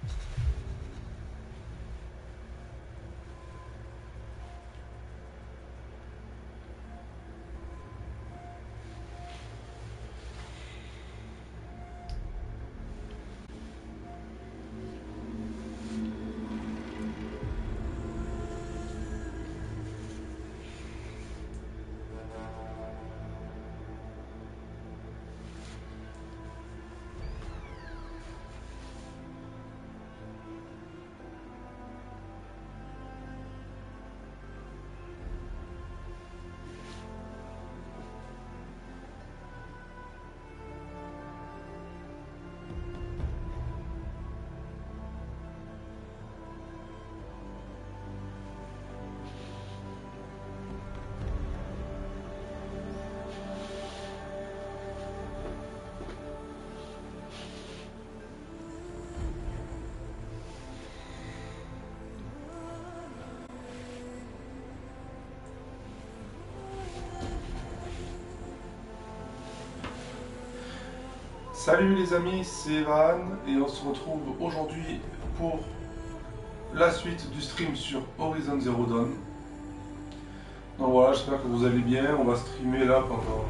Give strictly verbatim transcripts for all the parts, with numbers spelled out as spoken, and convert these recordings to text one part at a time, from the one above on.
Salut les amis, c'est Evan et on se retrouve aujourd'hui pour la suite du stream sur Horizon Zero Dawn. Donc voilà, j'espère que vous allez bien. On va streamer là pendant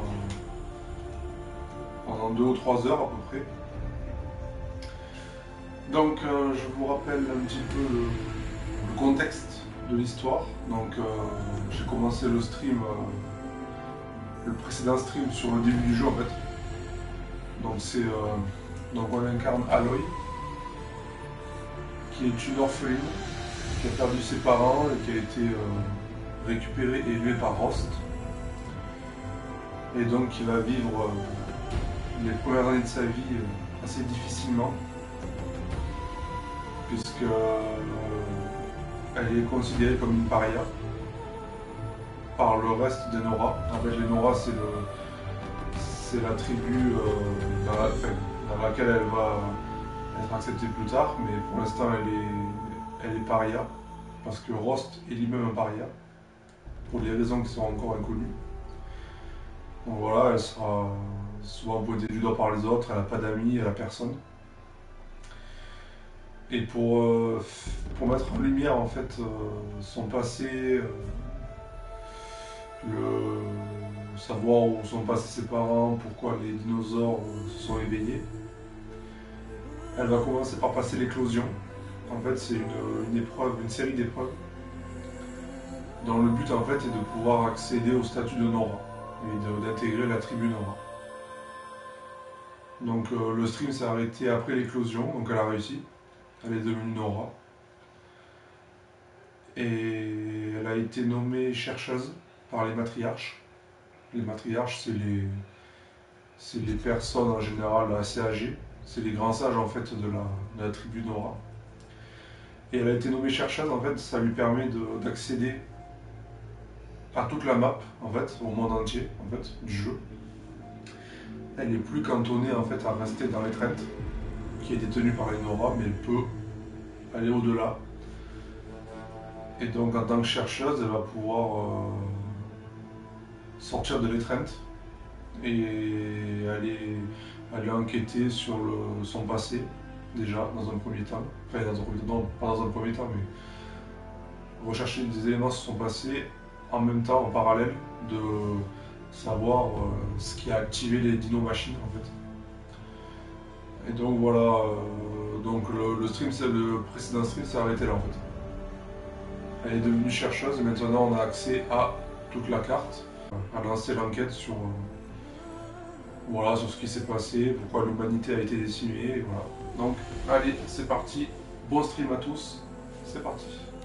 pendant deux ou trois heures à peu près. Donc euh, je vous rappelle un petit peu le, le contexte de l'histoire. Donc euh, j'ai commencé le stream, euh, le précédent stream sur le début du jeu en fait. Donc c'est euh, donc on incarne Aloy, qui est une orpheline, qui a perdu ses parents et qui a été euh, récupérée et élevée par Rost. Et donc qui va vivre euh, les premières années de sa vie euh, assez difficilement, puisque euh, elle est considérée comme une paria par le reste des Nora. En fait, les Nora, c'est le c'est la tribu euh, dans, la, enfin, dans laquelle elle va être acceptée plus tard, mais pour l'instant elle est, elle est paria, parce que Rost est lui-même un paria, pour des raisons qui sont encore inconnues. Donc voilà, elle sera souvent pointée du doigt par les autres, elle n'a pas d'amis, elle n'a personne. Et pour, euh, pour mettre en lumière en fait euh, son passé, euh, le savoir où sont passés ses parents, pourquoi les dinosaures se sont éveillés. Elle va commencer par passer l'éclosion. En fait, c'est une, une épreuve, une série d'épreuves dont le but en fait est de pouvoir accéder au statut de Nora et d'intégrer la tribu Nora. Donc euh, le stream s'est arrêté après l'éclosion, donc elle a réussi. Elle est devenue Nora. Et elle a été nommée chercheuse par les matriarches. Les matriarches, c'est les, c'est les personnes en général assez âgées. C'est les grands sages en fait de la, de la tribu Nora. Et elle a été nommée chercheuse, en fait, ça lui permet d'accéder à toute la map, en fait, au monde entier, en fait, du jeu. Elle n'est plus cantonnée, en fait, à rester dans l'étreinte, qui est détenue par les Nora, mais elle peut aller au-delà. Et donc, en tant que chercheuse, elle va pouvoir euh, sortir de l'étreinte et aller, aller enquêter sur le, son passé, déjà, dans un premier temps. Enfin, dans un premier temps, non, pas dans un premier temps, mais rechercher des éléments sur son passé, en même temps, en parallèle, de savoir euh, ce qui a activé les dino-machines, en fait. Et donc, voilà, euh, donc le, le stream, le précédent stream s'est arrêté là, en fait. Elle est devenue chercheuse et maintenant on a accès à toute la carte, à lancer l'enquête sur, euh, voilà, sur ce qui s'est passé, pourquoi l'humanité a été décimée, et voilà. Donc, allez, c'est parti, bon stream à tous, c'est parti.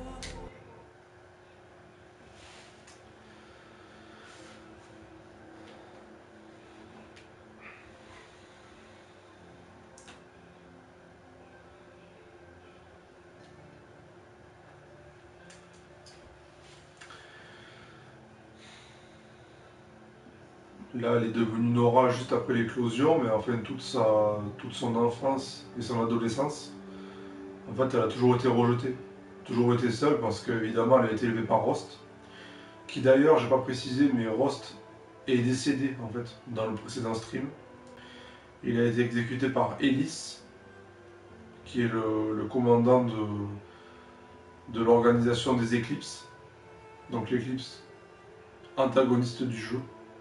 Là, elle est devenue Nora juste après l'éclosion, mais enfin toute, sa, toute son enfance et son adolescence, en fait, elle a toujours été rejetée, toujours été seule, parce qu'évidemment, elle a été élevée par Rost, qui d'ailleurs, j'ai pas précisé, mais Rost est décédé, en fait, dans le précédent stream. Il a été exécuté par Ellis, qui est le, le commandant de, de l'organisation des éclipses. Donc l'éclipse antagoniste du jeu.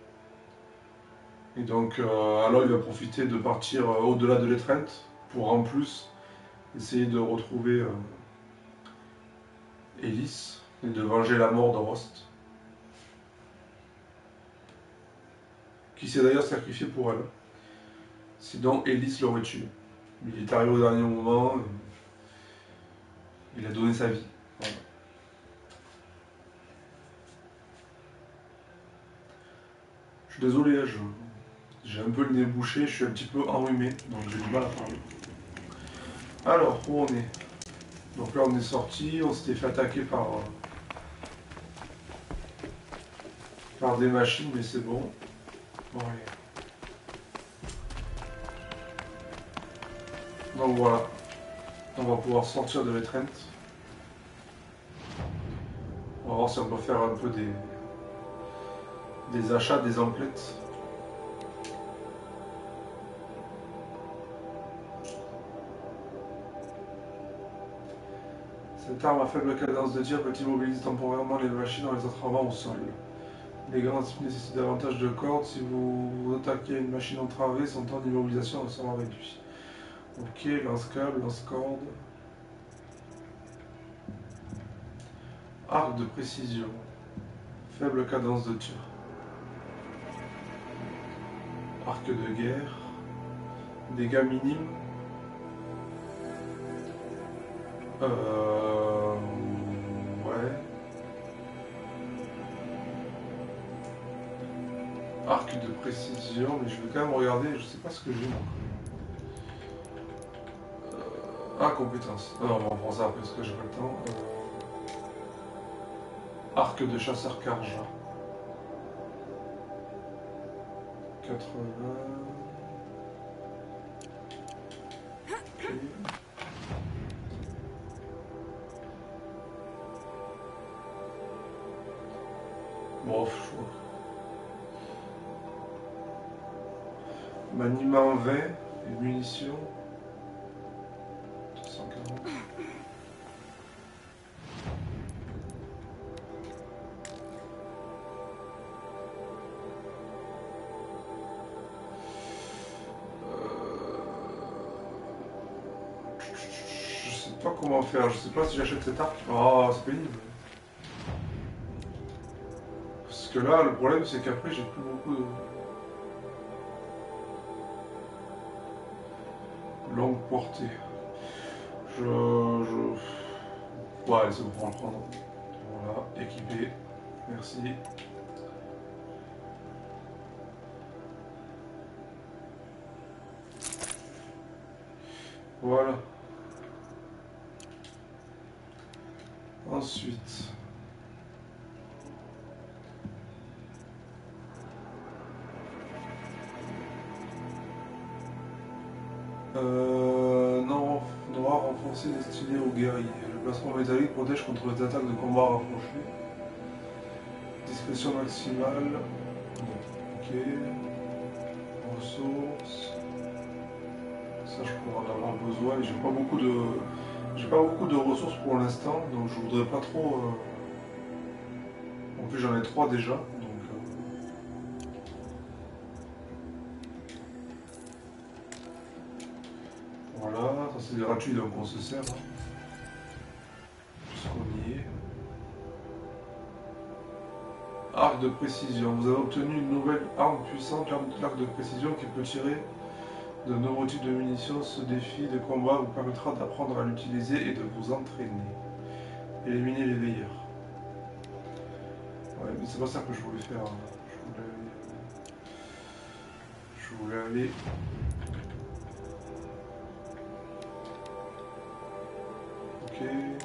Et donc euh, alors il va profiter de partir euh, au-delà de l'étreinte pour en plus essayer de retrouver euh, Ellis et de venger la mort de Rost. Qui s'est d'ailleurs sacrifié pour elle. Sinon Ellis l'aurait tué. Il est arrivé au dernier moment, il a donné sa vie. Voilà. Je suis désolé, je... j'ai un peu le nez bouché, je suis un petit peu enrhumé, donc j'ai du mal à parler. Alors, où on est? Donc là on est sorti, on s'était fait attaquer par, euh, par des machines, mais c'est bon. Bon allez. Donc voilà, on va pouvoir sortir de l'étreinte. On va voir si on peut faire un peu des, des achats, des emplettes. Cette arme à faible cadence de tir peut immobiliser temporairement les machines en les entravant au sol. Les grands types nécessitent davantage de cordes. Si vous, vous attaquez une machine entravée, son temps d'immobilisation sera réduit. Ok, lance-câble, lance-corde. Arc de précision. Faible cadence de tir. Arc de guerre. Dégâts minimes. Euh... Ouais. Arc de précision, mais je vais quand même regarder, je sais pas ce que j'ai moi. Euh... Ah, compétence. Non, on va prendre ça après parce que j'ai pas le temps. Euh... Arc de chasseur Karja. quatre-vingts. Ok. Bon, je vois. Maniement vingt et munitions. cent quarante. Je sais pas comment faire, je sais pas si j'achète cet arc. Oh, c'est pénible. Parce que là, le problème, c'est qu'après, j'ai plus beaucoup de... longue portée. Je... je... Ouais, allez, c'est bon, on va le prendre. Voilà, équipé. Merci. Voilà. Ensuite... Euh, non, noir renforcé destiné aux guerriers. Le plastron métallique protège contre les attaques de combat rapprochées. Discrétion maximale. Bon, ok. Ressources. Ça, je pourrais en avoir besoin. J'ai pas beaucoup de, j'ai pas beaucoup de ressources pour l'instant, donc je voudrais pas trop. Euh... En plus, j'en ai trois déjà, donc. Euh... Voilà, ça c'est gratuit, donc on se sert. Hein. Puisqu'on y est. Arc de précision. Vous avez obtenu une nouvelle arme puissante, l'arc de précision qui peut tirer de nouveaux types de munitions. Ce défi de combat vous permettra d'apprendre à l'utiliser et de vous entraîner. Éliminer les veilleurs. Ouais, mais c'est pas ça que je voulais faire. Hein. Je voulais aller... Je voulais aller... Ok...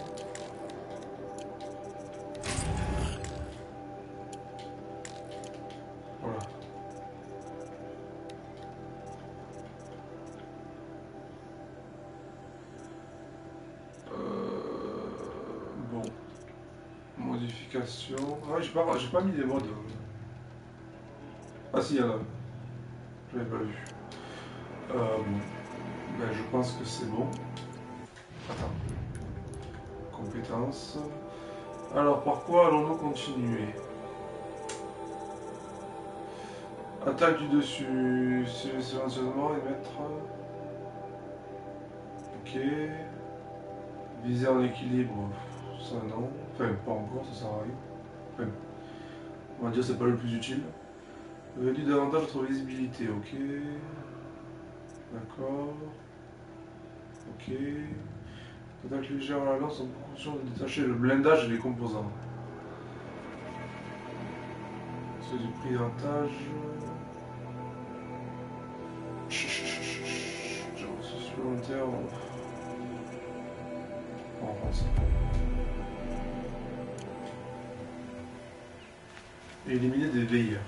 Voilà. Modification. Ouais, j'ai pas, j'ai pas mis les modes. Ah si, il y en a. Je l'avais pas vu. Euh, bon. Ben, je pense que c'est bon. Attends. Compétences. Alors, par quoi allons-nous continuer? Attaque du dessus. Silencieusement et mettre. Ok. Viser en équilibre. Ça non. Enfin, pas encore, ça sert à rien. Enfin, on va dire que c'est pas le plus utile. Réduit davantage notre visibilité, ok. D'accord. Ok. Attaque légère à la lance en proportion de détacher le blindage et les composants. C'est du privatage. J'ai reçu supplémentaire en France. Et éliminer des veilleurs.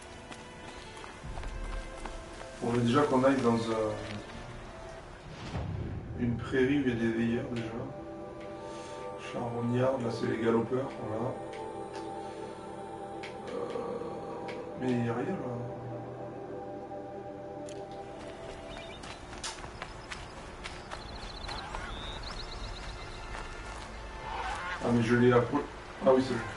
On veut déjà qu'on aille dans un, une prairie où il y a des veilleurs déjà. Charognard, là c'est les galopeurs, voilà. Euh, mais il n'y a rien là. Ah mais je l'ai appris. Ah oui c'est vrai.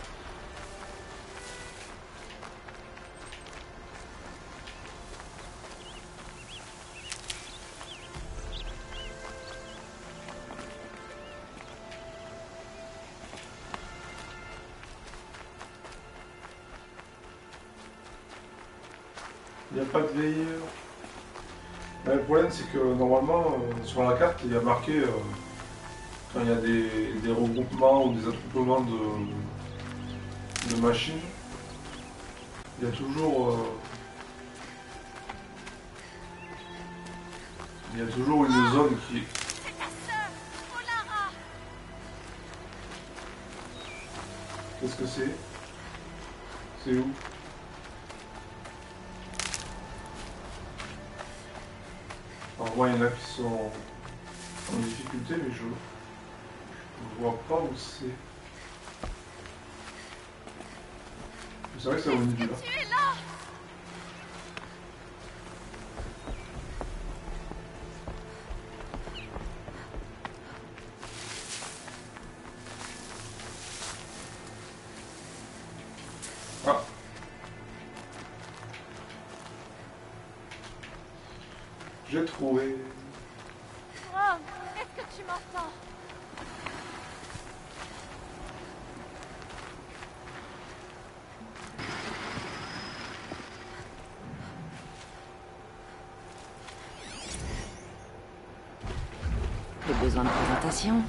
Il n'y a pas de veilleur. Mais le problème c'est que normalement euh, sur la carte il y a marqué euh, quand il y a des, des regroupements ou des attroupements de, de machines, il y a toujours euh, il y a toujours une zone qui. Qu'est-ce que c'est? C'est où? Alors moi il y en a qui sont en difficulté mais je ne vois pas où c'est. C'est vrai que ça va au milieu là. Ah. J'ai trouvé. Oh, est-ce que tu m'entends? J'ai besoin de présentation.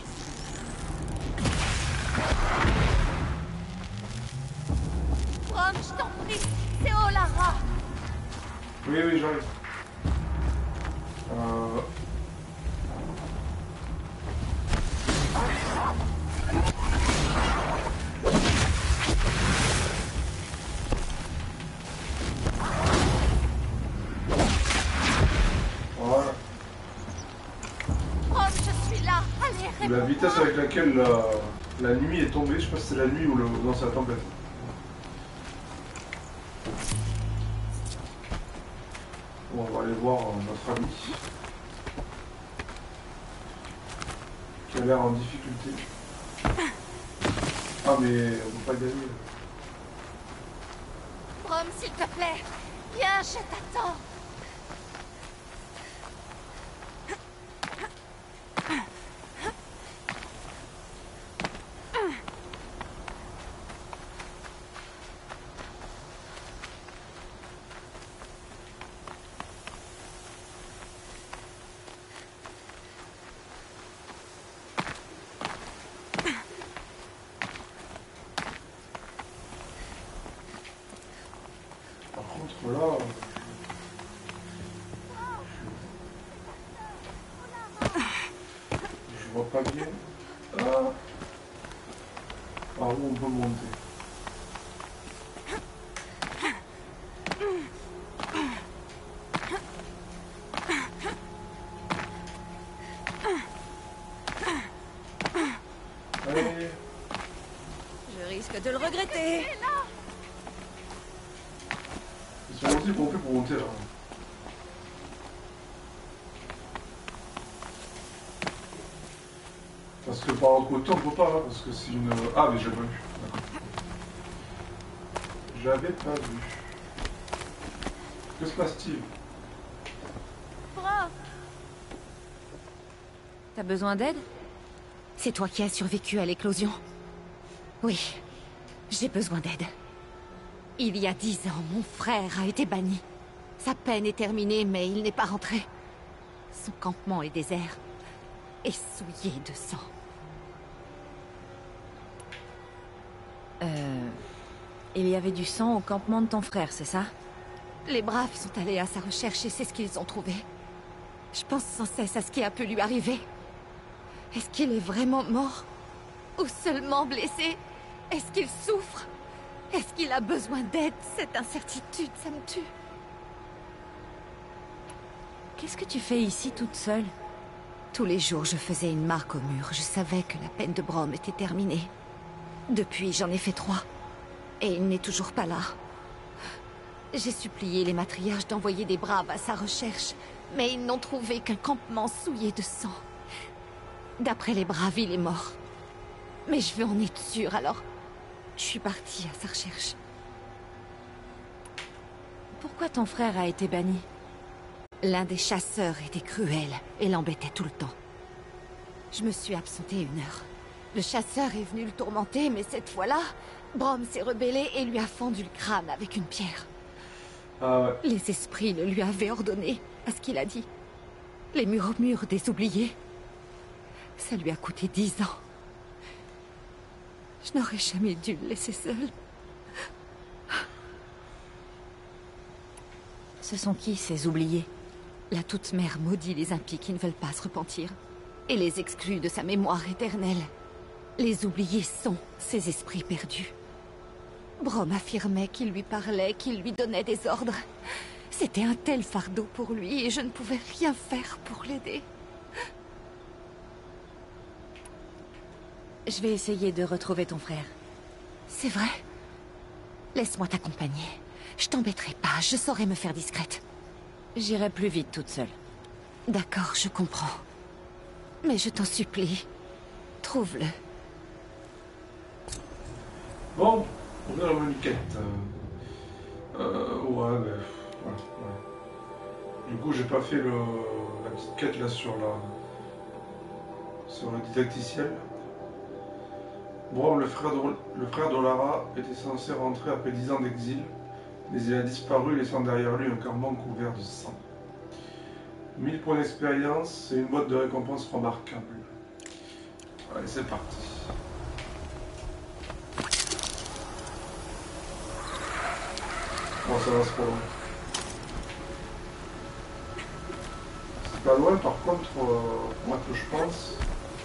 Brom, je t'en prie, c'est Olara. Oui, oui, j'arrive. Euh... Voilà. Brom, je suis là. Allez, réponds-moi. La vitesse avec laquelle la, la nuit est tombée, je sais pas si c'est la nuit ou le, non, c'est la tempête. Bon, on va aller voir notre ami qui a l'air en difficulté. Ah mais on peut pas gagner. Brom, s'il te plaît, viens, je t'attends. Par contre là... Je vois pas bien. Ah. Par où on peut monter? Allez. Je risque de le regretter. Ils sont montés pour pour monter là. Parce que par un côté on peut pas, hein, parce que c'est une... Ah mais j'avais pas vu. J'avais pas vu. Que se passe-t-il? Brok. T'as besoin d'aide? C'est toi qui as survécu à l'éclosion. Oui, j'ai besoin d'aide. Il y a dix ans, mon frère a été banni. Sa peine est terminée, mais il n'est pas rentré. Son campement est désert et souillé de sang. Euh... Il y avait du sang au campement de ton frère, c'est ça? Les braves sont allés à sa recherche et c'est ce qu'ils ont trouvé. Je pense sans cesse à ce qui a pu lui arriver. Est-ce qu'il est vraiment mort? Ou seulement blessé? Est-ce qu'il souffre? Est-ce qu'il a besoin d'aide? Cette incertitude, ça me tue. Qu'est-ce que tu fais ici toute seule? Tous les jours, je faisais une marque au mur. Je savais que la peine de Brom était terminée. Depuis, j'en ai fait trois. Et il n'est toujours pas là. J'ai supplié les matriarches d'envoyer des braves à sa recherche, mais ils n'ont trouvé qu'un campement souillé de sang. D'après les braves, il est mort. Mais je veux en être sûre, alors je suis partie à sa recherche. Pourquoi ton frère a été banni? L'un des chasseurs était cruel et l'embêtait tout le temps. Je me suis absentée une heure. Le chasseur est venu le tourmenter, mais cette fois-là, Brom s'est rebellé et lui a fendu le crâne avec une pierre. Ah ouais. Les esprits le lui avaient ordonné, à ce qu'il a dit. Les murmures des oubliés. Ça lui a coûté dix ans. Je n'aurais jamais dû le laisser seul. Ce sont qui, ces oubliés? La toute-mère maudit les impies qui ne veulent pas se repentir, et les exclut de sa mémoire éternelle. Les oubliés sont ces esprits perdus. Brom affirmait qu'il lui parlait, qu'il lui donnait des ordres. C'était un tel fardeau pour lui, et je ne pouvais rien faire pour l'aider. Je vais essayer de retrouver ton frère. C'est vrai? Laisse-moi t'accompagner. Je t'embêterai pas, je saurai me faire discrète. J'irai plus vite toute seule. D'accord, je comprends. Mais je t'en supplie, trouve-le. Bon, on vient dans une quête. Euh, euh, ouais, mais... Ouais, ouais. Du coup, j'ai pas fait le, la petite quête là sur la... sur le didacticiel. Brom, le frère de, le frère de Lara, était censé rentrer après dix ans d'exil, mais il a disparu, laissant derrière lui un campement couvert de sang. mille points d'expérience et une boîte de récompense remarquable. Allez, c'est parti. Bon, ça va, c'est pas loin. C'est pas loin, par contre, euh, moi que je pense...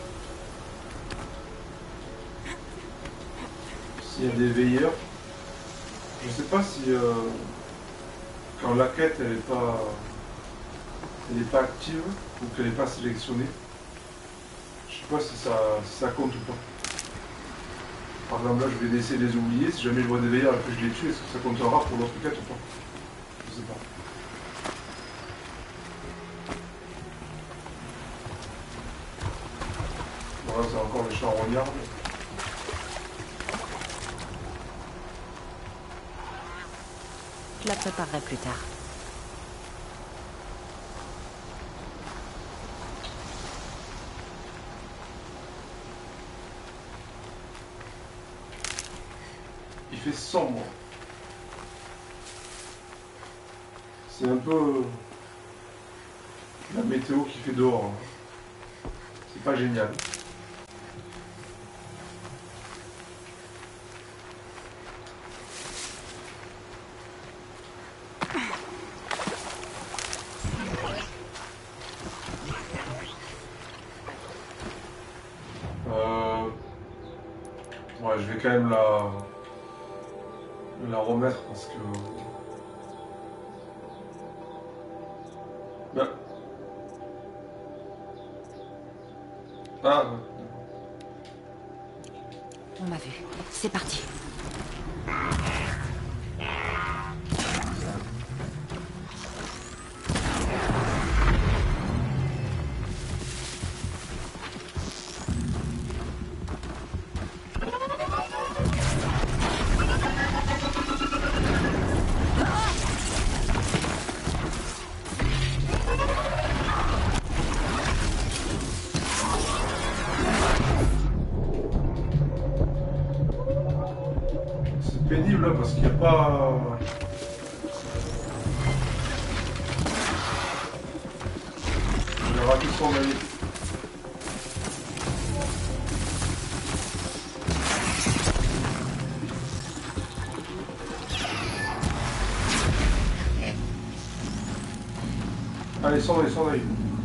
S'il y a des veilleurs, je sais pas si euh, quand la quête elle est pas elle est pas active ou qu'elle n'est pas sélectionnée, je sais pas si ça, si ça compte ou pas. Par exemple là je vais laisser les oublier, si jamais je vois des veilleurs et que je les tue, est-ce que ça comptera pour l'autre quête ou pas? Je sais pas. Voilà, c'est encore les charognards. Je la préparerai plus tard. Il fait sombre. C'est un peu la météo qui fait dehors. C'est pas génial. Je vais quand même la, la remettre parce que... Ben... Ah, On m'a vu. C'est parti. parce qu'il n'y a pas... J'ai raté son année. Allez, s'en aille, s'en aille.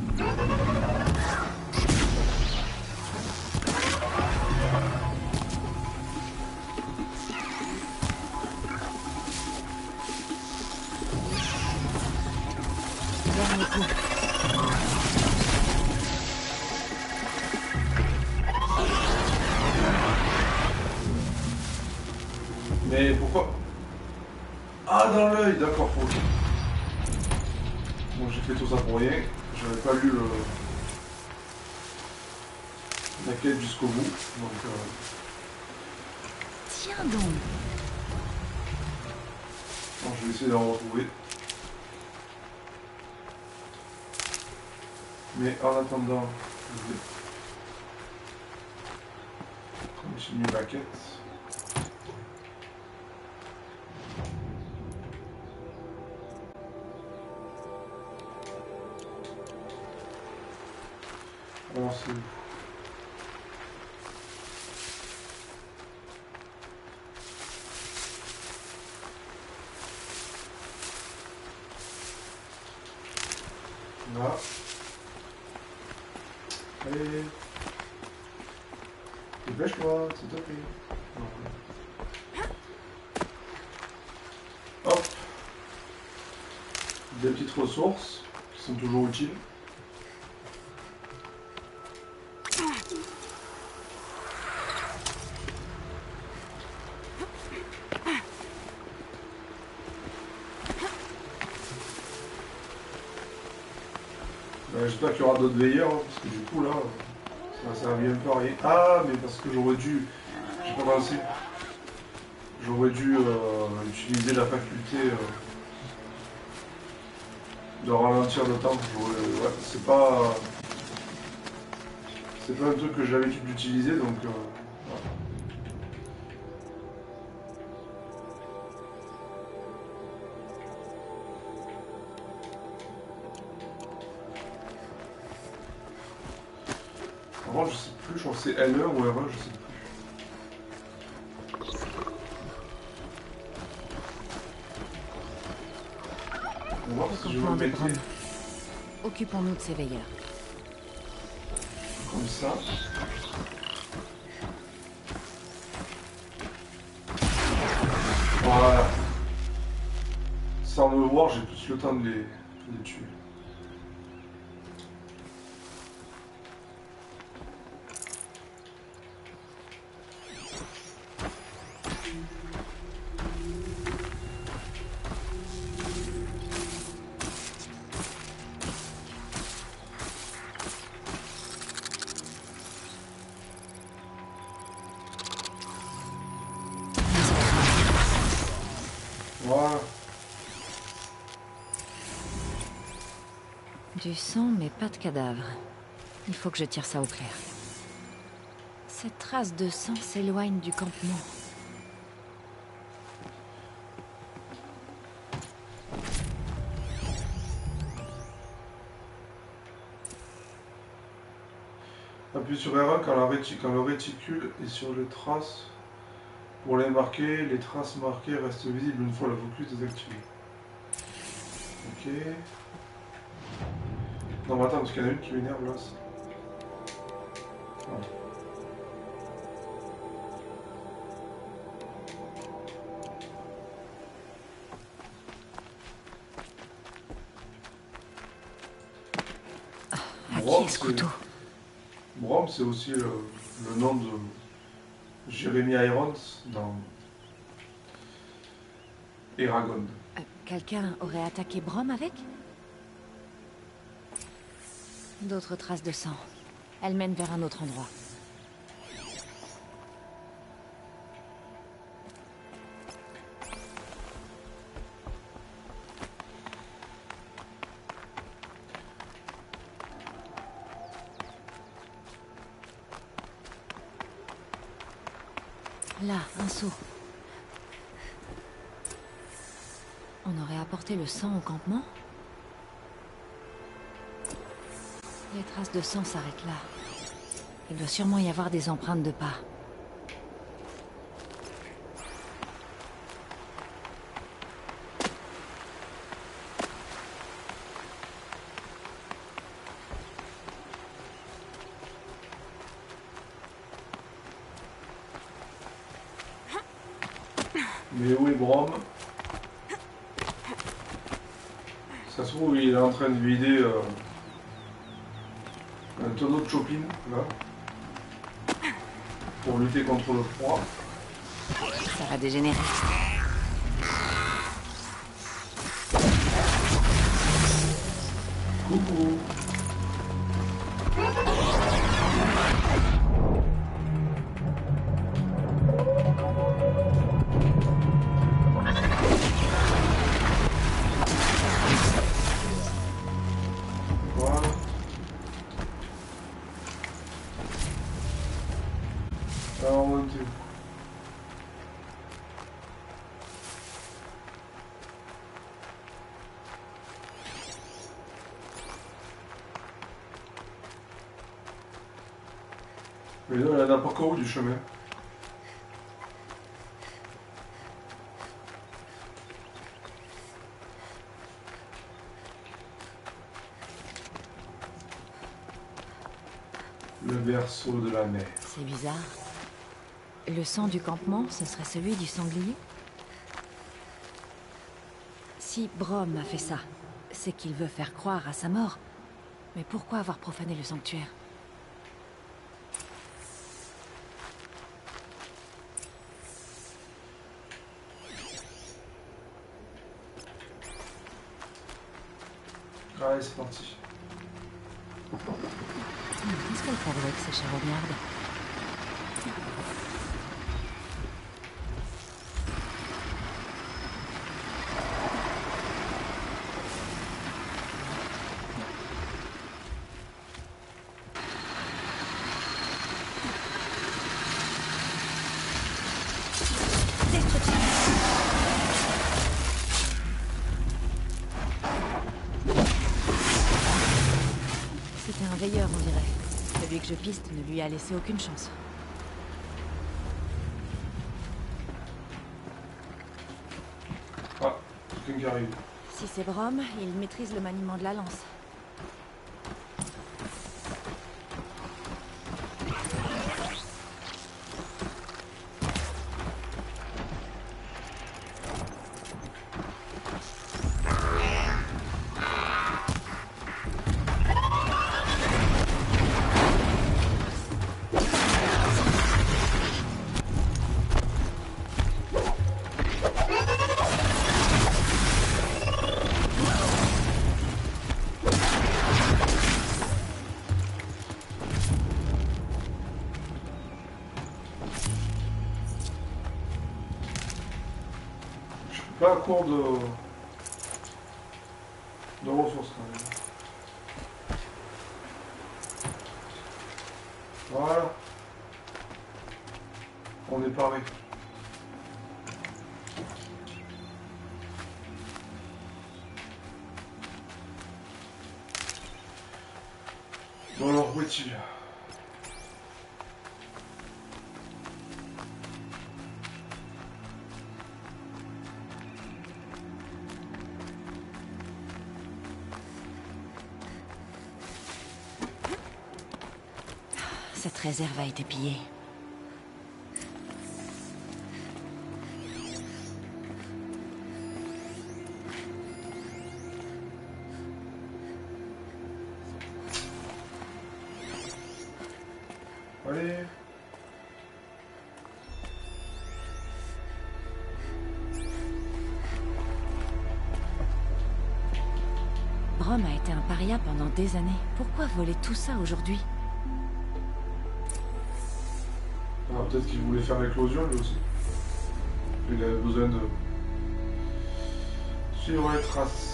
Dernier coup. Mais pourquoi? Ah, dans l'œil, d'accord, ok. Bon, j'ai fait tout ça pour rien. J'avais pas lu le... la quête jusqu'au bout. Donc, euh... Tiens donc. bon, je vais essayer d'en retrouver. Mais en attendant, je vais continuer la quête. Alors c'est où? Là. Allez. Dépêche-toi, s'il te plaît. Hop. Des petites ressources qui sont toujours utiles. Euh, J'espère qu'il y aura d'autres veilleurs, hein, parce que du coup là, ça va servir un peu à rien. Ah, mais parce que j'aurais dû, j'ai pas pensé, j'aurais dû euh, utiliser la faculté euh, de ralentir le temps. Ouais, c'est pas, c'est pas un truc que j'ai l'habitude d'utiliser, donc. Euh, voilà. Par contre, je sais plus, je crois que c'est L un ou R un, je sais plus. On va voir si je veux le mettre Occupons-nous de ces veilleurs. comme ça. Voilà. Sans me voir, j'ai plus le temps de les, de les tuer. Voilà. Du sang, mais pas de cadavre. Il faut que je tire ça au clair. Cette trace de sang s'éloigne du campement. Appuie sur R un quand, la réti- quand le réticule est sur les traces. Pour les marquer, les traces marquées restent visibles une fois le focus désactivé. Ok. Non mais attends, parce qu'il y en a une qui m'énerve là. Non. À qui Brom, est ce c'est- couteau? Brom, c'est aussi le, le nom de Jeremy Irons dans Eragon. Euh, Quelqu'un aurait attaqué Brom avec? D'autres traces de sang. Elles mènent vers un autre endroit. Là, un seau. apporté le sang au campement? Les traces de sang s'arrêtent là. Il doit sûrement y avoir des empreintes de pas. Mais où est Brom? Ça se trouve, il est en train de vider euh, un tonneau de chopine, là, pour lutter contre le froid. Ça va dégénérer. Coucou. Voilà. Alors, on va dire. Mais là, elle n'a pas qu'au haut du chemin. Le berceau de la mer. C'est bizarre. Le sang du campement, ce serait celui du sanglier? Si Brom a fait ça, c'est qu'il veut faire croire à sa mort. Mais pourquoi avoir profané le sanctuaire? Allez, c'est parti. Qu'est-ce qu'elle fabrique, ces charognardes? C'était un veilleur, on dirait. Celui que je piste ne lui a laissé aucune chance. Ah, quelqu'un qui arrive. Si c'est Brom, il maîtrise le maniement de la lance. Pas à court de, de ressources quand même. Voilà. On est paré. Bon alors, où est-il? Cette réserve a été pillée. Allez. Brom a été un paria pendant des années. Pourquoi voler tout ça aujourd'hui? Alors peut-être qu'il voulait faire l'éclosion lui aussi. Il avait besoin de suivre les traces.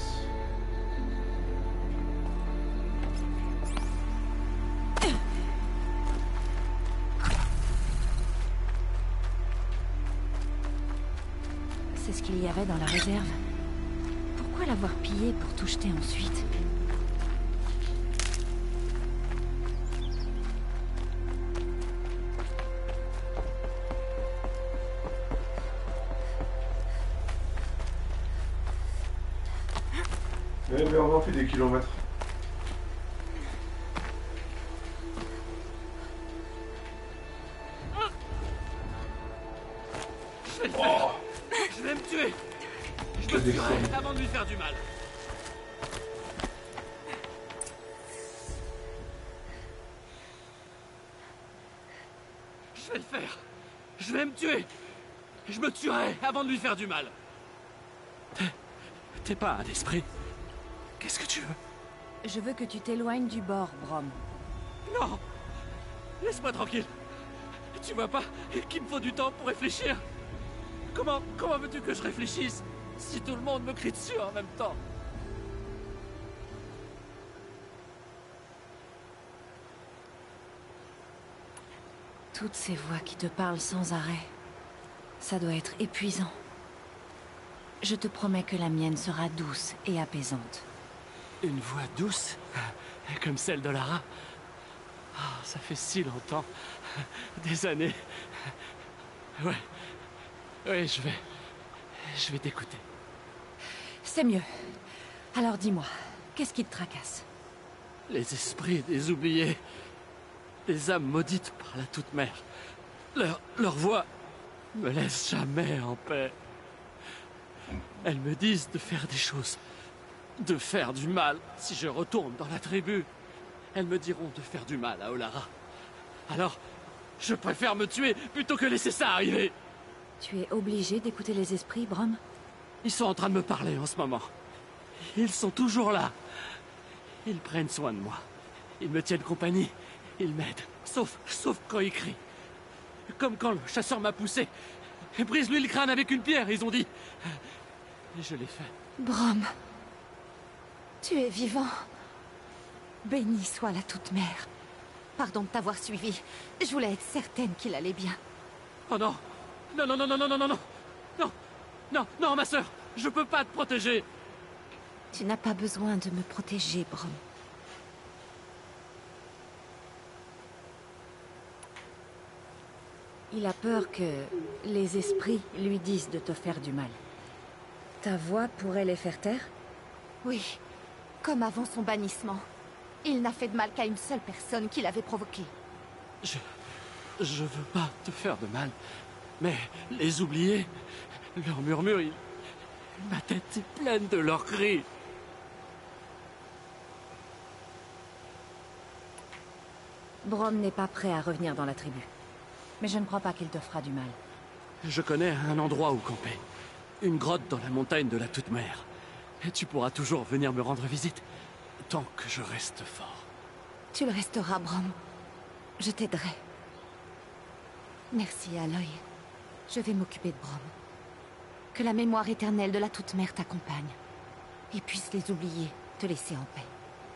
C'est ce qu'il y avait dans la réserve. Pourquoi l'avoir pillé pour tout jeter ensuite. Mais, mais on en fait des kilomètres. Je vais le faire. Oh, Je vais me tuer. Je Quel me tuerai déconne. avant de lui faire du mal. Je vais le faire. Je vais me tuer. Je me tuerai avant de lui faire du mal. T'es... T'es pas un esprit. Qu'est-ce que tu veux? Je veux que tu t'éloignes du bord, Brom. Non. Laisse-moi tranquille. Tu vois pas qu'il me faut du temps pour réfléchir? Comment... Comment veux-tu que je réfléchisse si tout le monde me crie dessus en même temps? Toutes ces voix qui te parlent sans arrêt. Ça doit être épuisant. Je te promets que la mienne sera douce et apaisante. Une voix douce, comme celle de Lara. Oh, ça fait si longtemps. Des années. Ouais. Ouais, je vais... Je vais t'écouter. C'est mieux. Alors dis-moi, qu'est-ce qui te tracasse? Les esprits des oubliés. Les âmes maudites par la Toute-Mère. Leur... leur voix me laisse jamais en paix. Elles me disent de faire des choses. De faire du mal si je retourne dans la tribu. Elles me diront de faire du mal à Olara. Alors, je préfère me tuer plutôt que laisser ça arriver. Tu es obligé d'écouter les esprits, Brom? Ils sont en train de me parler en ce moment. Ils sont toujours là. Ils prennent soin de moi. Ils me tiennent compagnie. Ils m'aident. Sauf, sauf quand ils crient. Comme quand le chasseur m'a poussé. Brise-lui le crâne avec une pierre, ils ont dit. Et je l'ai fait. Brom, tu es vivant. Béni soit la Toute-Mère. Pardon de t'avoir suivi. Je voulais être certaine qu'il allait bien. Oh non. Non, non, non, non, non, non, non, non. Non, non, non, ma sœur. Je peux pas te protéger. Tu n'as pas besoin de me protéger, Brom. Il a peur que les esprits lui disent de te faire du mal. Ta voix pourrait les faire taire? Oui, comme avant son bannissement. Il n'a fait de mal qu'à une seule personne qui l'avait provoqué. Je... Je veux pas te faire de mal. Mais les oubliés, leurs murmures, ils... ma tête est pleine de leurs cris. Brom n'est pas prêt à revenir dans la tribu. Mais je ne crois pas qu'il te fera du mal. Je connais un endroit où camper. Une grotte dans la montagne de la Toute-Mère. Et tu pourras toujours venir me rendre visite. Tant que je reste fort. Tu le resteras, Brom. Je t'aiderai. Merci, Aloy. Je vais m'occuper de Brom. Que la mémoire éternelle de la Toute-Mère t'accompagne. Et puisse les oublier, te laisser en paix.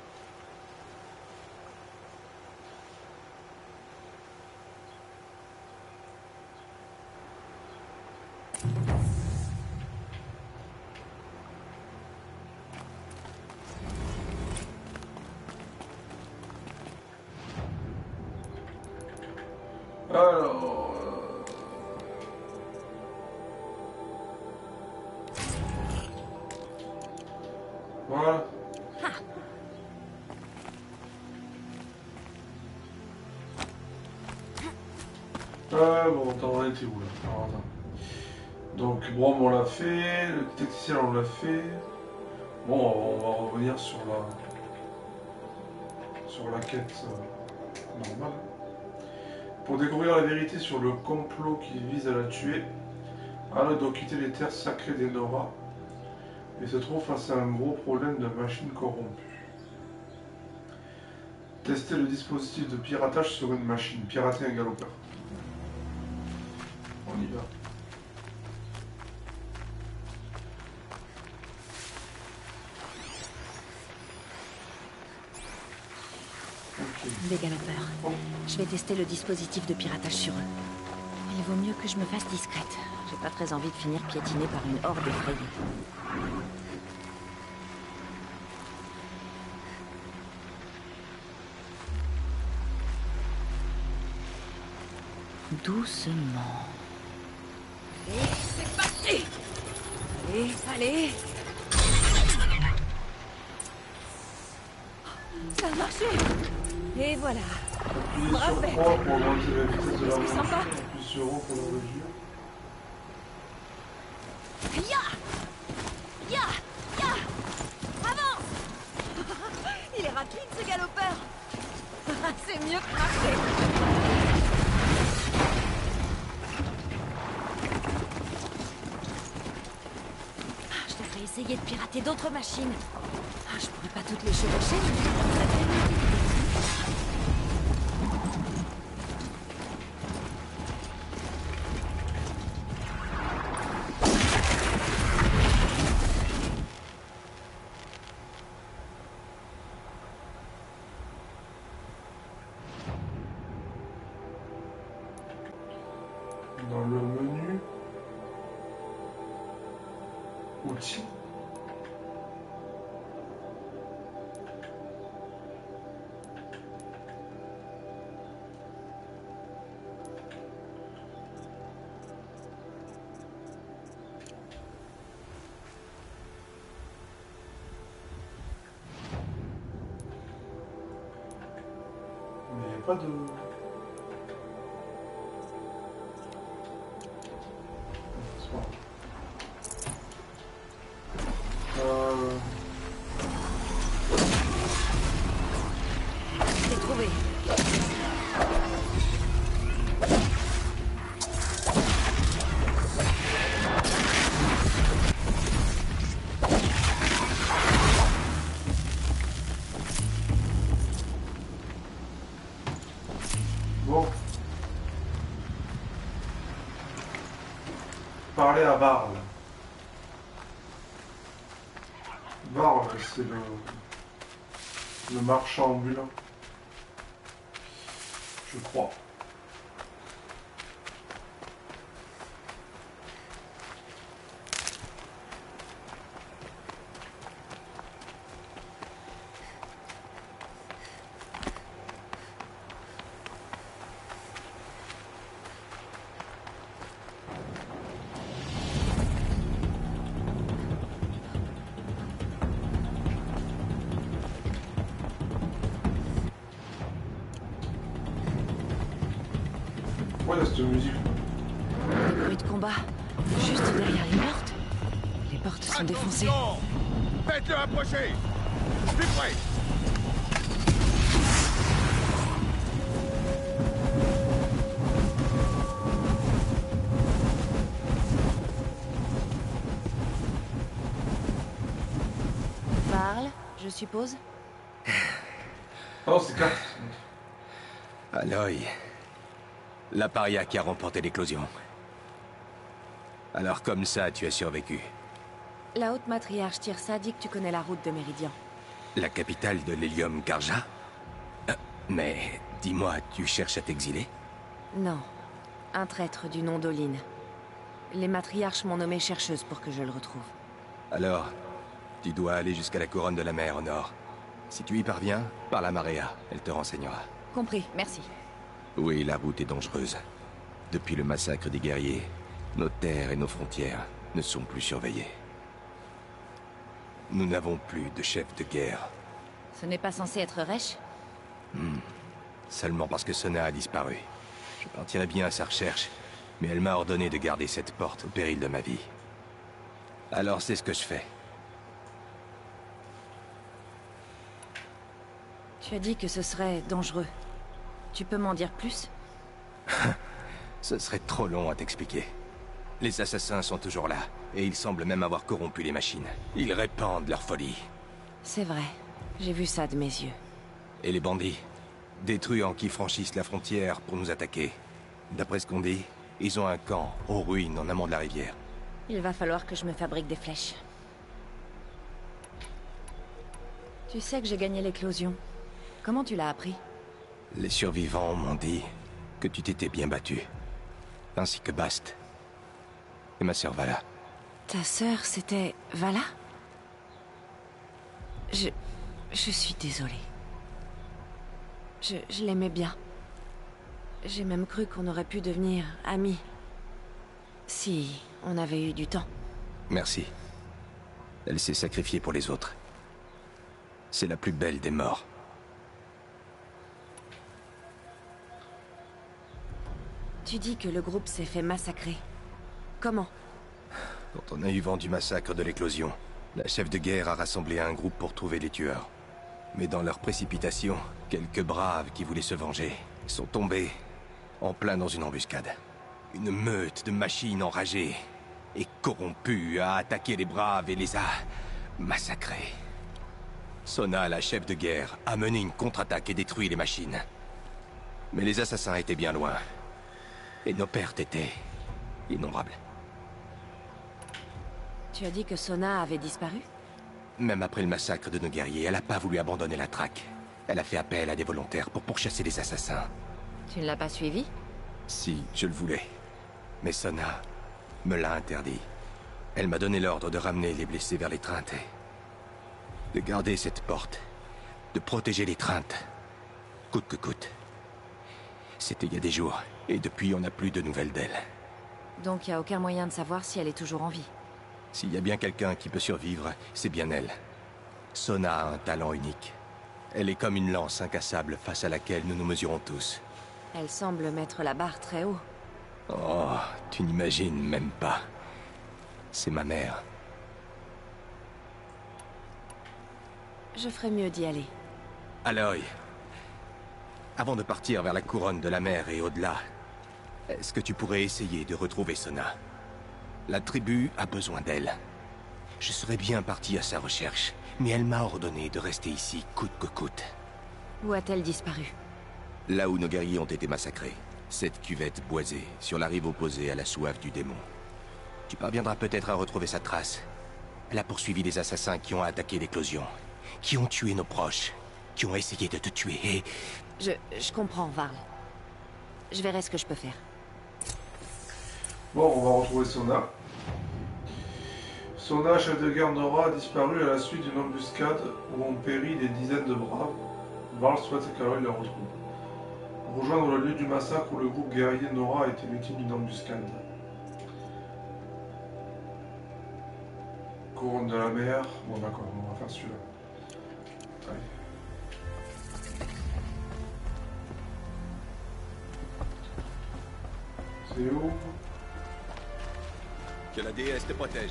Alors... euh, Voilà. Ah bon, attends, on était où là? Alors, attends. Donc Brom on l'a fait, le technicien on l'a fait. Bon, on va revenir sur la sur la quête euh, normale. Pour découvrir la vérité sur le complot qui vise à la tuer, Aloy doit quitter les terres sacrées des Nora et se trouve face à un gros problème de machine corrompue. Tester le dispositif de piratage sur une machine, pirater un galopeur. On y va. Ok. Des galopeurs. Oh. Je vais tester le dispositif de piratage sur eux. Il vaut mieux que je me fasse discrète. J'ai pas très envie de finir piétinée par une horde effrayée. Doucement. Et c'est parti. Allez, allez. Ça a marché. Et voilà. Appuyez Bravo. sur trois pour augmenter la vitesse de la C'est sympa. remontée, appuyez sur O pour le réduire. Ya Ya Ya Avance. Il est rapide ce galopeur. C'est mieux que marcher. Je devrais essayer de pirater d'autres machines. Ah, je pourrais pas toutes les chevaucher, mais ça pourrait bien m'utiliser. Dans le menu outils. Mais il n'y a pas de... C'est pas grave. Euh... J'ai trouvé. Bon. Parler à Varl. Varl, c'est le... le marchand ambulant. Je crois. Ouais, là, cette musique. Bruit de combat. Juste derrière les portes. Les portes sont défoncées. Attention! Faites-le approcher! Plus près! Varl, je suppose. Oh, c'est quatre. Aloy. La paria qui a remporté l'éclosion. Alors comme ça, tu as survécu. La haute matriarche Tirsa dit que tu connais la route de Méridian. La capitale de l'hélium Karja? Euh, Mais, dis-moi, tu cherches à t'exiler? Non. Un traître du nom d'Oline. Les matriarches m'ont nommée chercheuse pour que je le retrouve. Alors, tu dois aller jusqu'à la couronne de la mer au nord. Si tu y parviens, parle à Maréa, elle te renseignera. Compris, merci. Oui, la route est dangereuse. Depuis le massacre des guerriers, nos terres et nos frontières ne sont plus surveillées. Nous n'avons plus de chef de guerre. Ce n'est pas censé être Resh? Seulement parce que Sona a disparu. Je partirai bien à sa recherche, mais elle m'a ordonné de garder cette porte au péril de ma vie. Alors c'est ce que je fais. Tu as dit que ce serait dangereux. Tu peux m'en dire plus? Ce serait trop long à t'expliquer. Les assassins sont toujours là, et ils semblent même avoir corrompu les machines. Ils répandent leur folie. C'est vrai. J'ai vu ça de mes yeux. Et les bandits? Des truands qui franchissent la frontière pour nous attaquer. D'après ce qu'on dit, ils ont un camp aux ruines en amont de la rivière. Il va falloir que je me fabrique des flèches. Tu sais que j'ai gagné l'éclosion. Comment tu l'as appris? Les survivants m'ont dit que tu t'étais bien battu. Ainsi que Bast. Et ma sœur Vala. Ta sœur, c'était Vala? Je... Je suis désolée. Je, je l'aimais bien. J'ai même cru qu'on aurait pu devenir amis. Si on avait eu du temps. Merci. Elle s'est sacrifiée pour les autres. C'est la plus belle des morts. Tu dis que le groupe s'est fait massacrer. Comment? Quand on a eu vent du massacre de l'éclosion, la chef de guerre a rassemblé un groupe pour trouver les tueurs. Mais dans leur précipitation, quelques braves qui voulaient se venger sont tombés en plein dans une embuscade. Une meute de machines enragées et corrompues a attaqué les braves et les a massacrés. Sona, la chef de guerre, a mené une contre-attaque et détruit les machines. Mais les assassins étaient bien loin. Et nos pertes étaient innombrables. Tu as dit que Sona avait disparu? Même après le massacre de nos guerriers, elle n'a pas voulu abandonner la traque. Elle a fait appel à des volontaires pour pourchasser les assassins. Tu ne l'as pas suivi? Si, je le voulais. Mais Sona me l'a interdit. Elle m'a donné l'ordre de ramener les blessés vers les treintes et de garder cette porte, de protéger les treintes, coûte que coûte. C'était il y a des jours, et depuis on n'a plus de nouvelles d'elle. Donc il n'y a aucun moyen de savoir si elle est toujours en vie. S'il y a bien quelqu'un qui peut survivre, c'est bien elle. Sona a un talent unique. Elle est comme une lance incassable face à laquelle nous nous mesurons tous. Elle semble mettre la barre très haut. Oh, tu n'imagines même pas. C'est ma mère. Je ferais mieux d'y aller. Aloy, avant de partir vers la couronne de la mer et au-delà, est-ce que tu pourrais essayer de retrouver Sona? La tribu a besoin d'elle. Je serais bien parti à sa recherche, mais elle m'a ordonné de rester ici coûte que coûte. Où a-t-elle disparu? Là où nos guerriers ont été massacrés. Cette cuvette boisée, sur la rive opposée à la soif du démon. Tu parviendras peut-être à retrouver sa trace. Elle a poursuivi les assassins qui ont attaqué l'éclosion, qui ont tué nos proches, qui ont essayé de te tuer et... Je... je comprends, Varl. Je verrai ce que je peux faire. Bon, on va retrouver Sona. Sona, chef de guerre Nora, a disparu à la suite d'une embuscade où ont péri des dizaines de braves. Varl souhaite qu'Aloy la retrouve. Rejoindre le lieu du massacre où le groupe guerrier Nora a été victime d'une embuscade. Couronne de la mer. Bon d'accord, on va faire celui-là. Allez. C'est où? Que la déesse te protège.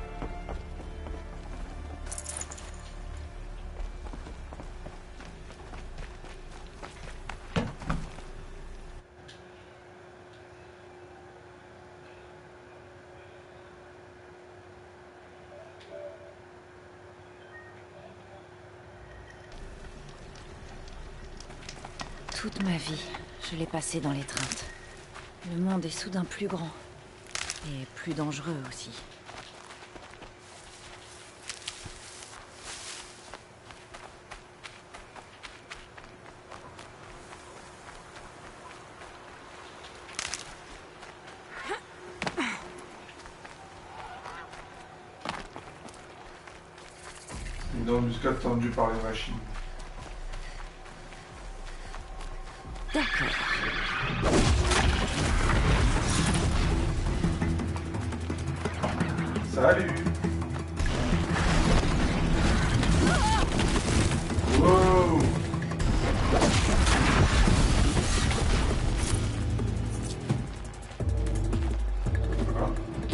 Toute ma vie, je l'ai passée dans l'étreinte. Le monde est soudain plus grand. Et plus dangereux aussi. Une embuscade tendue par les machines. D'accord. Salut! Wow! Ah.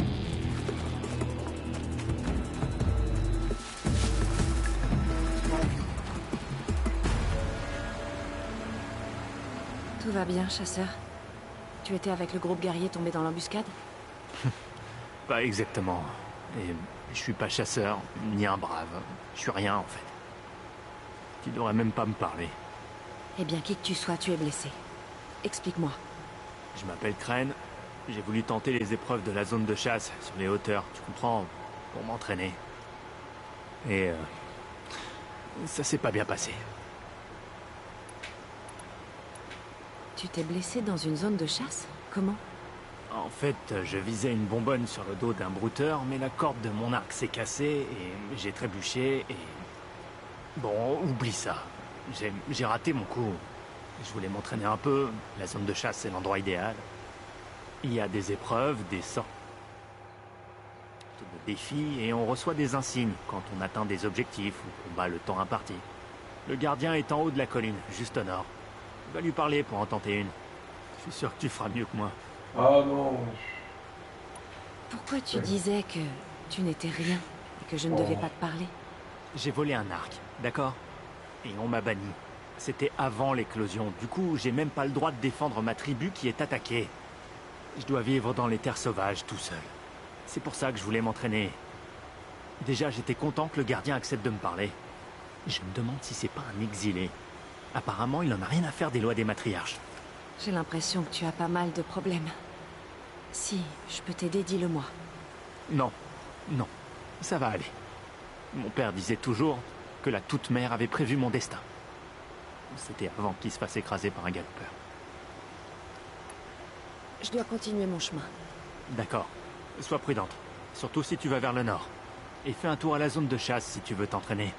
Tout va bien, chasseur? Tu étais avec le groupe guerrier tombé dans l'embuscade? Pas exactement. Et je suis pas chasseur, ni un brave. Je suis rien, en fait. Tu devrais même pas me parler. Eh bien, qui que tu sois, tu es blessé. Explique-moi. Je m'appelle Crane. J'ai voulu tenter les épreuves de la zone de chasse sur les hauteurs, tu comprends, pour m'entraîner. Et euh, ça s'est pas bien passé. Tu t'es blessé dans une zone de chasse? Comment? En fait, je visais une bonbonne sur le dos d'un brouteur, mais la corde de mon arc s'est cassée et j'ai trébuché et... Bon, oublie ça. J'ai j'ai raté mon coup. Je voulais m'entraîner un peu. La zone de chasse, c'est l'endroit idéal. Il y a des épreuves, des sortes de défis, et on reçoit des insignes quand on atteint des objectifs ou qu'on bat le temps imparti. Le gardien est en haut de la colline, juste au nord. Tu vas lui parler pour en tenter une. Je suis sûr que tu feras mieux que moi. Ah non. Pourquoi tu disais que tu n'étais rien et que je ne devais Oh. pas te parler? J'ai volé un arc, d'accord? Et on m'a banni. C'était avant l'éclosion. Du coup, j'ai même pas le droit de défendre ma tribu qui est attaquée. Je dois vivre dans les terres sauvages tout seul. C'est pour ça que je voulais m'entraîner. Déjà, j'étais content que le gardien accepte de me parler. Je me demande si c'est pas un exilé. Apparemment, il en a rien à faire des lois des matriarches. J'ai l'impression que tu as pas mal de problèmes. Si je peux t'aider, dis-le-moi. Non, non, ça va aller. Mon père disait toujours que la toute-mère avait prévu mon destin. C'était avant qu'il se fasse écraser par un galopeur. Je dois continuer mon chemin. D'accord. Sois prudente. Surtout si tu vas vers le nord. Et fais un tour à la zone de chasse si tu veux t'entraîner.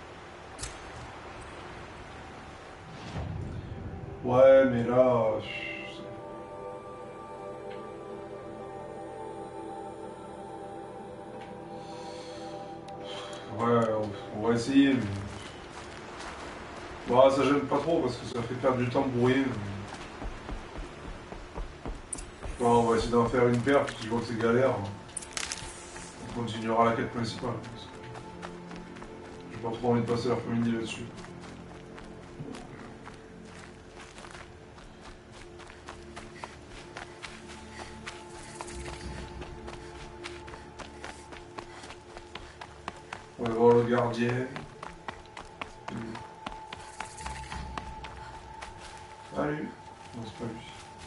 Ouais, mais là... Ouais, on, on va essayer, mais... Bah, ça j'aime pas trop parce que ça fait perdre du temps brouillé. Bon, on va essayer d'en faire une paire, puis je vois que c'est galère. On continuera la quête principale. Parce que j'ai pas trop envie de passer l'après-midi là-dessus. On va voir le gardien. Salut. Non, c'est pas lui.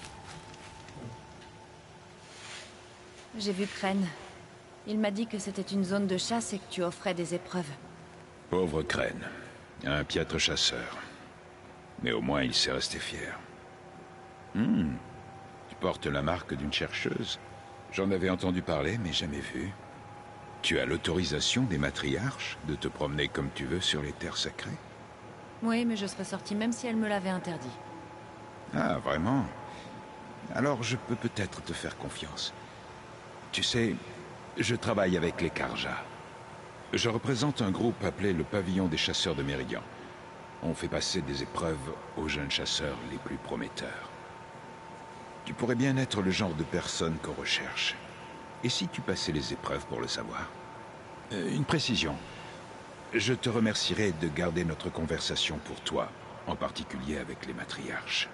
J'ai vu Crane. Il m'a dit que c'était une zone de chasse et que tu offrais des épreuves. Pauvre Crane. Un piètre chasseur. Mais au moins il s'est resté fier. Hmm. Tu portes la marque d'une chercheuse. J'en avais entendu parler, mais jamais vu. Tu as l'autorisation des matriarches de te promener comme tu veux sur les terres sacrées? Oui, mais je serais sortie même si elle me l'avait interdit. Ah, vraiment? Alors je peux peut-être te faire confiance. Tu sais, je travaille avec les Carja. Je représente un groupe appelé le Pavillon des chasseurs de Méridian. On fait passer des épreuves aux jeunes chasseurs les plus prometteurs. Tu pourrais bien être le genre de personne qu'on recherche. Et si tu passais les épreuves pour le savoir? Euh, Une précision. Je te remercierai de garder notre conversation pour toi, en particulier avec les matriarches.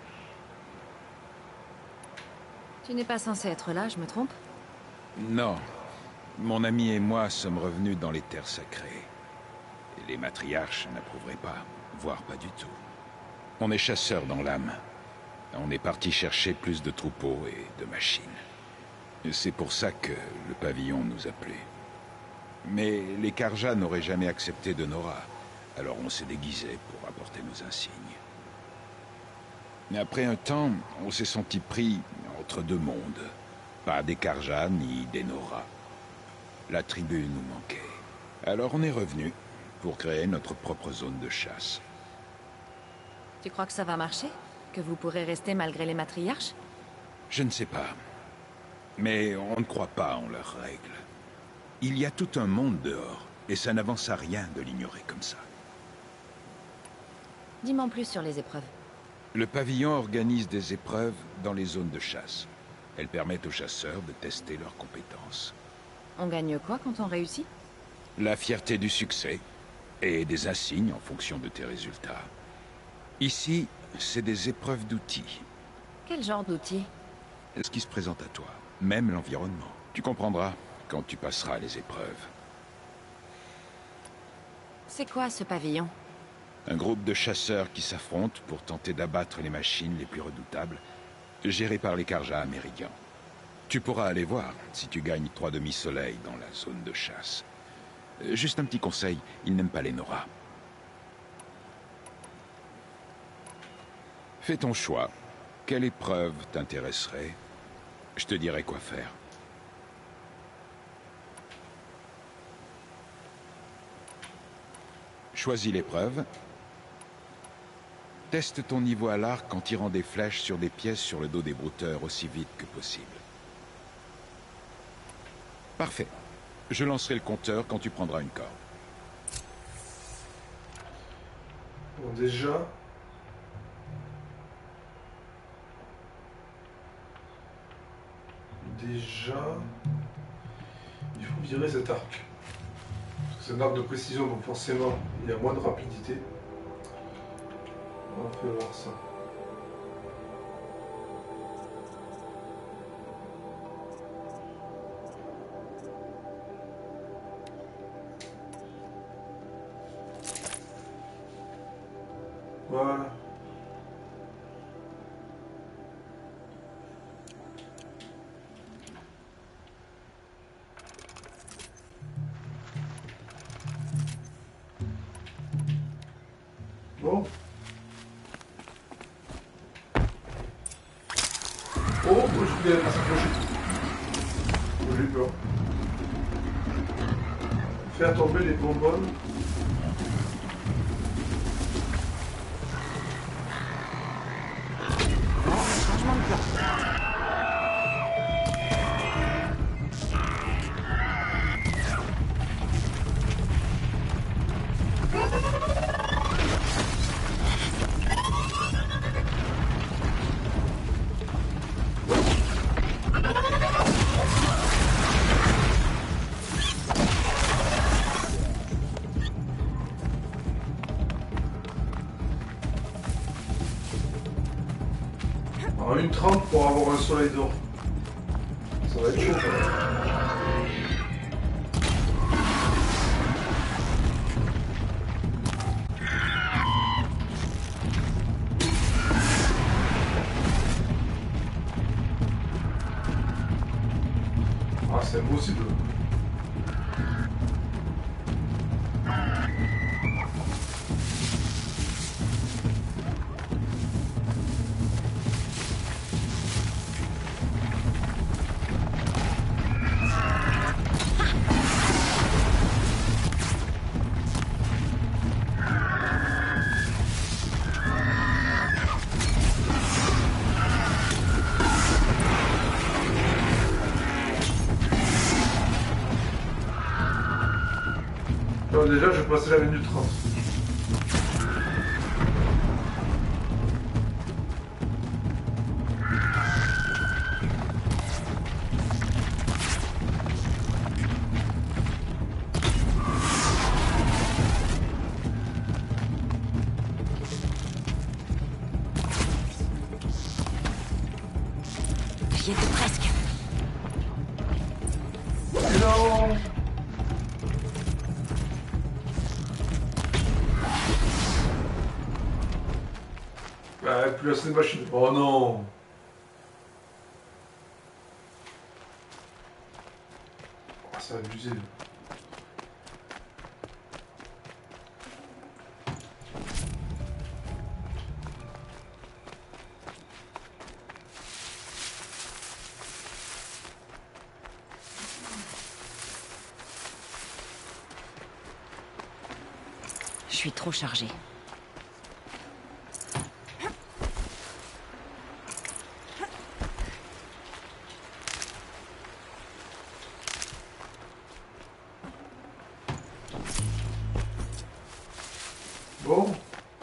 Tu n'es pas censé être là, je me trompe? Non. Mon ami et moi sommes revenus dans les terres sacrées. Et les matriarches n'approuveraient pas, voire pas du tout. On est chasseurs dans l'âme. On est parti chercher plus de troupeaux et de machines. C'est pour ça que le pavillon nous appelait. Mais les Carja n'auraient jamais accepté de Nora, alors on s'est déguisé pour apporter nos insignes. Mais après un temps, on s'est senti pris entre deux mondes. Pas des Carja ni des Nora. La tribu nous manquait. Alors on est revenu pour créer notre propre zone de chasse. Tu crois que ça va marcher? Que vous pourrez rester malgré les matriarches? Je ne sais pas. Mais on ne croit pas en leurs règles. Il y a tout un monde dehors, et ça n'avance à rien de l'ignorer comme ça. Dis-moi en plus sur les épreuves. Le pavillon organise des épreuves dans les zones de chasse. Elles permettent aux chasseurs de tester leurs compétences. On gagne quoi quand on réussit? La fierté du succès, et des insignes en fonction de tes résultats. Ici, c'est des épreuves d'outils. Quel genre d'outils? Ce qui se présente à toi, même l'environnement. Tu comprendras quand tu passeras les épreuves. C'est quoi ce pavillon? Un groupe de chasseurs qui s'affrontent pour tenter d'abattre les machines les plus redoutables, gérées par les Carja à Méridian. Tu pourras aller voir si tu gagnes trois demi-soleils dans la zone de chasse. Juste un petit conseil, ils n'aiment pas les Nora. Fais ton choix. Quelle épreuve t'intéresserait? Je te dirai quoi faire. Choisis l'épreuve. Teste ton niveau à l'arc en tirant des flèches sur des pièces sur le dos des brouteurs aussi vite que possible. Parfait. Je lancerai le compteur quand tu prendras une corde. Bon, déjà... Déjà... Il faut virer cet arc. Parce que c'est un arc de précision, donc forcément, il y a moins de rapidité. On peut voir ça. Voilà. Bon. Oh, moi je voulais s'approcher. J'ai eu peur. Faire tomber les bonbonnes. Changement de place. Alors une trente pour avoir un soleil d'or. Ça va être chaud quand même. Ah, c'est impossible. Alors déjà, je vais passer la minute trente. J'y étais presque. Non. Ah, plus assez de machine. Oh non. Oh, c'est abusé. Je suis trop chargée. Bon.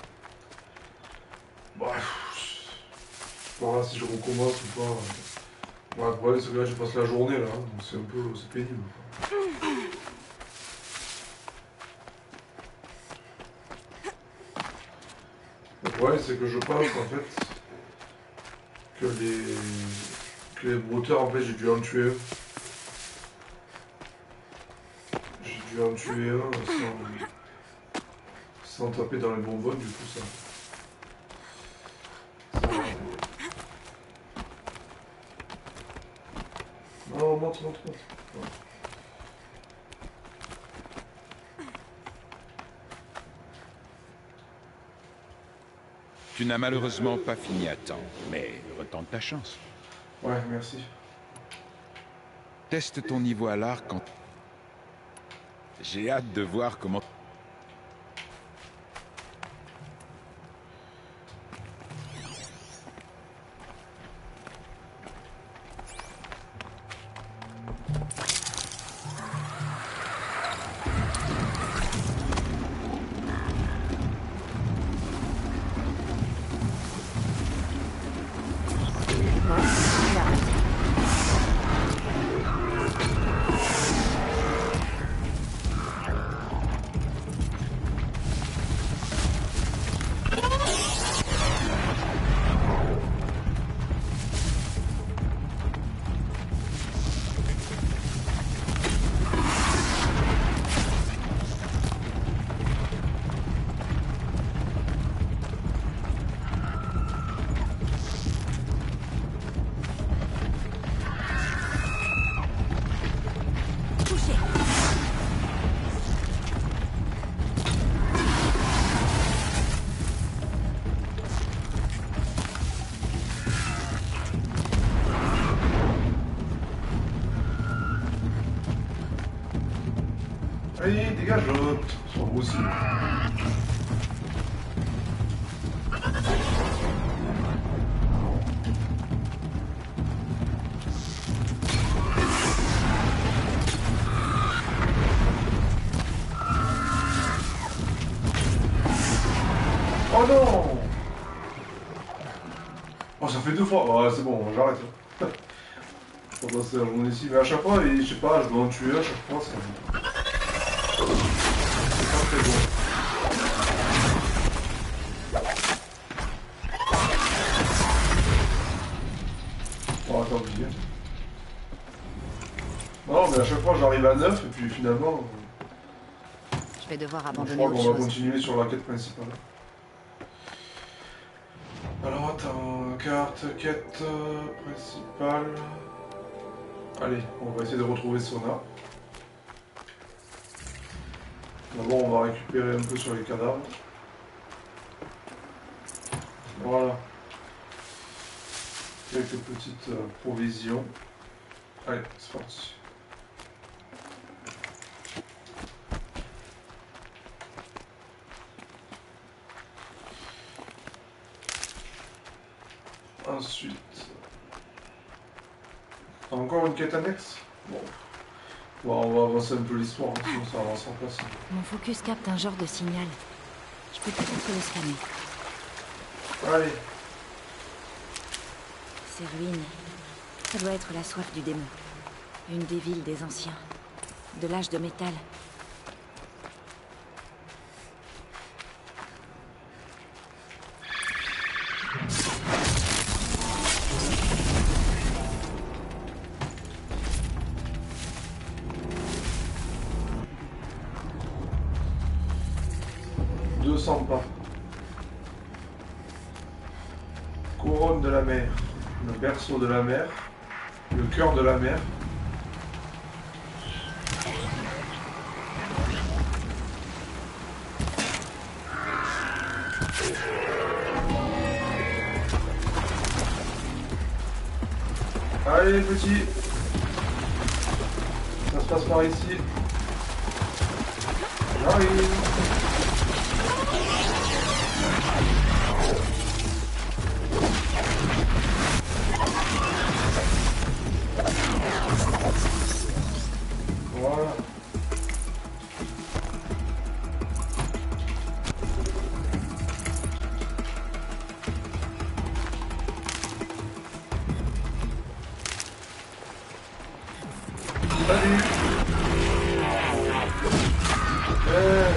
Bah, je sais pas si je recommence ou pas. Bon, le problème, c'est que là, je passe la journée, là. Donc c'est un peu... c'est pénible. Le problème, c'est que je pense, en fait, que les... que les brouteurs, en fait, j'ai dû en tuer un. J'ai dû en tuer un sans... sans taper dans les bonbonnes, du coup, ça... Non, monte, monte, monte. Ouais. Tu n'as malheureusement pas fini à temps, mais retente ta chance. Ouais, merci. Teste ton niveau à l'arc en... J'ai hâte de voir comment... dégage. Euh, sur moi aussi. Oh non! Oh, ça fait deux fois. Ouais, c'est bon, j'arrête. On va passer la journée ici. Mais à chaque fois, je sais pas, je dois en tuer à chaque fois. C'est pas très bon. Oh, attends, oublié. Non, mais à chaque fois, j'arrive à neuf et puis finalement. Je vais devoir Je abandonner crois autre qu'on va chose. continuer sur la quête principale. Alors attends, carte, quête euh, principale. Allez, on va essayer de retrouver Sona. D'abord, on va récupérer un peu sur les cadavres. Voilà. Quelques petites euh, provisions. Allez, c'est parti. Ensuite, encore une quête annexe. Bon, bon on va avancer un peu l'histoire, hein, sinon ça avancera pas. Ça. Mon focus capte un genre de signal. Je peux peut-être le scanner. Allez. Ces ruines, ça doit être la soif du démon. Une des villes des anciens. De l'âge de métal. deux cents pas. Couronne de la mer. Le berceau de la mer. Le cœur de la mer. Allez les petits. Ça se passe par ici. J'arrive. Voilà. Salut. Eh.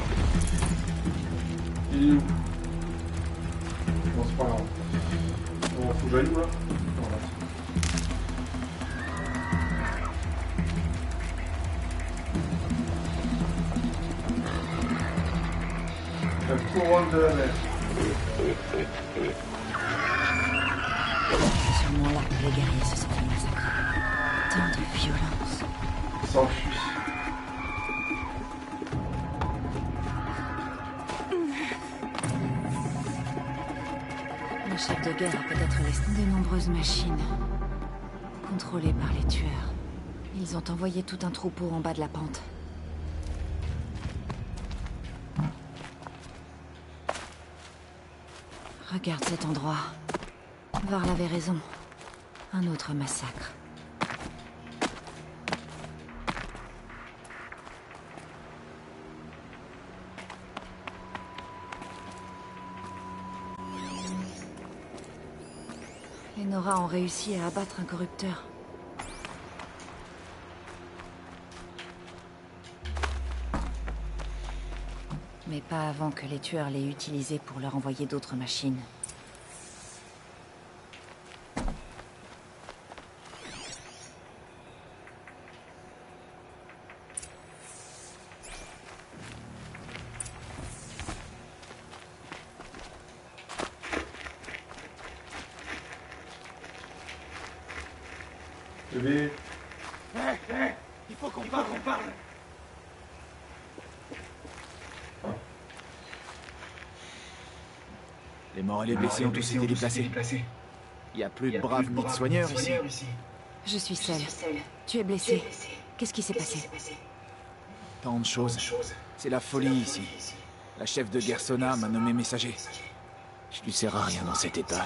Il est où? Bon, c'est pas grave. Bon, faut que j'aille où là? Voilà. La couronne de la mer. C'est sûrement là que les guerriers se sont fait massacrer. Tant de violence. Il s'enfuit. Le chef de guerre a peut-être laissé de nombreuses machines. Contrôlées par les tueurs. Ils ont envoyé tout un troupeau en bas de la pente. Regarde cet endroit. Varl avait raison. Un autre massacre. Les Nora ont réussi à abattre un corrupteur. Mais pas avant que les tueurs l'aient utilisé pour leur envoyer d'autres machines. Bébé. Hé, hé, il faut qu'on parle, on parle. Les morts et les blessés ont tous été déplacés. Il n'y a plus de braves ni de soigneurs ici. Je suis seule. Tu es blessé. Qu'est-ce qui s'est passé? tant de choses. C'est la folie ici. La chef de guerre Sona m'a nommé messager. Je lui sers à rien dans cet état.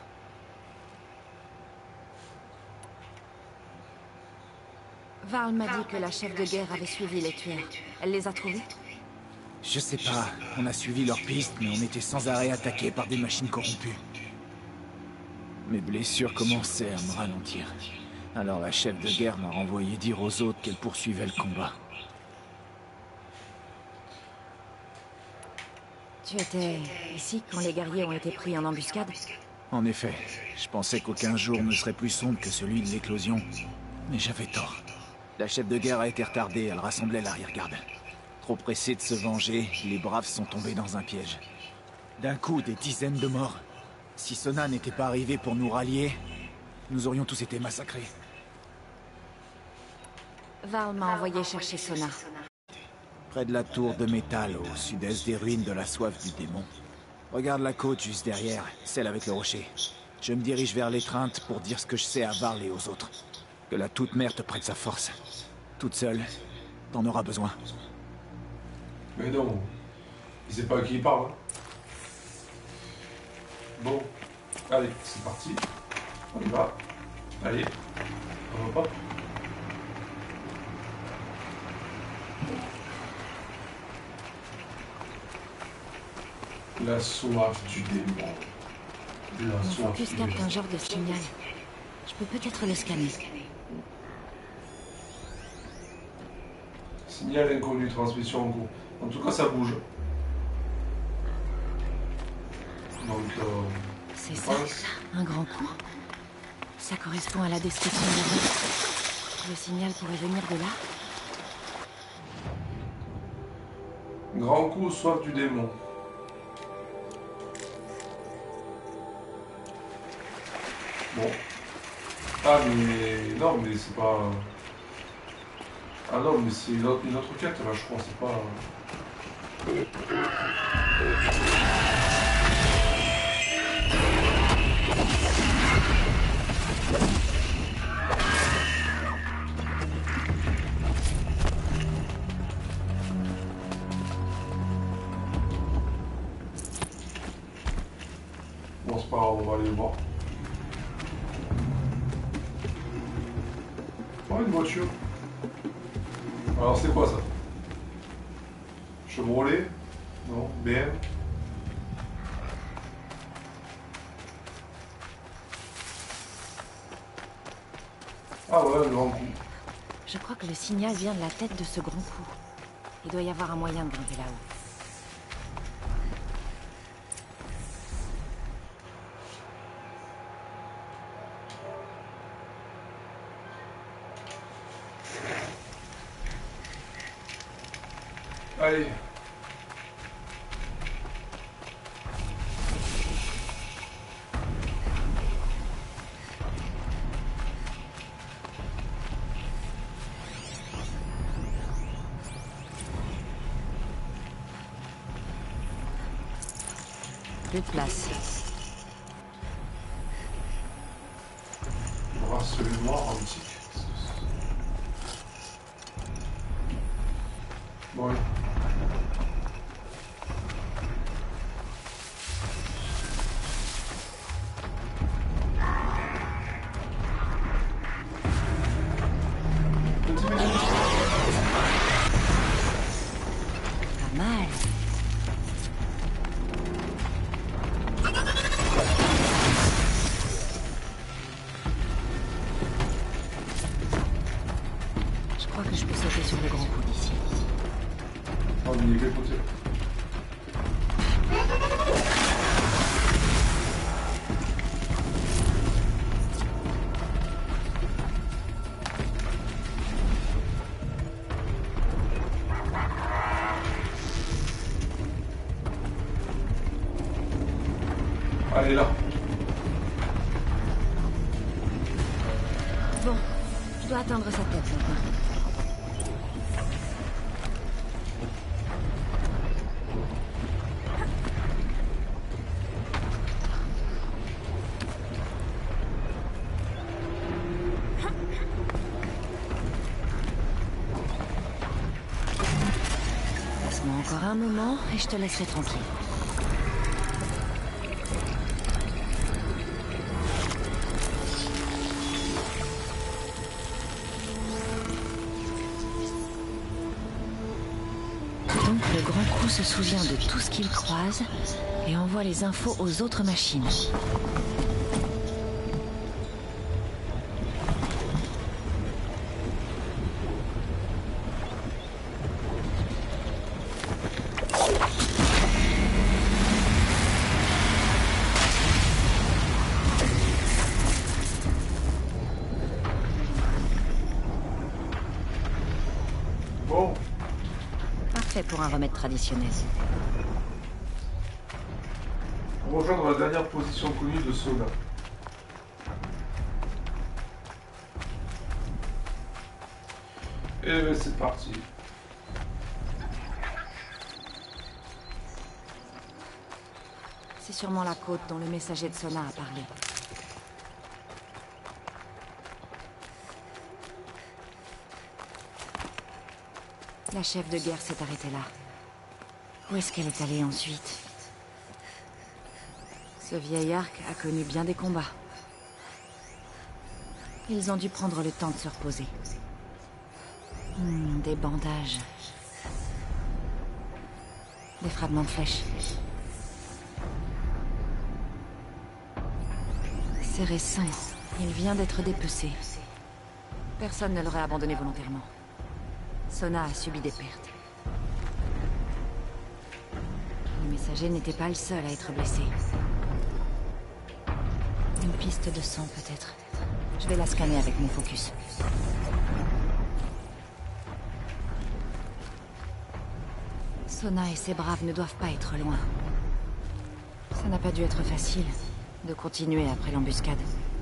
Varl m'a dit que la chef de guerre avait suivi les tueurs. Elle les a trouvés? Je sais pas. On a suivi leurs pistes, mais on était sans arrêt attaqués par des machines corrompues. Mes blessures commençaient à me ralentir. Alors la chef de guerre m'a renvoyé dire aux autres qu'elle poursuivait le combat. Tu étais ici quand les guerriers ont été pris en embuscade? En effet, je pensais qu'aucun jour ne serait plus sombre que celui de l'éclosion. Mais j'avais tort. La chef de guerre a été retardée, elle rassemblait l'arrière-garde. Trop pressée de se venger, les braves sont tombés dans un piège. D'un coup, des dizaines de morts. Si Sona n'était pas arrivé pour nous rallier, nous aurions tous été massacrés. Varl m'a envoyé chercher Sona. Près de la tour de métal, au sud-est des ruines de la soif du démon. Regarde la côte juste derrière, celle avec le rocher. Je me dirige vers l'étreinte pour dire ce que je sais à Varl et aux autres. Que la Toute-Mère te prête sa force. Toute seule, t'en auras besoin. Mais non, il sait pas à qui il parle. Hein. Bon, allez, c'est parti. On y va. Allez, on va pas. La soif du démon. La Mon soif focus du capte démon. un genre de signal. Je peux peut-être le scanner. Signal inconnu, transmission en cours. En tout cas, ça bouge. Donc, euh, C'est je ça, pense- un grand coup. Ça correspond à la description de la voie. Le signal pourrait venir de là. Grand coup, soif du démon. Bon. Ah, mais... Non, mais c'est pas... Ah non, mais c'est une autre, une autre quête, là, je crois, c'est pas... Bon, c'est pas grave, on va aller le voir. Oh, une voiture. Alors, c'est quoi ça? Chevrolet? Non, B M? Ah ouais, le grand coup. Je crois que le signal vient de la tête de ce grand coup. Il doit y avoir un moyen de grimper là-haut. Allez. Plus de place. Bracelet noir antique. Bon, oui. Petit ménage. Pas mal. Je crois que je peux sauter sur le grand coup d'ici. Ah, mais il est côté. Allez là. Bon, je dois atteindre sa tête maintenant. et je te laisserai tranquille. Donc le grand coup se souvient de tout ce qu'il croise et envoie les infos aux autres machines. Bon, Parfait pour un remède traditionnel. on rejoindre la dernière position connue de Sona. Et ben, c'est parti. C'est sûrement la côte dont le messager de Sona a parlé. La chef de guerre s'est arrêtée là. Où est-ce qu'elle est allée ensuite? Ce vieil arc a connu bien des combats. Ils ont dû prendre le temps de se reposer. Hmm, des bandages. Des fragments de flèches. C'est récent. Il vient d'être dépecé. Personne ne l'aurait abandonné volontairement. Sona a subi des pertes. Le messager n'était pas le seul à être blessé. Une piste de sang, peut-être. Je vais la scanner avec mon focus. Sona et ses braves ne doivent pas être loin. Ça n'a pas dû être facile de continuer après l'embuscade.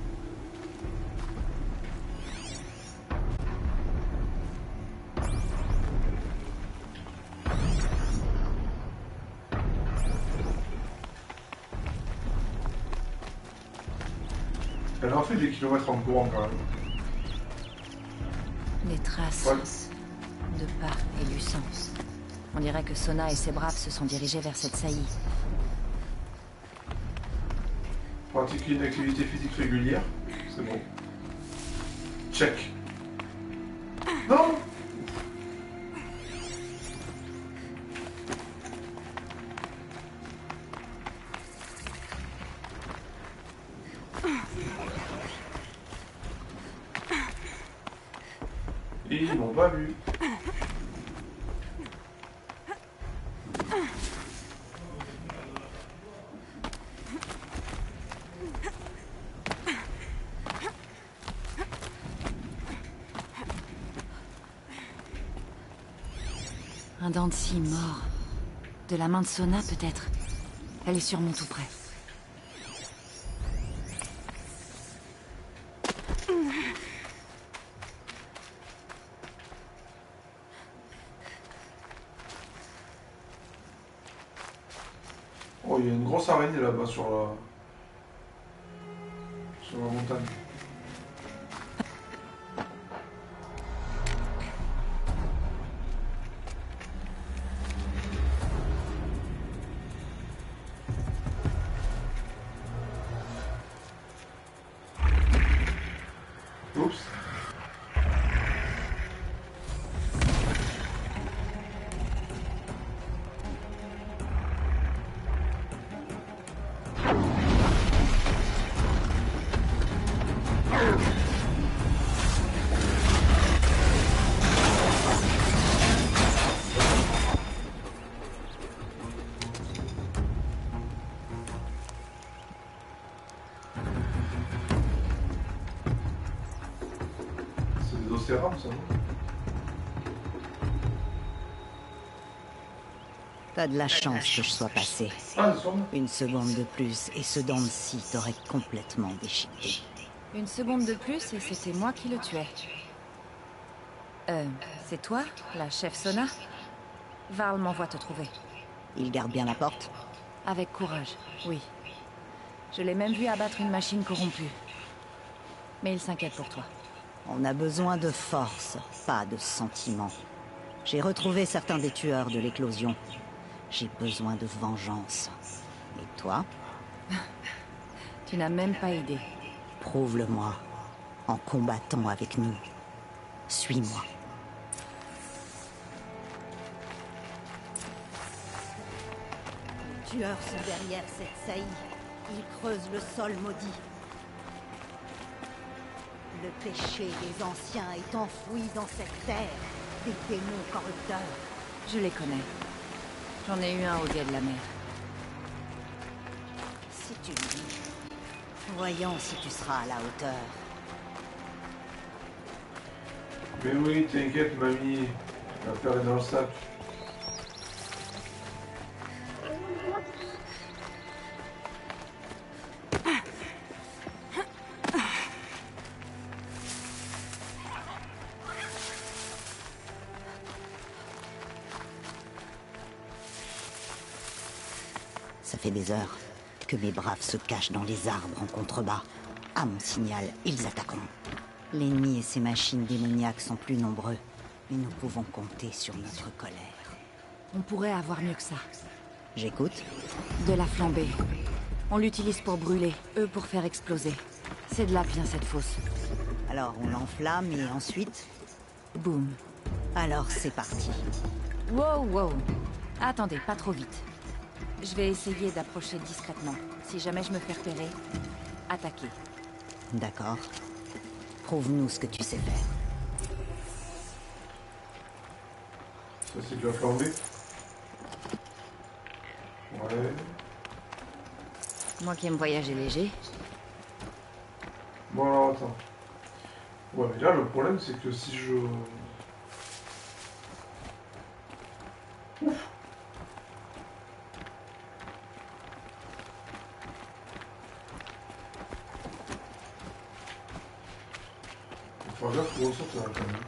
Elle en fait des kilomètres en courant quand même. Les traces Ouais. de pas et du sang. On dirait que Sona et ses braves se sont dirigés vers cette saillie. Pratiquer une activité physique régulière, c'est bon. Check. Non! Ils m'ont pas vu. Un dent de scie mort. De la main de Sona, peut-être. Elle est sûrement tout près. Oh, il y a une grosse araignée là-bas sur la... sur la montagne. Oups. C'est des océranes, ça, non? T'as de la chance que je sois passé. Ah, c'est sûrement. Une seconde de plus et ce dent de scie t'aurait complètement déchiqueté. Une seconde de plus et c'était moi qui le tuais. Euh, c'est toi, la chef Sona? Varl m'envoie te trouver. Il garde bien la porte? Avec courage, oui. Je l'ai même vu abattre une machine corrompue. Mais il s'inquiète pour toi. On a besoin de force, pas de sentiments. J'ai retrouvé certains des tueurs de l'éclosion. J'ai besoin de vengeance. Et toi? Tu n'as même pas idée. Prouve-le-moi. En combattant avec nous. Suis-moi. Les tueurs sont derrière cette saillie. Ils creusent le sol maudit. Le péché des anciens est enfoui dans cette terre. Des démons corrupteurs. Je les connais. J'en ai eu un au guet de la mer. Si tu le dis. Voyons si tu seras à la hauteur. Mais oui, t'inquiète, mamie. L'affaire est dans le sac. Ça fait des heures que mes braves se cachent dans les arbres en contrebas. À mon signal, ils attaqueront. L'ennemi et ses machines démoniaques sont plus nombreux, mais nous pouvons compter sur notre colère. On pourrait avoir mieux que ça. J'écoute. De la flambée. On l'utilise pour brûler, eux pour faire exploser. C'est de là que vient cette fosse. Alors on l'enflamme et ensuite... Boum. Alors c'est parti. Wow, wow. Attendez, pas trop vite. Je vais essayer d'approcher discrètement. Si jamais je me fais repérer, attaquer. D'accord. Prouve-nous ce que tu sais faire. Ça, c'est de la flambée. Ouais. Moi qui aime voyager léger. Bon, alors attends. Ouais, mais là, le problème, c'est que si je... Ouf. Faut faire gaffe pour ressortir, là, quand même.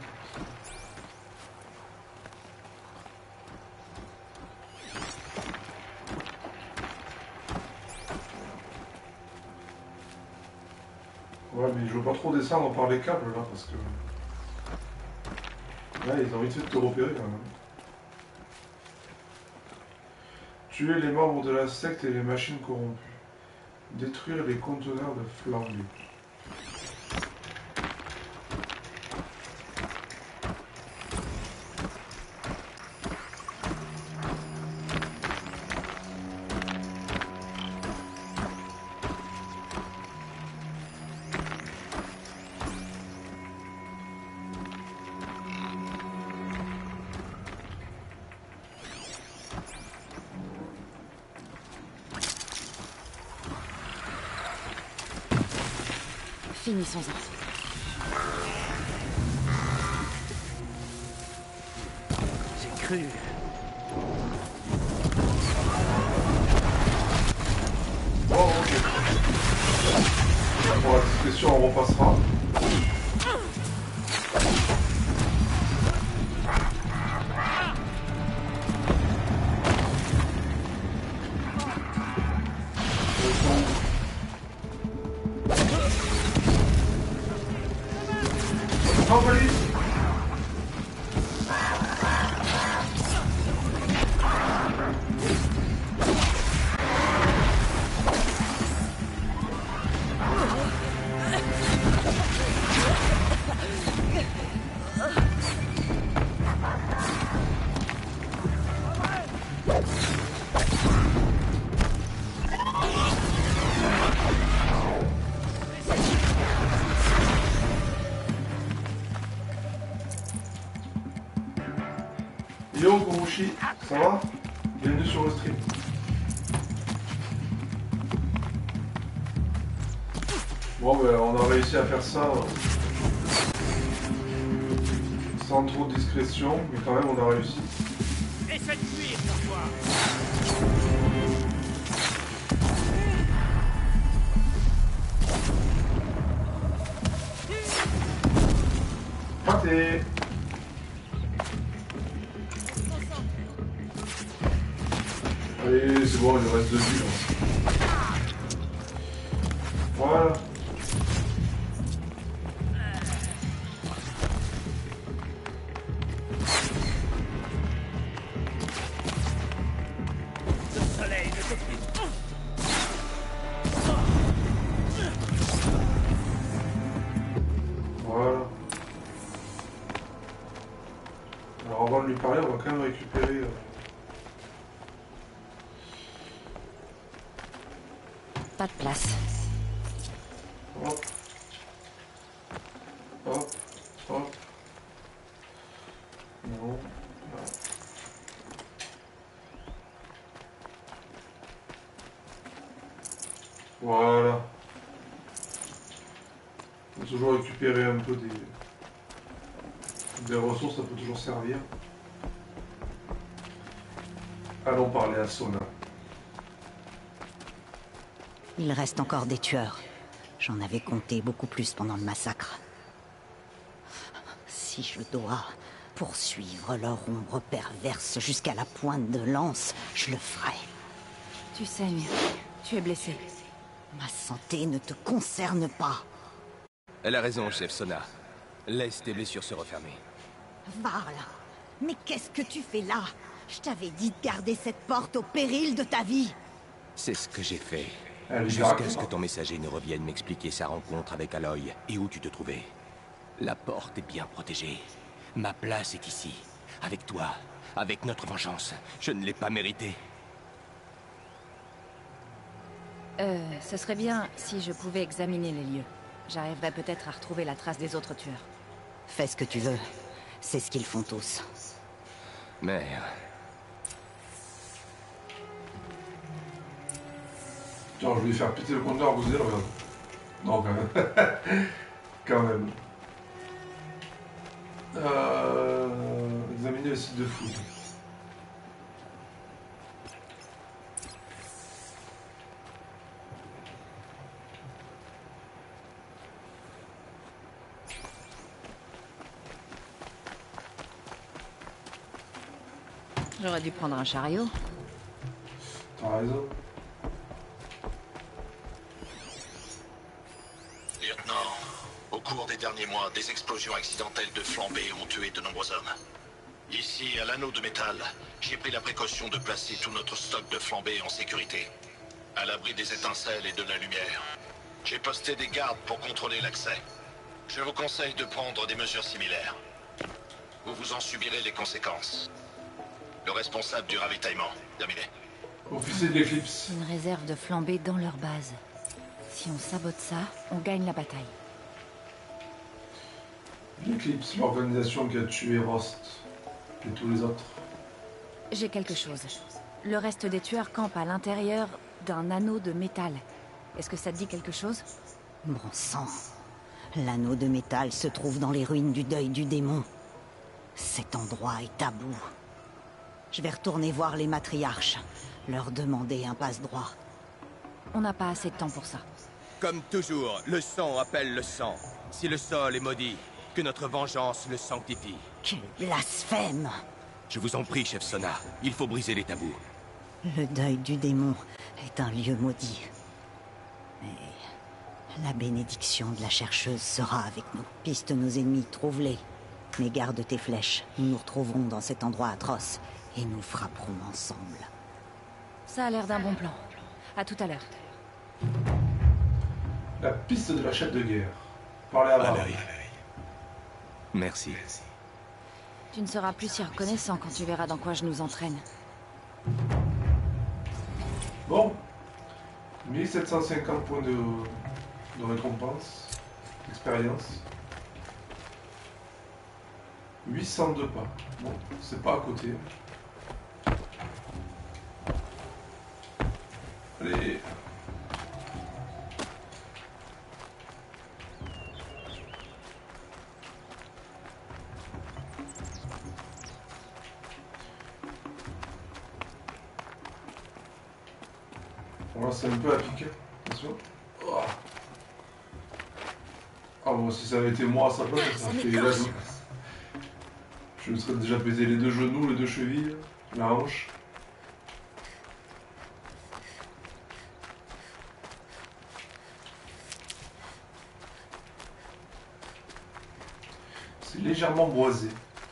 Ouais, mais je veux pas trop descendre par les câbles, là, parce que... Là, ils ont vite fait de te repérer, quand même. Tuer les membres de la secte et les machines corrompues. Détruire les conteneurs de flambée. Finissons-en. J'ai cru. Oh, ok. Pour la discrétion, on repassera. Yo Komushi, ça va? Bienvenue sur le stream. Bon ben on a réussi à faire ça sans trop de discrétion, mais quand même on a réussi. Essaie de fuir cette fois. Raté. Allez, c'est bon, il reste deux villes. Voilà. par là, on va quand même récupérer... Euh... Pas de place. Hop. Hop. Hop. Non. Non. Voilà. On peut toujours récupérer un peu des, des ressources, ça peut toujours servir. Allons parler à Sona. Il reste encore des tueurs. J'en avais compté beaucoup plus pendant le massacre. Si je dois poursuivre leur ombre perverse jusqu'à la pointe de lance, je le ferai. Tu saignes. Tu es blessé. Ma santé ne te concerne pas. Elle a raison, chef Sona. Laisse tes blessures se refermer. Varl, mais qu'est-ce que tu fais là? Je t'avais dit de garder cette porte au péril de ta vie. C'est ce que j'ai fait. Elle Jusqu'à ce que ton messager ne revienne m'expliquer sa rencontre avec Aloy et où tu te trouvais. La porte est bien protégée. Ma place est ici. Avec toi. Avec notre vengeance. Je ne l'ai pas méritée. Euh, ce serait bien si je pouvais examiner les lieux. J'arriverais peut-être à retrouver la trace des autres tueurs. Fais ce que tu veux. C'est ce qu'ils font tous. Mère. Genre, je vais lui faire péter le compteur, vous allez regarder. Non, quand même. Quand même. Euh... Examiner le site de fouille. J'aurais dû prendre un chariot. T'as raison. Lieutenant, au cours des derniers mois, des explosions accidentelles de flambée ont tué de nombreux hommes. Ici, à l'anneau de métal, j'ai pris la précaution de placer tout notre stock de flambée en sécurité. À l'abri des étincelles et de la lumière. J'ai posté des gardes pour contrôler l'accès. Je vous conseille de prendre des mesures similaires. Ou vous en subirez les conséquences. Le responsable du ravitaillement, terminé. Officier de l'éclipse. Une réserve de flambée dans leur base. Si on sabote ça, on gagne la bataille. L'éclipse, l'organisation qui a tué Rost et tous les autres. J'ai quelque chose. Le reste des tueurs campent à l'intérieur d'un anneau de métal. Est-ce que ça te dit quelque chose? Bon sang. L'anneau de métal se trouve dans les ruines du deuil du démon. Cet endroit est tabou. Je vais retourner voir les matriarches. Leur demander un passe-droit. On n'a pas assez de temps pour ça. Comme toujours, le sang appelle le sang. Si le sol est maudit, que notre vengeance le sanctifie. Quel blasphème! Je vous en prie, chef Sona. Il faut briser les tabous. Le deuil du démon est un lieu maudit. Mais la bénédiction de la chercheuse sera avec nous. Piste nos ennemis, trouve-les. Mais garde tes flèches. Nous nous retrouverons dans cet endroit atroce. Et nous frapperons ensemble. Ça a l'air d'un bon plan. À tout à l'heure. La piste de la chef de guerre. Parlez à Varl. Merci. Tu ne seras plus si reconnaissant quand tu verras dans quoi je nous entraîne. Bon. mille sept cent cinquante points de, de récompense. Expérience. huit cent deux pas. Bon, c'est pas à côté. Allez. Bon, là c'est un peu à piquer. Attention. Oh. Ah bon, si ça avait été moi à sa place, ça aurait fait la joue. Je me serais déjà baisé les deux genoux, les deux chevilles, la hanche. C'est légèrement boisé.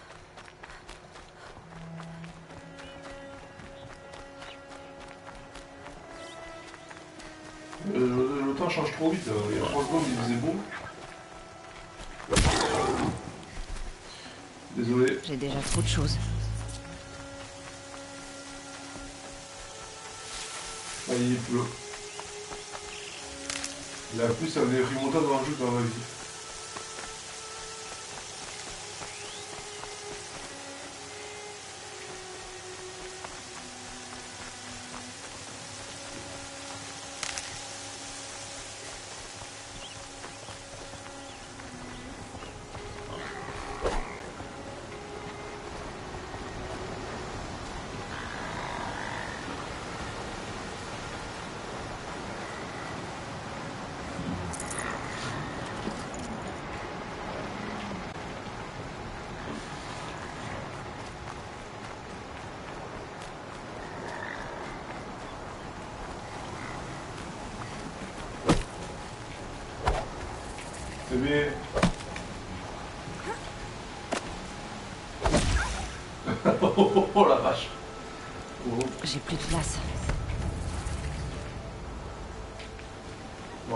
Le, le temps change trop vite. Il y a trois secondes, il faisait beau. Désolé. J'ai déjà trop de choses. il pleut. La pluie, ça venait remonter dans le jeu dans ma vie. C'est bien. oh, oh la vache. Oh. J'ai plus de place. Ouais.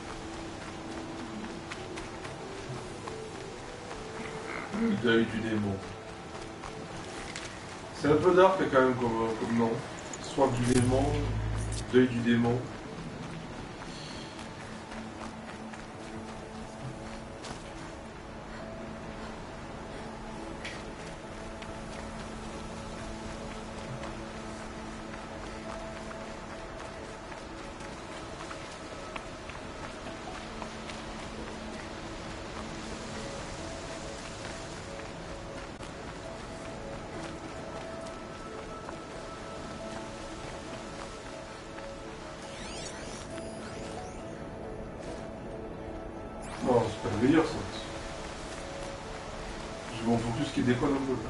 Le deuil du démon. C'est un peu dark quand même comme, comme nom. Soif du démon, deuil du démon. Non, c'est pas le meilleur ça. J'ai mon focus qui déconne un peu là.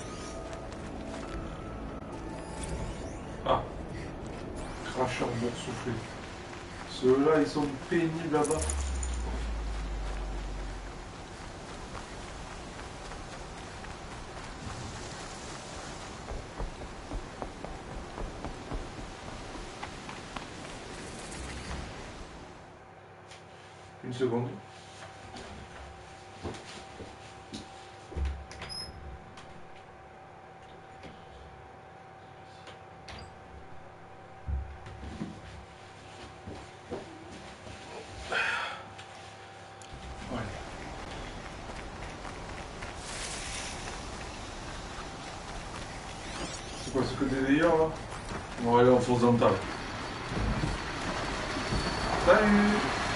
Ah. Cracheur boursouflé. Ceux-là, ils sont pénibles là-bas. Une seconde. C'est quoi, c'est que des veilleurs là? On va aller en force dentale. Salut!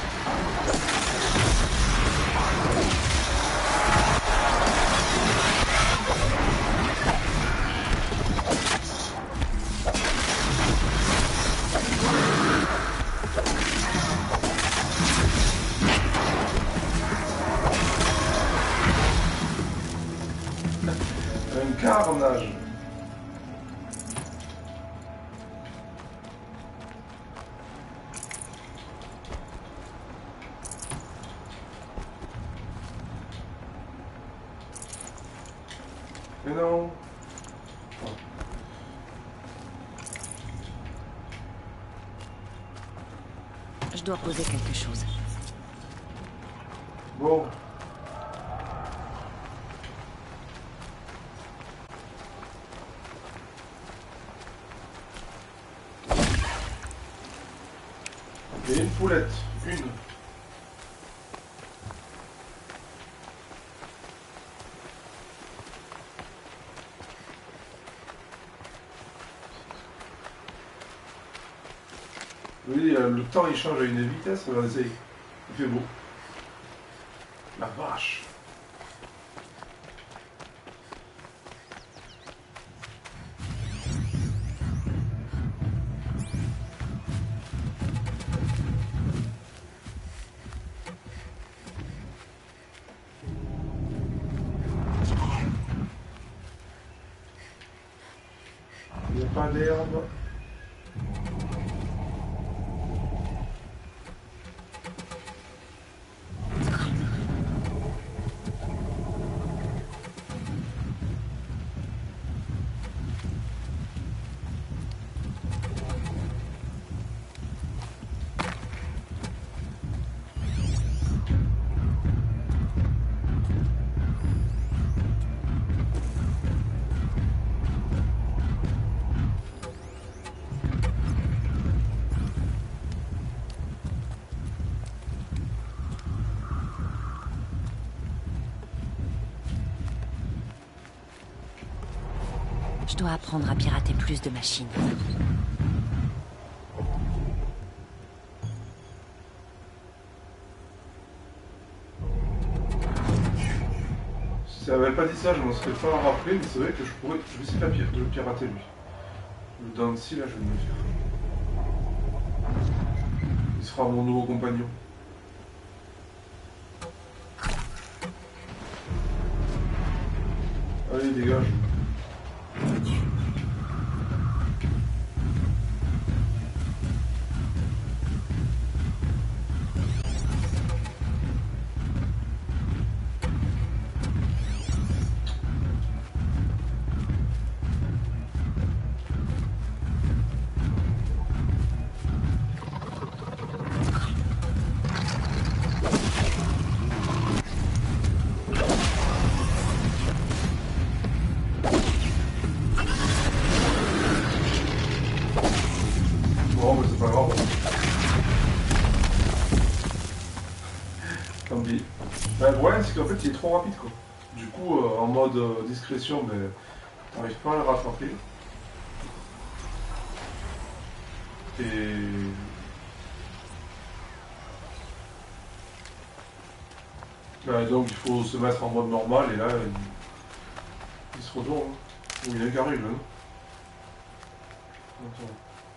Un carnage. Mais non. Oh. Je dois poser quelque chose. Bon. Et une poulette. Une. Oui, le temps il change à une vitesse, vas-y. Il fait beau. La vache. Il n'y a pas d'herbe. Je dois apprendre à pirater plus de machines. Si elle m'avait pas dit ça, je m'en serais pas rappelé, mais c'est vrai que je pourrais. Je vais essayer de, la pire, de le pirater lui. Le Dancy là, je vais me le faire. Il sera mon nouveau compagnon. Allez, dégage. En fait il est trop rapide quoi. Du coup euh, en mode euh, discrétion mais t'arrives pas à le rattraper. Et ouais, donc il faut se mettre en mode normal et là il, il se retourne. Hein. Oh, il y a un qui arrive là. Attends.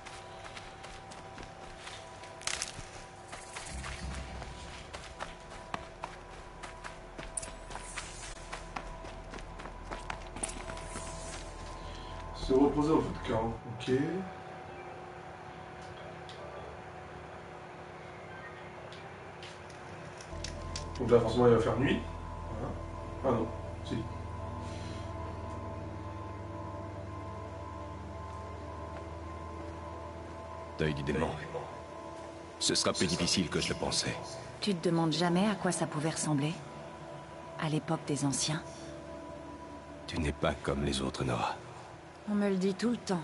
Se reposer au feu de camp, ok. Donc là forcément il va faire nuit. Voilà. Ah non, si. Deuil du démon. Ce sera plus difficile que je le pensais. Tu te demandes jamais à quoi ça pouvait ressembler? À l'époque des anciens? Tu n'es pas comme les autres, Noah. On me le dit tout le temps.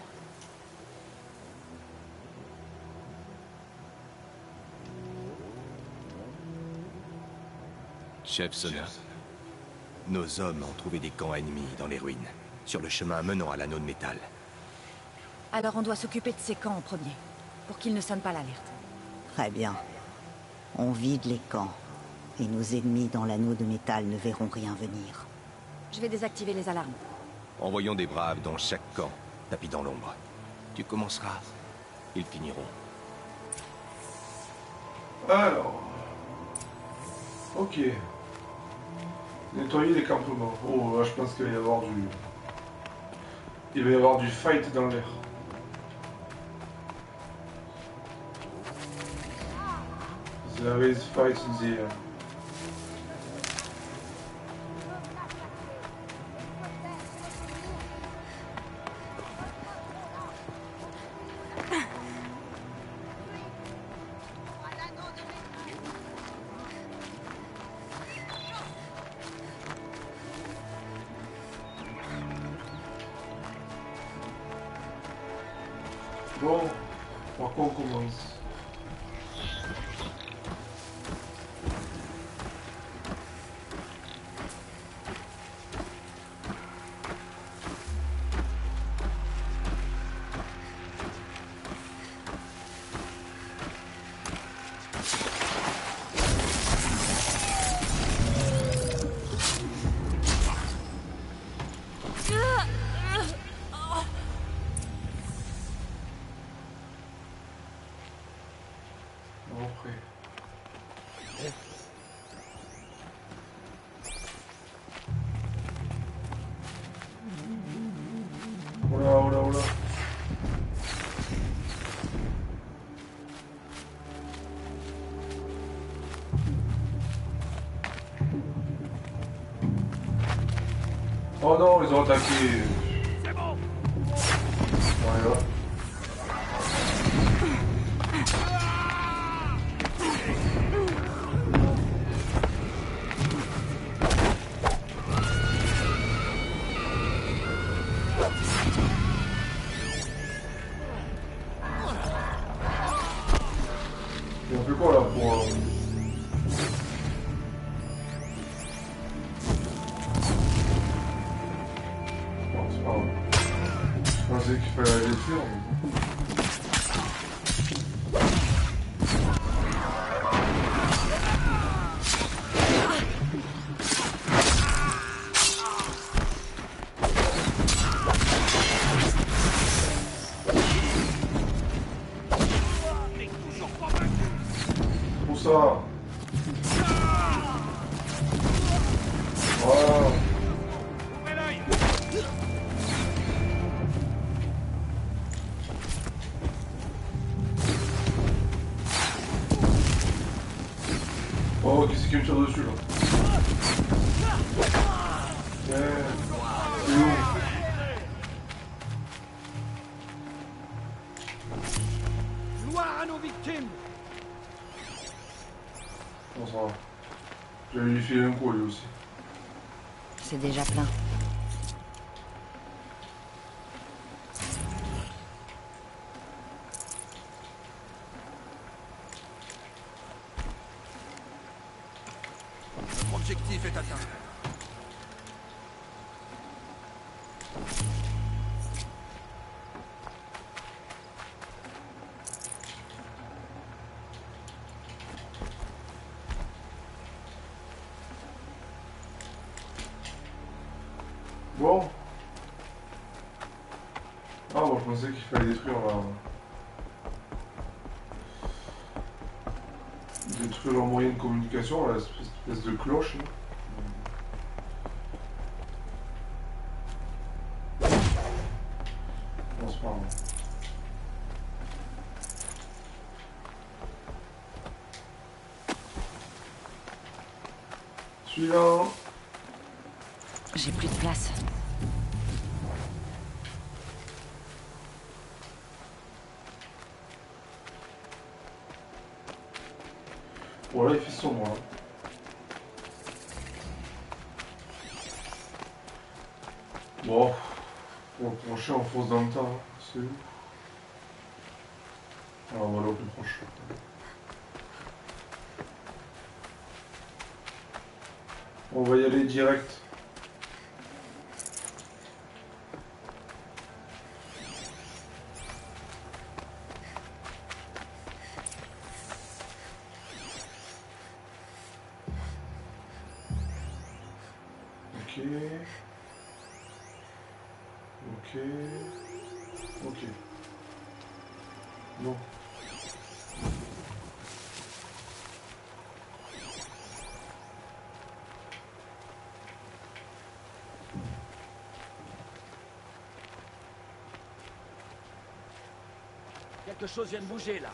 Chef Sona, nos hommes ont trouvé des camps ennemis dans les ruines, sur le chemin menant à l'anneau de métal. Alors on doit s'occuper de ces camps en premier, pour qu'ils ne sonnent pas l'alerte. Très bien. On vide les camps, et nos ennemis dans l'anneau de métal ne verront rien venir. Je vais désactiver les alarmes. Envoyons des braves dans chaque camp, tapis dans l'ombre. Tu commenceras, ils finiront. Alors... Ok. Nettoyer les campements. Oh, là je pense qu'il va y avoir du... Il va y avoir du fight dans l'air. There is fight in the air. Bon, par quoi on commence? Oh non, ils ont attaqué. C'est bon. On y va. Et on fait quoi là pour... Euh... Bon, c'est pas grave. détruire. Pour ça. Voilà. Oh, qui c'est qui me tire dessus là? Yeah. C'est où? Gloire à nos victimes. Bon, ça va. J'allais lui filer un coup lui aussi. C'est déjà plein. Notre objectif est atteint. Bon. Ah bon, je pensais qu'il fallait détruire la... détruire leur moyen de communication, là, cette espèce de cloche. Là. Non, c'est pas grave. Suivant. J'ai plus de place. Bon là il fait sombre hein. Bon, pour le prochain on fonce dans le tas, hein. C'est où? Alors on va aller au plus proche. On va y aller direct. Ok. Ok. Ok. Non. Quelque chose vient de bouger là.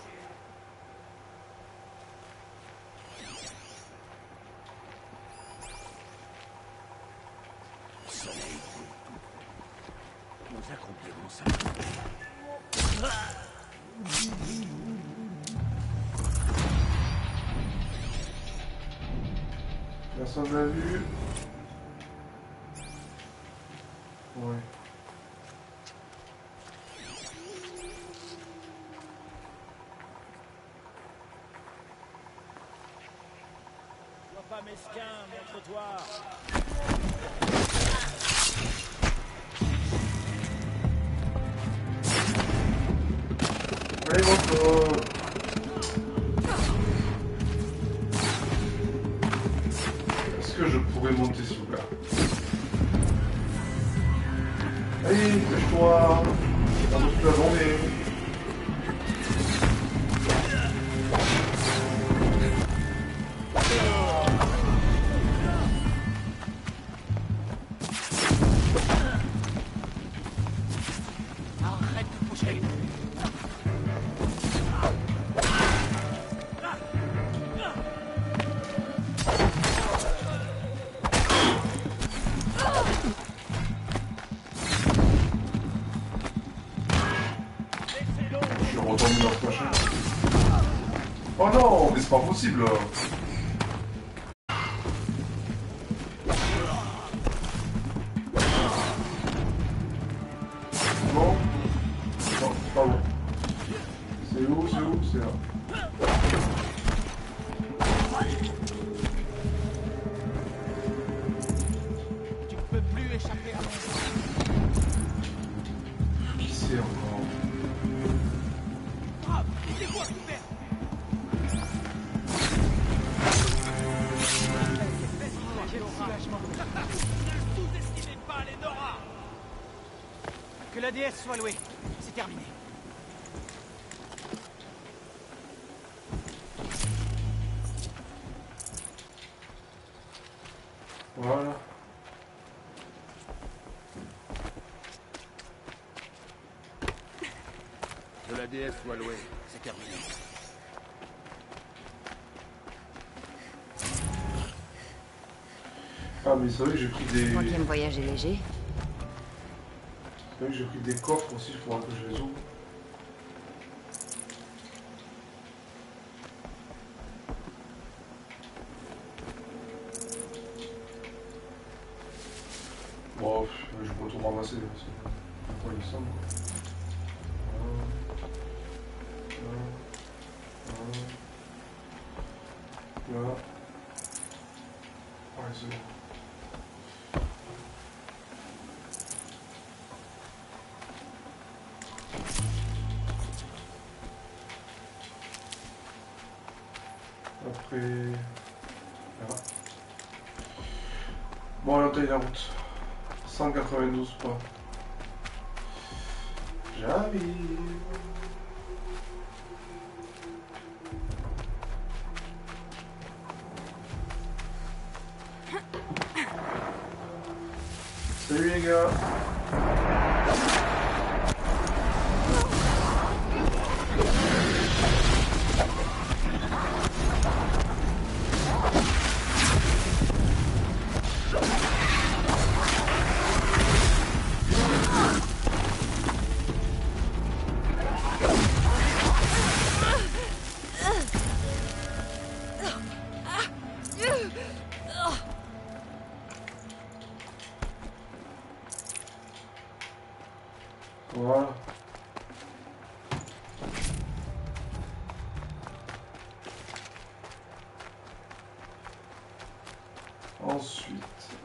Le soleil brûle tout. Nous accomplirons ça. Personne n'a vu. Ouais. Sois pas mesquin, montre-toi. Allez, montre. Est-ce que je pourrais monter s'il vous plaît? Allez, dépêche-toi. On va toute la journée. Arrête de bouger. Je suis retombé dans ce machin. Oh non, mais c'est pas possible. Bon. Non, c'est pas bon. C'est où, c'est où, c'est là. Tu ne peux plus échapper à mon... Qui c'est encore? sous-estimez pas les Nora. Que la déesse soit louée. C'est terminé. Voilà. Que la déesse soit louée. C'est terminé. Ah mais c'est vrai que j'ai pris des... Moi qui aime voyager léger. C'est vrai que j'ai pris des coffres aussi, il faudra que je les ouvre. Bon, je peux tout ramasser, c'est pas il semble. Là. Là. Ouais, c'est bon. Après... Voilà. Bon, là, on taille la route. cent quatre-vingt-douze pas. J'arrive. Salut les gars. Voilà. Ensuite.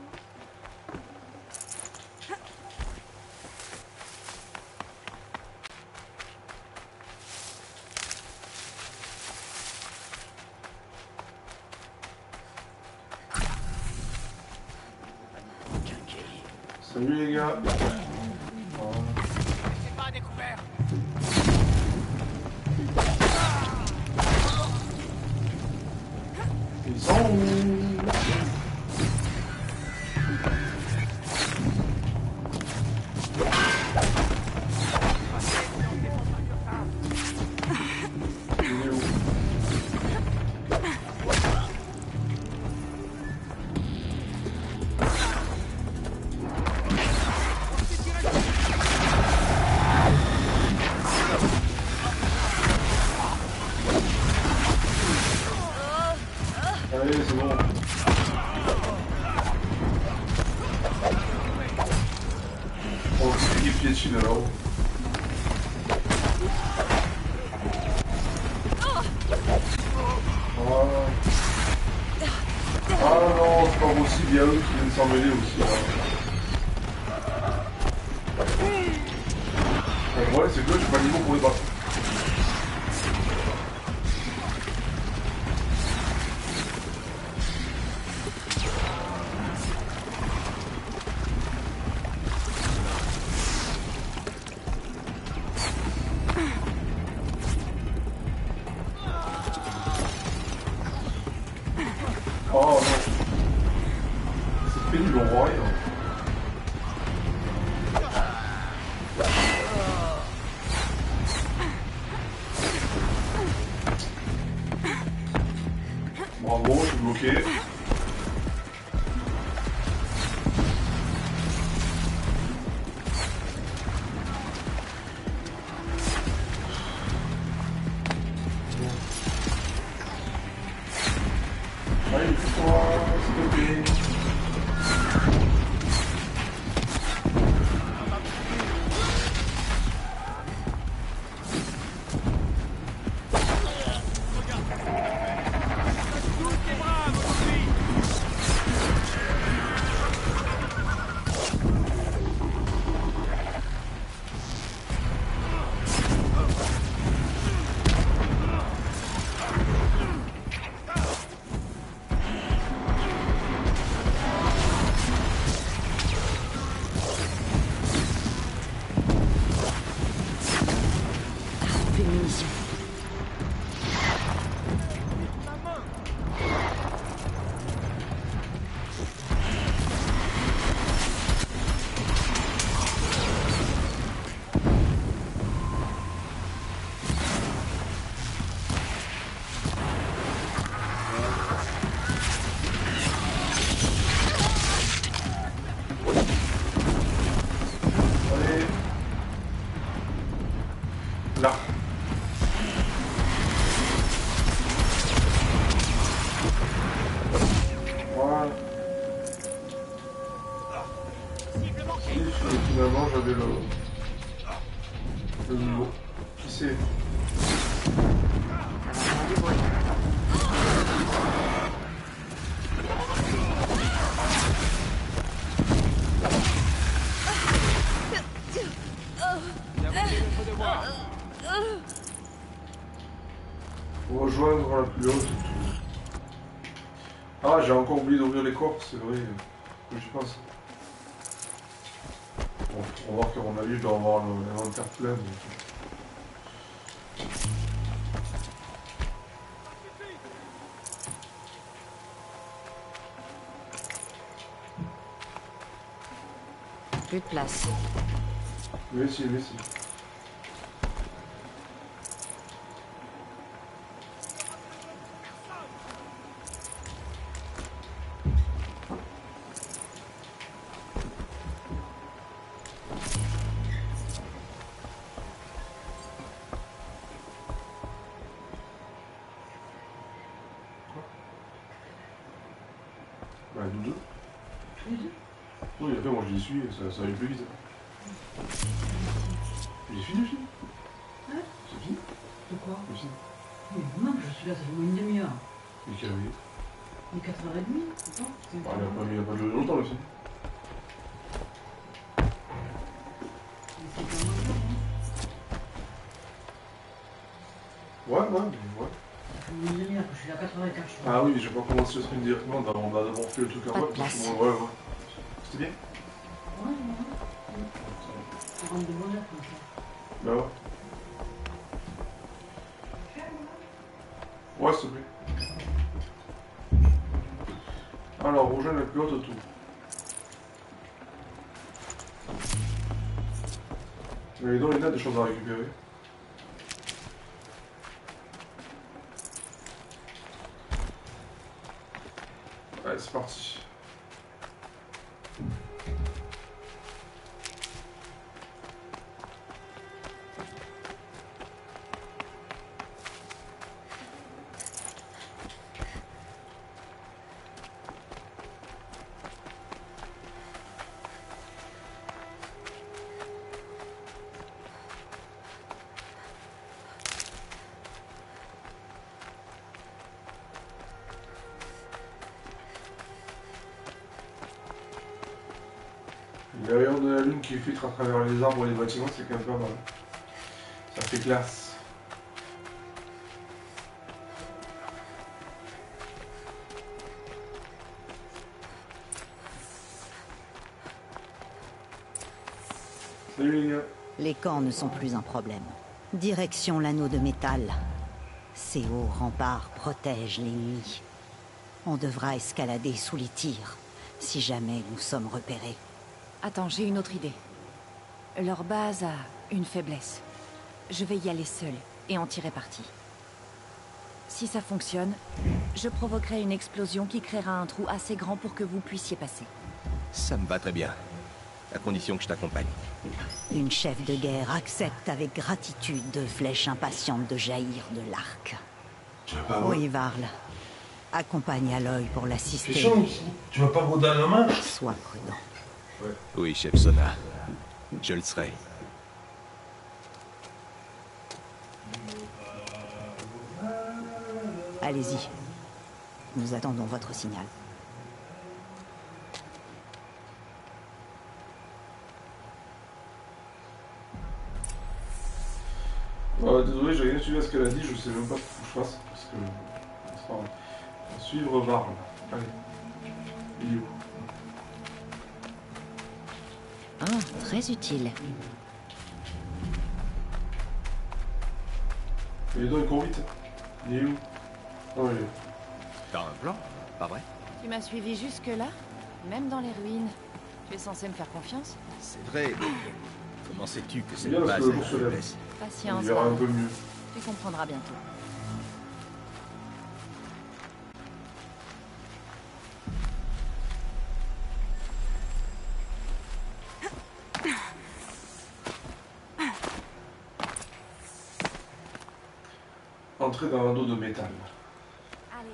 Salut les gars. C'est pas découvert. Ils sont où? Allez, c'est bon. Oh, c'est qui piétine là-haut. Oh. Ah non, c'est pas possible, il y a eux qui viennent s'en mêler aussi. Là. Le problème, c'est que là, je suis pas niveau pour les battre. Oh non. C'est pénible, on voit rien. Bravo, je suis bloqué. Allez, pousse-toi, s'il te plaît. plus haute. Ah, j'ai encore oublié d'ouvrir les coffres, c'est vrai. Que je pense. Bon, on va voir qu'à mon avis, je dois avoir l'inventaire plein. Donc... Plus de place. Oui, si, oui, si. Bah, nous deux. Oui, après, moi je l'y suis, ça, ça va plus vite. J'ai fini, fini. Hein? C'est fini? De quoi? C'est fini. Oui, non, je suis là, ça fait une demi-heure. Et quelle heure il est? Il est quatre heures trente, c'est ça? Ah, il n'a pas, il a pas duré longtemps le film. C'est pas mal, hein? Ouais, ouais, mais ouais. Ça fait une demi-heure que je suis à quatre heures quinze. Ah oui, j'ai pas commencé le stream directement, on a d'abord fait le truc en web. Parce que moi, ouais, ouais. C'était bien? Ouais, ouais, ouais. Ça rentre de bonne heure comme ça. Bah ouais. Ouais, s'il te plaît. Alors, rejoindre la plus haute tour. Mais donc, il y a des choses à récupérer. Allez, c'est parti. Les rayons de la lune qui filtrent à travers les arbres et les bâtiments, c'est quand même pas mal. Ça fait classe. Salut les gars. Les camps ne sont plus un problème. Direction l'anneau de métal. Ces hauts remparts protègent l'ennemi. On devra escalader sous les tirs, si jamais nous sommes repérés. Attends, j'ai une autre idée. Leur base a une faiblesse. Je vais y aller seul et en tirer parti. Si ça fonctionne, je provoquerai une explosion qui créera un trou assez grand pour que vous puissiez passer. Ça me va très bien. À condition que je t'accompagne. Une chef de guerre accepte avec gratitude deux flèches impatientes de jaillir de l'arc. Oui, Varl. Accompagne Aloy pour l'assister. C'est chaud, tu vas pas rôder à la main? Sois prudent. Ouais. Oui, chef Sona. Je le serai. Allez-y. Nous attendons votre signal. Euh, désolé, j'ai rien suivi à ce qu'elle a dit, je sais même pas ce que je fasse. Parce que. C'est pas grave. Suivre Varl. Allez. Il est où? Ah, très utile. Il est dans, il court vite. Il est où? Oh, il est. T'as un plan, pas vrai? Tu m'as suivi jusque-là? Même dans les ruines. Tu es censé me faire confiance? C'est vrai, mais comment sais-tu que C'est cette bien parce base que le est jour se lève. faiblesse? Patience. Il verra un Varl. peu mieux. Tu comprendras bientôt. Entrer dans un dos de métal. Allez,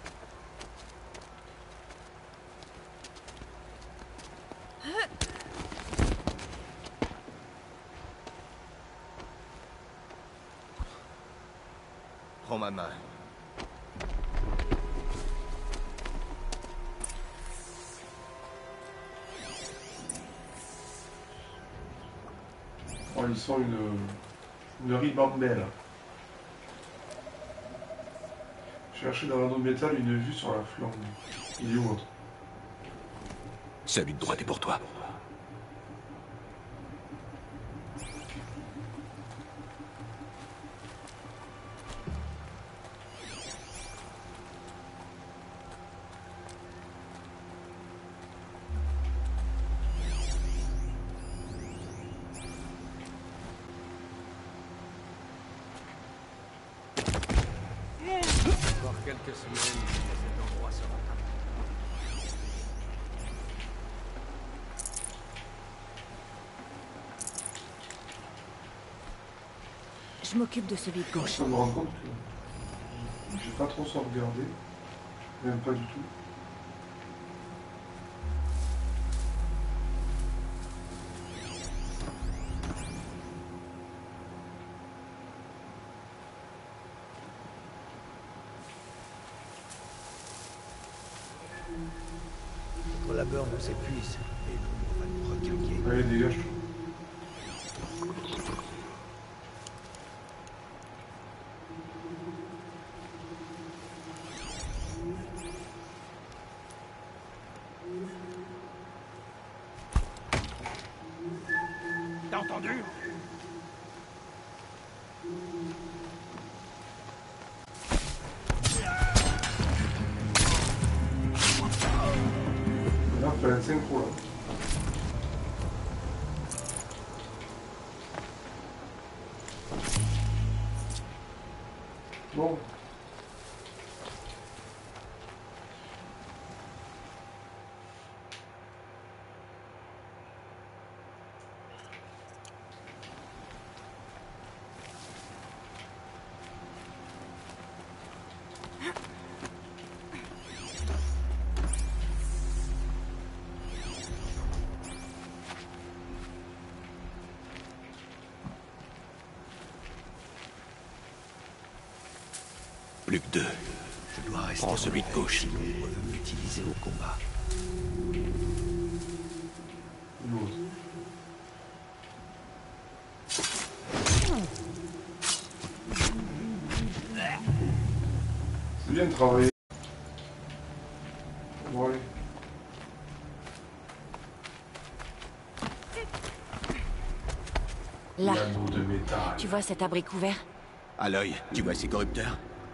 Prends ma main. Oh, ils sont une. Une ribambelle. Cherchez dans l'anneau de métal une vue sur la flamme. Il est où votre? Celui de droite est pour toi. Encore quelques semaines, et cet endroit sera terminé. Je m'occupe de celui de gauche. Je me rends compte que j'ai pas trop sauvegardé, même pas du tout. Notre labeur nous épuise et l'ombre va nous requinquer. Allez, dégage. T'as entendu? Là, il fait un synchro là. Bon. Plus que deux. Je dois rester. Prends celui de gauche. Si l'ombre veut m'utiliser au combat. L'autre. C'est bien de travailler. Bon, allez. Là, L'anneau de métal. tu vois cet abri couvert? À l'œil, tu vois ces corrupteurs?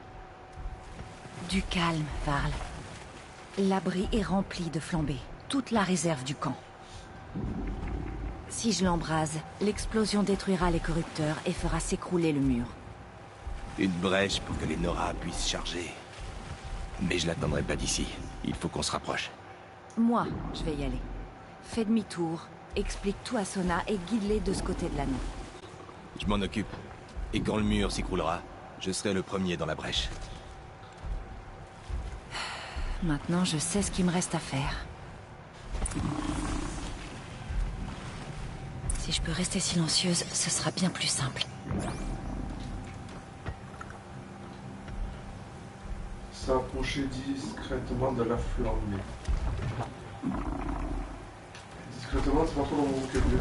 Du calme, Varl. L'abri est rempli de flambées. Toute la réserve du camp. Si je l'embrase, l'explosion détruira les corrupteurs et fera s'écrouler le mur. Une brèche pour que les Nora puissent charger. Mais je l'attendrai pas d'ici. Il faut qu'on se rapproche. Moi, je vais y aller. Fais demi-tour, explique tout à Sona et guide-les de ce côté de l'anneau. Je m'en occupe. Et quand le mur s'écroulera, je serai le premier dans la brèche. Maintenant, je sais ce qu'il me reste à faire. Si je peux rester silencieuse, ce sera bien plus simple. S'approcher discrètement de la flambée. Discrètement, c'est pas trop dans mon vocabulaire.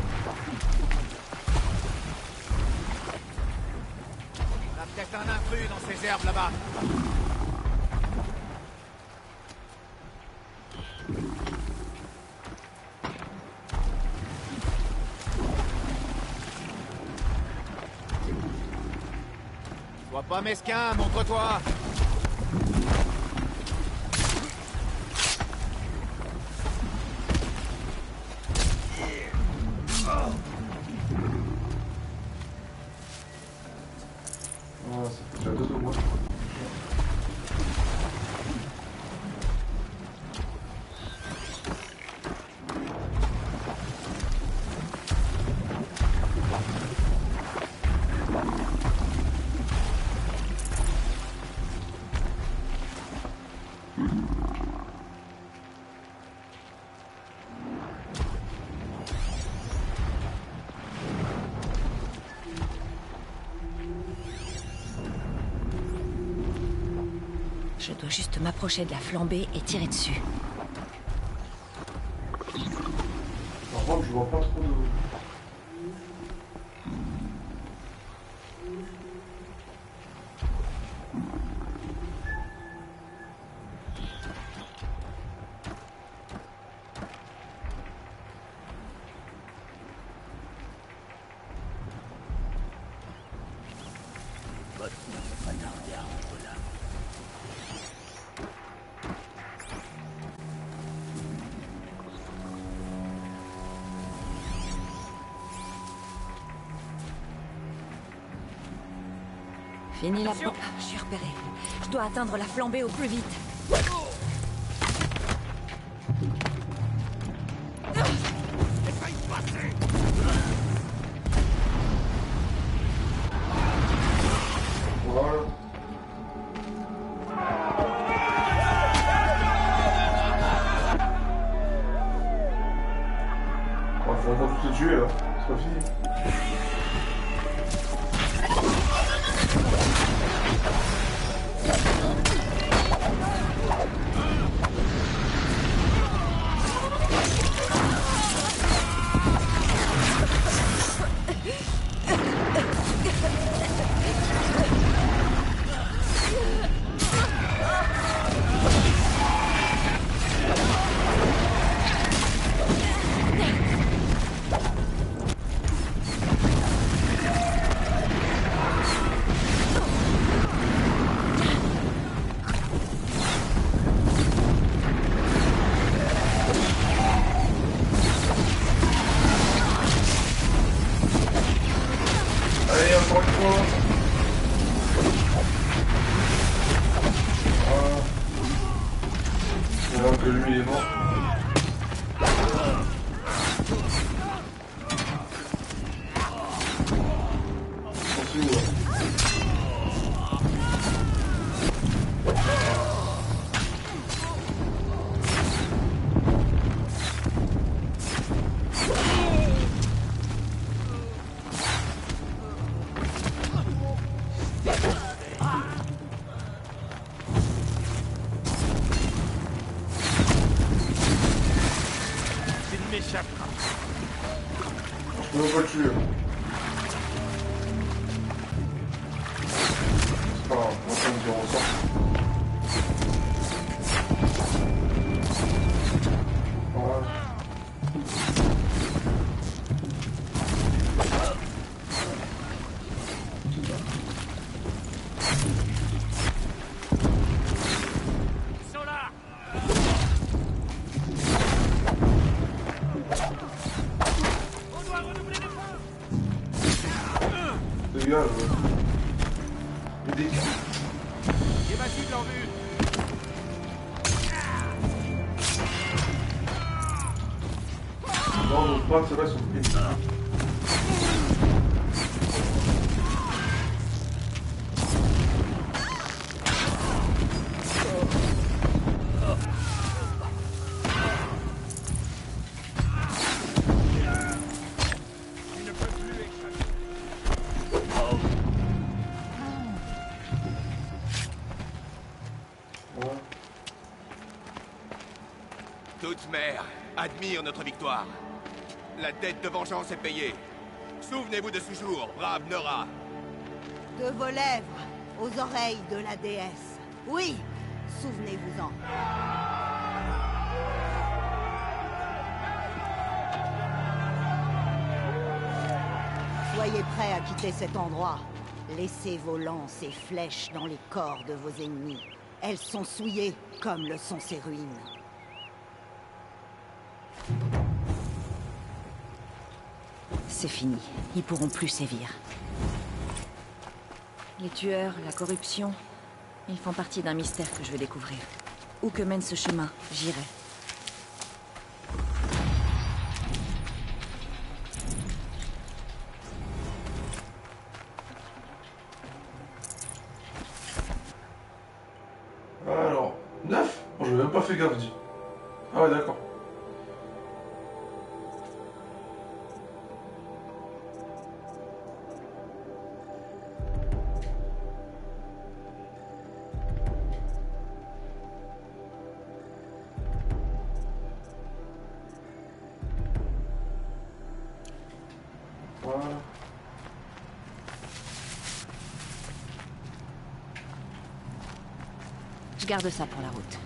On a peut-être un intrus dans ces herbes là-bas. Sois pas mesquin, montre-toi. Ah, ça fait déjà deux de moi. Je dois juste m'approcher de la flambée et tirer dessus. Par contre, je vois pas trop de... Fini la pop. Je suis repéré. Je dois atteindre la flambée au plus vite. Voilà. On faut encore tout les tuer là, c'est pas fini. Allez, encore une fois. Voilà. C'est là que lui il est mort. Je peux même pas le tuer. C'est pas grave, on va prendre du ressort. Voilà. Ils sont là. Dégage, ouais. Mais dégage. J'ai ma cible en vue. Non, nos pattes, c'est vrai, sont prises. Toute mère admire notre victoire. La dette de vengeance est payée. Souvenez-vous de ce jour, brave Nora. De vos lèvres aux oreilles de la déesse. Oui, souvenez-vous-en. Soyez prêts à quitter cet endroit. Laissez vos lances et flèches dans les corps de vos ennemis. Elles sont souillées comme le sont ces ruines. C'est fini. Ils pourront plus sévir. Les tueurs, la corruption, ils font partie d'un mystère que je vais découvrir. Où que mène ce chemin, j'irai. Alors, neuf? Bon, je n'ai même pas fait gaffe, dit. Ah ouais, d'accord. Voilà. Je garde ça pour la route.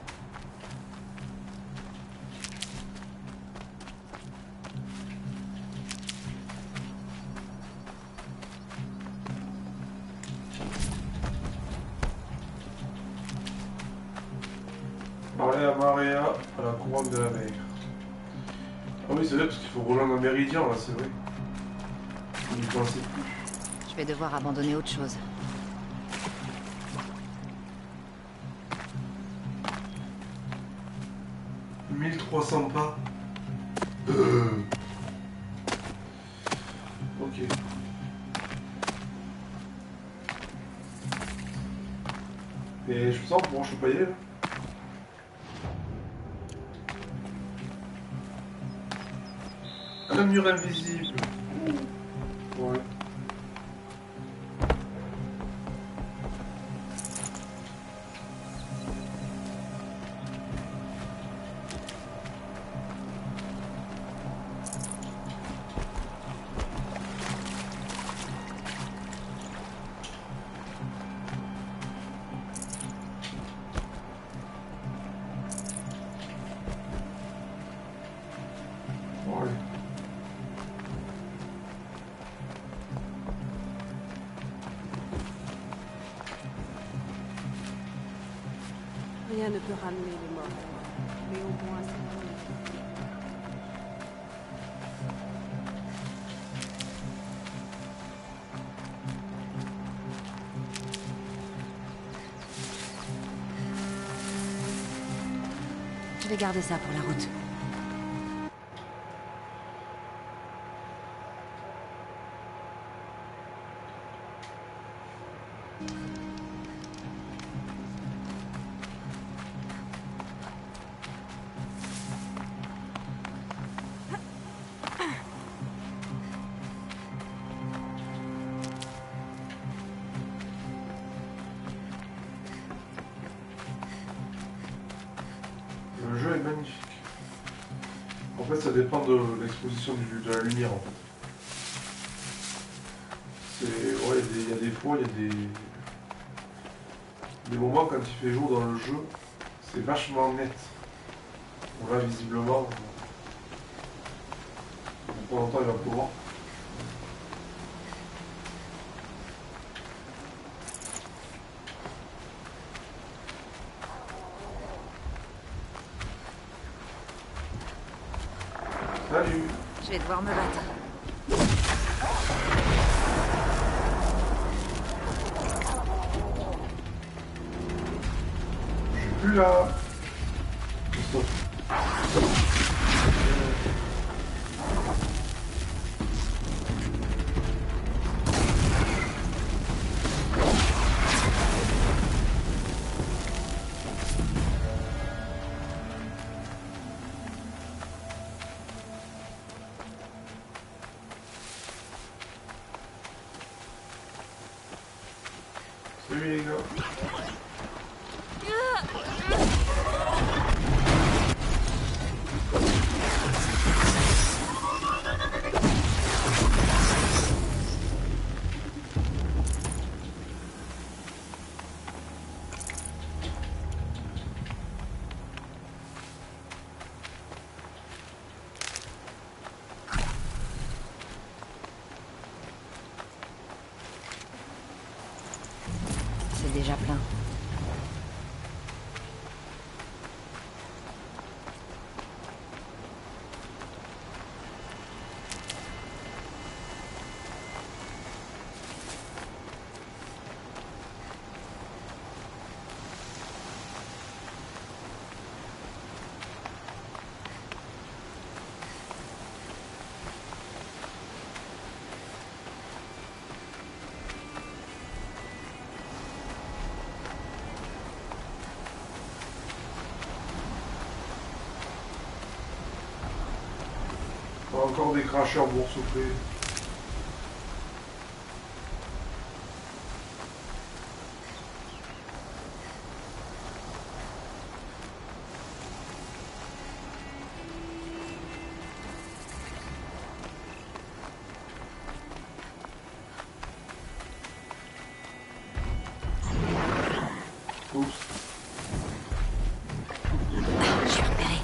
Parler à Maria, à la couronne de la mer. Ah oui, c'est vrai, parce qu'il faut rejoindre un méridien, là, c'est vrai. On n'y pensait plus. Je vais devoir abandonner autre chose. mille trois cents pas. Euh... Ok. Et je me sens bon, je peux pas y aller là. Un mur invisible. Ouais. Rien ne peut ramener les morts. Mais au moins, c'est Je vais garder ça pour la route. Le jeu est magnifique. En fait, ça dépend de l'exposition de la lumière, en fait. C'est... Ouais, il y, y a des fois, il y a des... Des moments, quand il fait jour dans le jeu, c'est vachement net. Bon, là, visiblement, pour longtemps, il va pleuvoir. Salut. Je vais devoir me battre. Je suis plus là. Stop. Salut les gars. C'est déjà plein. Encore des cracheurs boursouflés. Oups. Je suis repéré.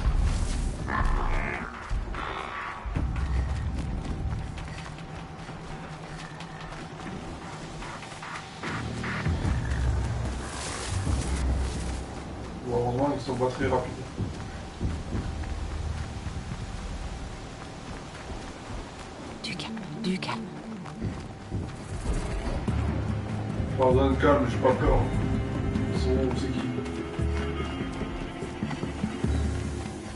Bon, heureusement, ils sont pas très rapides. Du calme, du calme. Pardon, calme, j'ai pas peur. Ils sont où, c'est qui?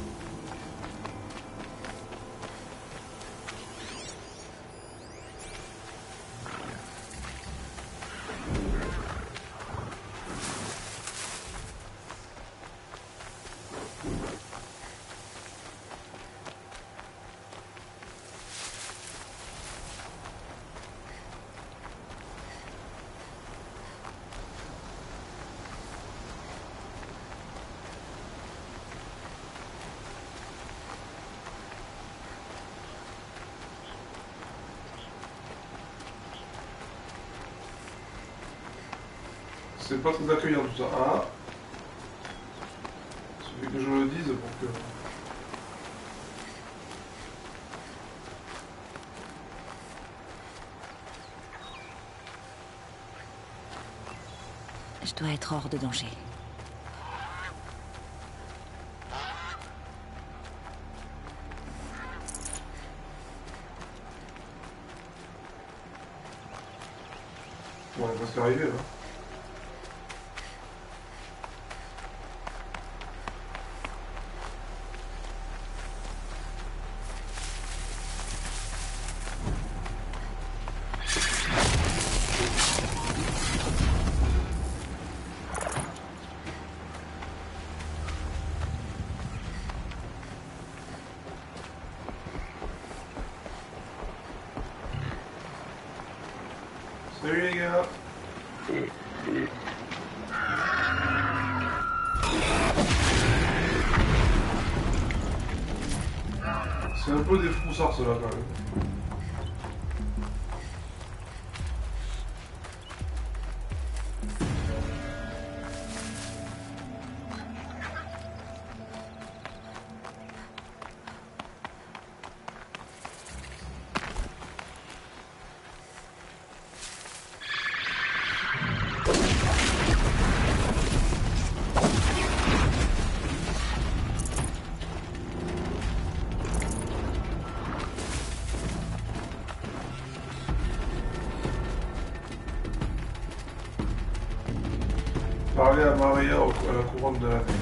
c'est pas très accueillant tout ça. Ah. Il suffit que je le dise pour que... Je dois être hors de danger. Bon, on est presque arrivé là. Salut les gars. C'est un peu des froussards ceux-là quand même. Parler à Maria au- à la couronne de la mer.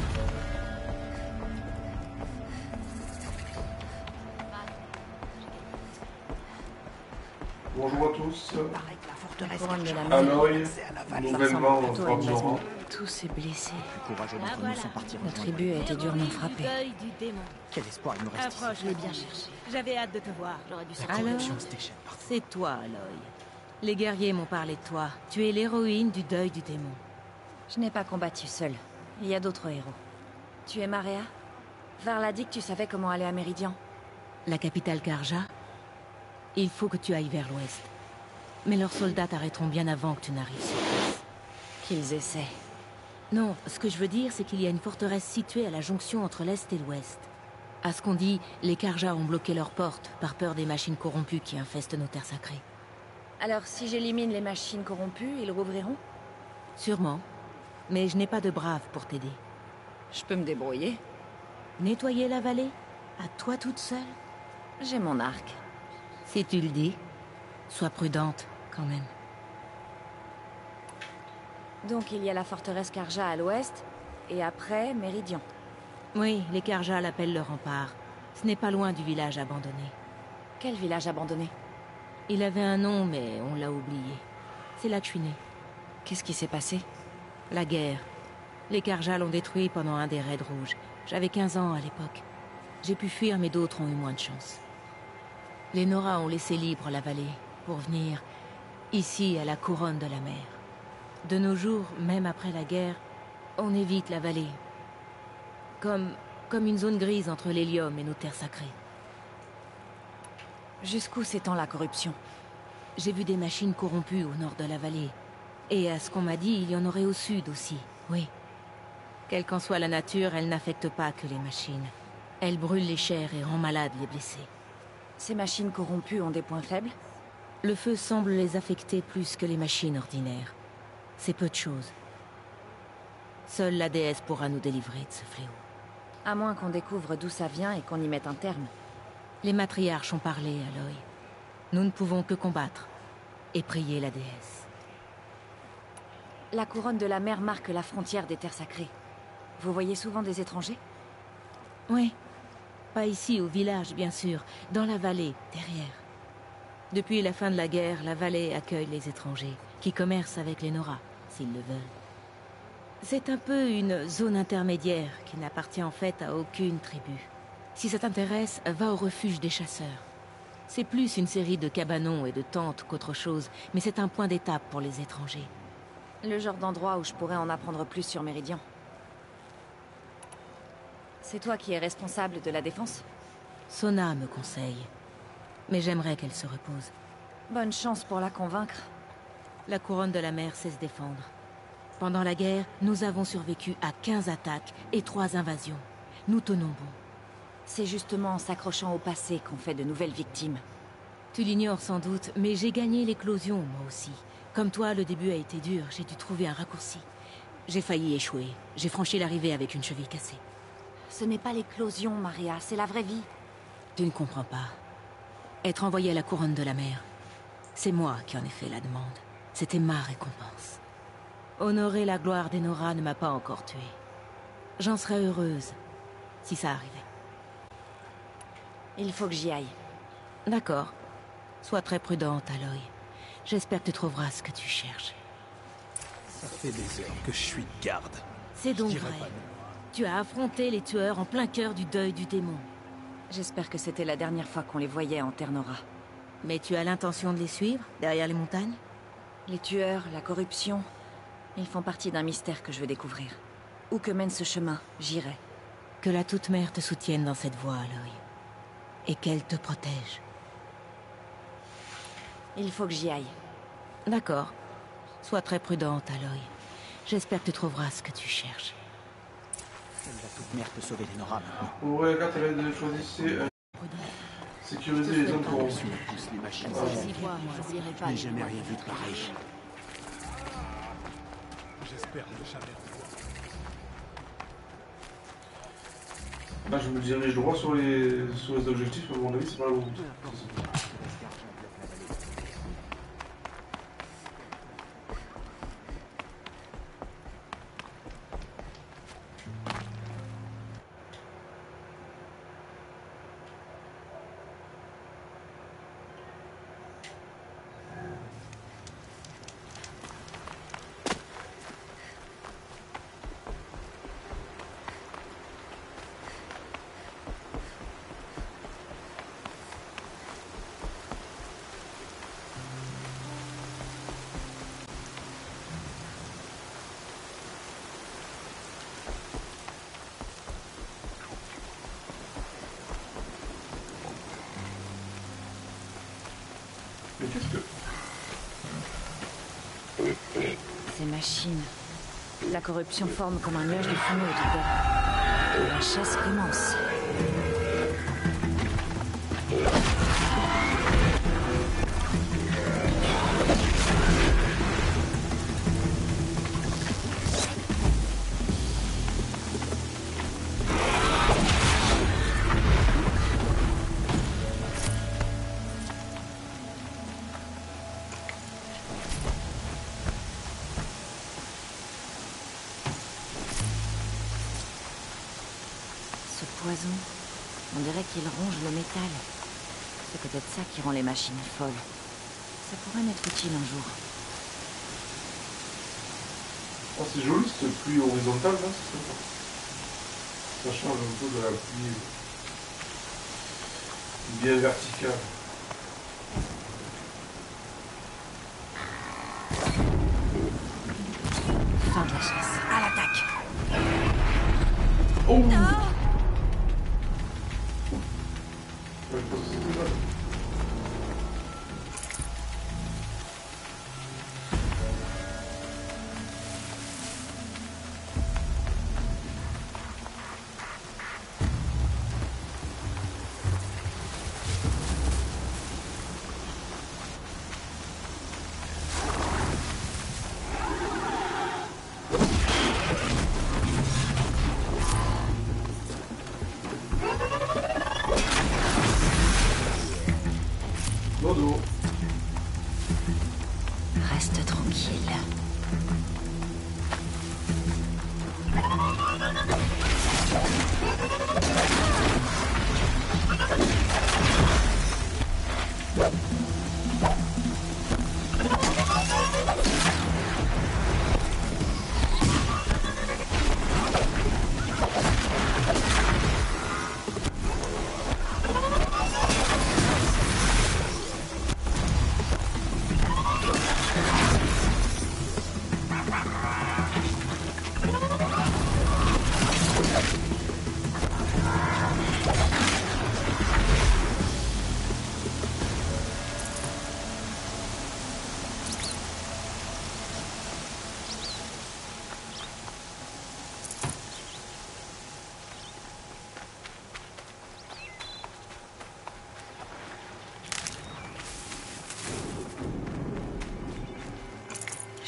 Bonjour à tous. La couronne de la mer. Aloy, Ça nouvellement ressemble plutôt à une Fabiola. maison. Tous ces blessés. Courageux d'entre nous sont partis La tribu a été durement frappée. Deuil du démon. Quel espoir il nous reste ici. Approche, je l'ai bien cherché. J'avais hâte de te voir. J'aurais dû sortir. Alors, Alors, c'est toi, Aloy. Les guerriers m'ont parlé de toi. Tu es l'héroïne du deuil du démon. Je n'ai pas combattu seul. Il y a d'autres héros. Tu es Maria? Varl a dit que tu savais comment aller à Méridian. La capitale Karja? Il faut que tu ailles vers l'ouest. Mais leurs soldats t'arrêteront bien avant que tu n'arrives sur place. Qu'ils essaient. Non, ce que je veux dire, c'est qu'il y a une forteresse située à la jonction entre l'est et l'ouest. À ce qu'on dit, les Karja ont bloqué leurs portes par peur des machines corrompues qui infestent nos terres sacrées. Alors, si j'élimine les machines corrompues, ils rouvriront? Sûrement. Mais je n'ai pas de braves pour t'aider. Je peux me débrouiller. Nettoyer la vallée? À toi toute seule? J'ai mon arc. Si tu le dis. Sois prudente, quand même. Donc il y a la forteresse Karja à l'ouest, et après, Méridian. Oui, les Karja l'appellent le rempart. Ce n'est pas loin du village abandonné. Quel village abandonné? Il avait un nom, mais on l'a oublié. C'est là que je suis née. Qu'est-ce qui s'est passé? La guerre. Les Karja l'ont détruit pendant un des raids rouges. J'avais quinze ans à l'époque. J'ai pu fuir, mais d'autres ont eu moins de chance. Les Nora ont laissé libre la vallée pour venir ici à la couronne de la mer. De nos jours, même après la guerre, on évite la vallée. Comme, comme une zone grise entre l'hélium et nos terres sacrées. Jusqu'où s'étend la corruption? J'ai vu des machines corrompues au nord de la vallée. Et à ce qu'on m'a dit, il y en aurait au sud aussi, oui. Quelle qu'en soit la nature, elle n'affecte pas que les machines. Elle brûle les chairs et rend malades les blessés. Ces machines corrompues ont des points faibles? Le feu semble les affecter plus que les machines ordinaires. C'est peu de choses. Seule la déesse pourra nous délivrer de ce fléau. À moins qu'on découvre d'où ça vient et qu'on y mette un terme. Les matriarches ont parlé, Aloy. Nous ne pouvons que combattre et prier la déesse. La couronne de la mer marque la frontière des terres sacrées. Vous voyez souvent des étrangers? Oui. Pas ici, au village, bien sûr. Dans la vallée, derrière. Depuis la fin de la guerre, la vallée accueille les étrangers, qui commercent avec les Nora, s'ils le veulent. C'est un peu une zone intermédiaire qui n'appartient en fait à aucune tribu. Si ça t'intéresse, va au refuge des chasseurs. C'est plus une série de cabanons et de tentes qu'autre chose, mais c'est un point d'étape pour les étrangers. Le genre d'endroit où je pourrais en apprendre plus sur Méridian. C'est toi qui es responsable de la défense? Sona me conseille. Mais j'aimerais qu'elle se repose. Bonne chance pour la convaincre. La couronne de la mer sait se défendre. Pendant la guerre, nous avons survécu à quinze attaques et trois invasions. Nous tenons bon. C'est justement en s'accrochant au passé qu'on fait de nouvelles victimes. Tu l'ignores sans doute, mais j'ai gagné l'éclosion, moi aussi. Comme toi, le début a été dur, j'ai dû trouver un raccourci. J'ai failli échouer. J'ai franchi l'arrivée avec une cheville cassée. Ce n'est pas l'éclosion, Maria, c'est la vraie vie. Tu ne comprends pas. Être envoyé à la couronne de la mer, c'est moi qui en ai fait la demande. C'était ma récompense. Honorer la gloire d'Enora ne m'a pas encore tuée. J'en serais heureuse, si ça arrivait. Il faut que j'y aille. D'accord. Sois très prudente, Aloy. J'espère que tu trouveras ce que tu cherches. Ça fait des heures que je suis de garde. C'est donc Je dirais vrai. pas non. Tu as affronté les tueurs en plein cœur du deuil du démon. J'espère que c'était la dernière fois qu'on les voyait en Terre Nora. Mais tu as l'intention de les suivre, derrière les montagnes? Les tueurs, la corruption, ils font partie d'un mystère que je veux découvrir. Où que mène ce chemin, j'irai. Que la Toute-Mère te soutienne dans cette voie, Aloy. Et qu'elle te protège. Il faut que j'y aille. D'accord. Sois très prudente, Aloy. J'espère que tu trouveras ce que tu cherches. La Toute-Mère peut sauver Lenora maintenant. Ouais, regarde, elle a choisi euh, sécuriser les zones corrompues. Les machines. Je n'ai jamais rien vu de pareil. J'espère ne jamais revoir. Là, je me dirige droit sur les, sur les objectifs, à mon avis, c'est pas la route. Mais qu'est-ce que... Ces machines. La corruption forme comme un nuage de fumée autour d'elle. La chasse commence. Poison. On dirait qu'il ronge le métal. C'est peut-être ça qui rend les machines folles. Ça pourrait m'être utile un jour. Oh, c'est joli cette pluie horizontale, là, c'est sympa. Ça change un peu de la pluie bien verticale. Fin de la chasse. À l'attaque. Oh non.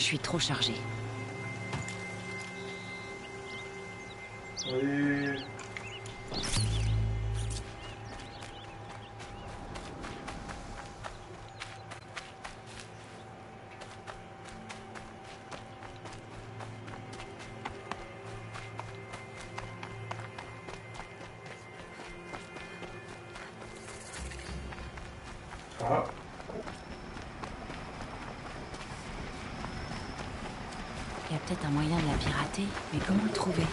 Je suis trop chargée. Oui. Ah. Il y a peut-être un moyen de la pirater, mais comment le trouver?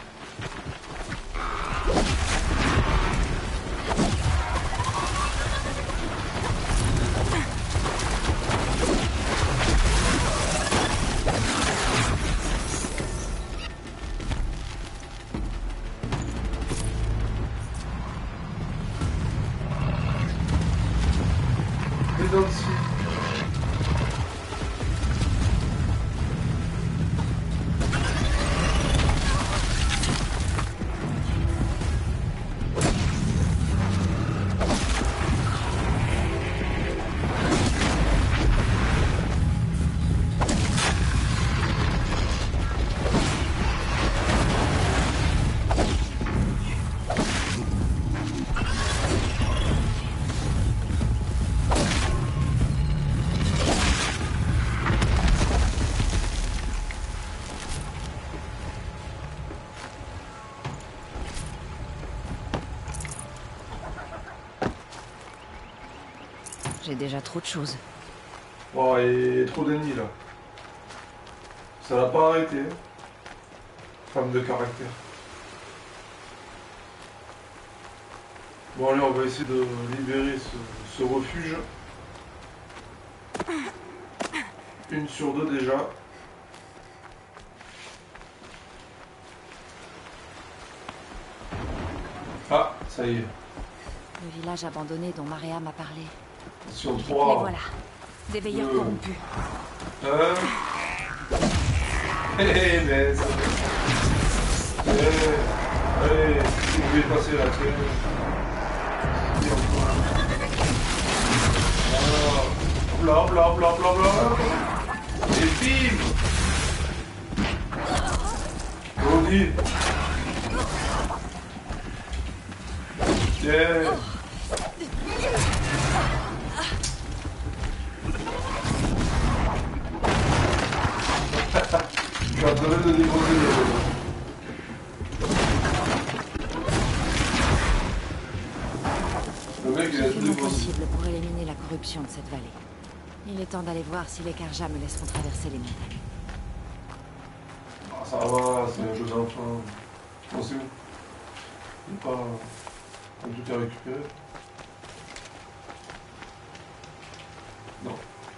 Les dents dessus. J'ai déjà trop de choses. Bon, il y a trop d'ennemis là. Ça l'a pas arrêté. Hein. Femme de caractère. Bon allez, on va essayer de libérer ce, ce refuge. Une sur deux déjà. Ah, ça y est. Le village abandonné dont Maria m'a parlé. Sur trois. Les voilà. Des veilleurs deux. corrompus. Un. Hé hé, mais ça... Eh, allez, vous pouvez passer là, tiens. Voilà. Hop là, hop là, hop là, hop là, hop là. Et bim. Rodi. Tiens. Je suis en train de déposer le... Le mec, il a tout J'ai fait mon déposé. possible pour éliminer la corruption de cette vallée. Il est temps d'aller voir si les Karja me laisseront traverser les montagnes. Ah, ça va, c'est un jeu d'enfant. Bon, c'est où? Il n'est pas... Tout est récupéré. Non.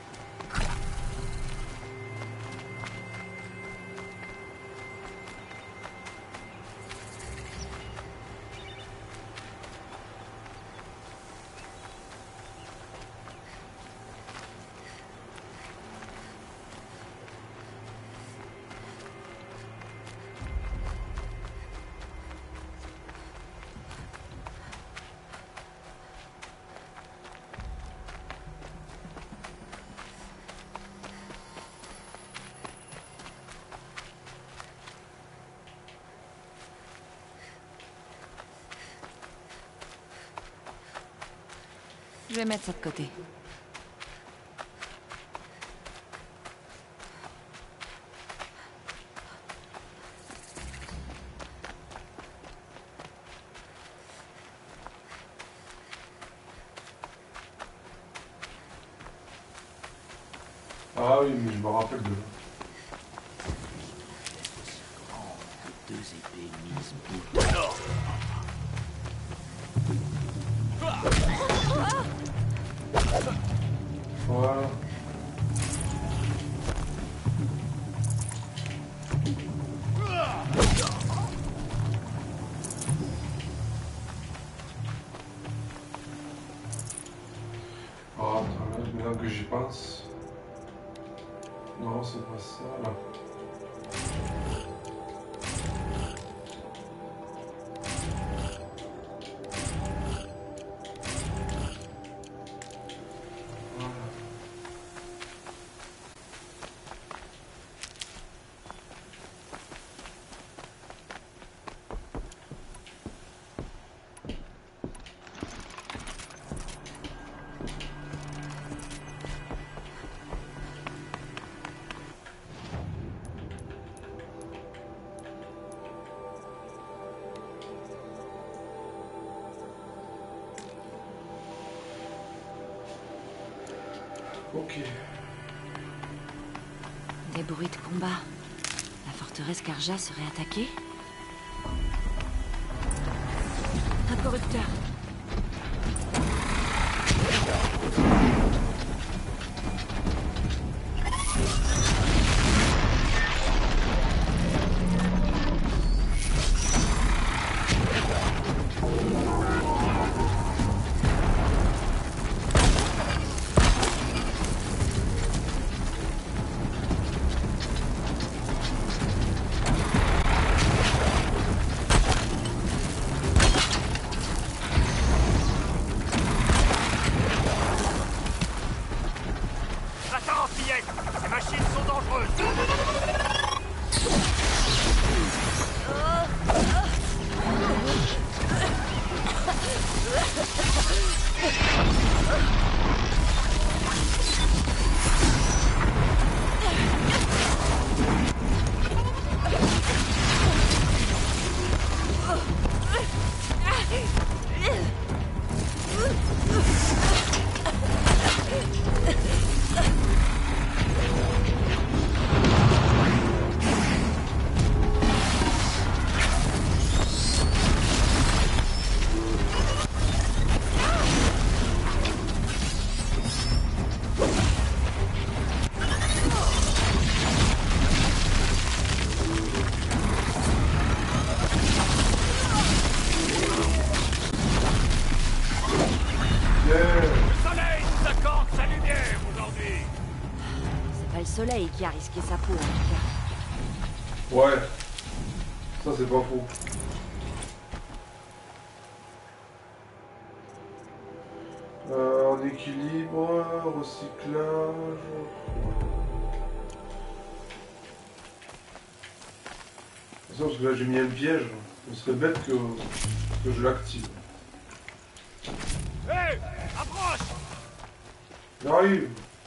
Je vais mettre ça de côté. Ah oui, mais je me rappelle de... Deux épées mises bout à bout. Voilà. Ah, attends, là, maintenant que j'y pense... Non, c'est pas ça, là. Ok. Des bruits de combat. La forteresse Karja serait attaquée? Un corrupteur. Qui a risqué sa peau en tout cas. Ouais, ça c'est pas faux. Euh, en équilibre, recyclage. Ça parce que là j'ai mis un piège. Ce serait bête que, que je l'active. Hé, hey, approche! J'arrive.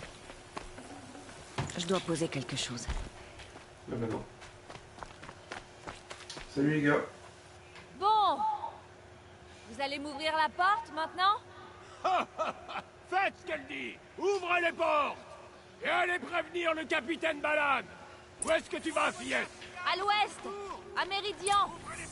Je dois poser quelque chose. Là maintenant. Salut les gars. Bon. Vous allez m'ouvrir la porte maintenant? Faites ce qu'elle dit. Ouvrez les portes. Et allez prévenir le capitaine Balan. Où est-ce que tu vas, fillette? À l'ouest. À Méridian.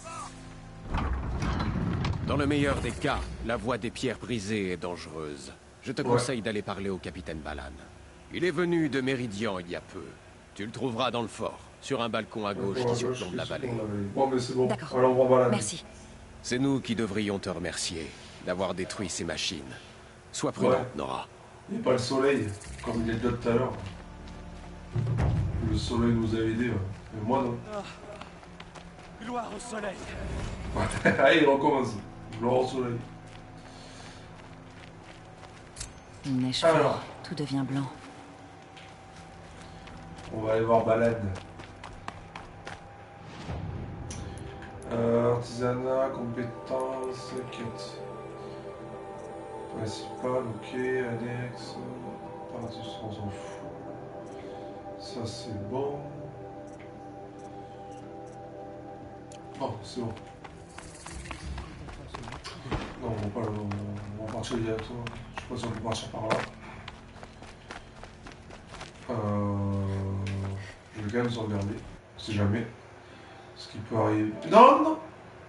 Dans le meilleur des cas, la voie des pierres brisées est dangereuse. Je te conseille ouais. d'aller parler au capitaine Balan. Il est venu de Méridian il y a peu. Tu le trouveras dans le fort, sur un balcon à gauche qui surplombe la vallée. Bon, mais c'est bon. D'accord. Alors, on va Balan. Merci. C'est nous qui devrions te remercier d'avoir détruit ces machines. Sois prudente, ouais. Nora. Il n'y a pas le soleil, comme il est déjà tout à l'heure. Le soleil nous a aidés, ouais. Mais moi non. Oh. Gloire au soleil. Allez, il recommence. Gloire au soleil. Il neige fort, tout devient blanc. On va aller voir Balade. Euh, artisanat, compétences, quête. Principal, ok, annexe. Partie, on s'en fout. Ça c'est bon. Oh, c'est bon. Non, on va, pas, on va partir directement. Je sais pas si on peut partir par là. Euh, je vais quand même s'emmerder. Si jamais. Ce qui peut arriver. Non, non!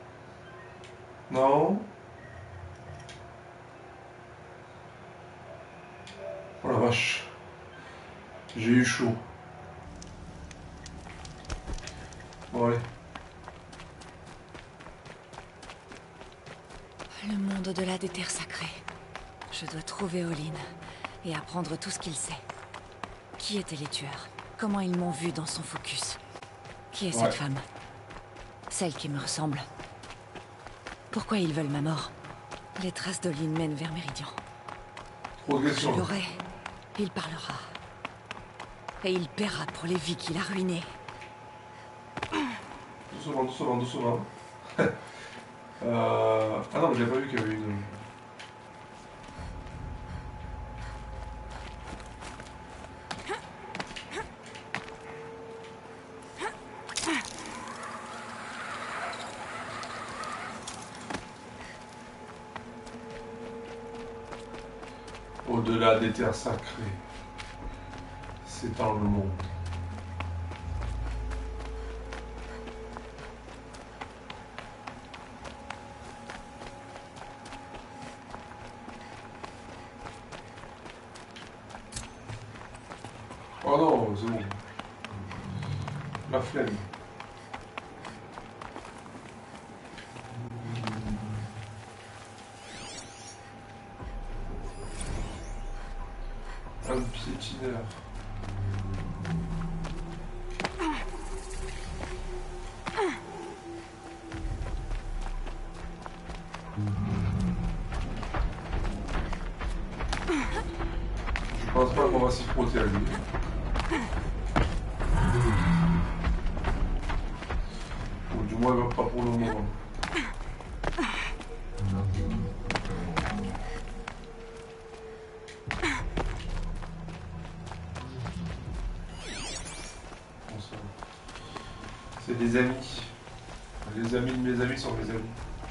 Non! Oh la vache. J'ai eu chaud. Bon, allez. Le monde au-delà des terres sacrées. Je dois trouver Olin et apprendre tout ce qu'il sait. Qui étaient les tueurs? Comment ils m'ont vu dans son focus? Qui est ouais. cette femme? Celle qui me ressemble. Pourquoi ils veulent ma mort? Les traces d'Olin mènent vers Méridian. Je l'aurai. Il parlera. Et il paiera pour les vies qu'il a ruinées. Doucement, doucement, doucement. euh... Ah non, mais j'ai pas vu qu'il y avait une... Au-delà des terres sacrées. s'étend le monde. Oh non, c'est bon. La flemme. Un piétineur. Je pense pas qu'on va s'y frotter à lui. Ou du moins pas pour le moment. C'est des amis. Les amis de mes amis sont mes amis.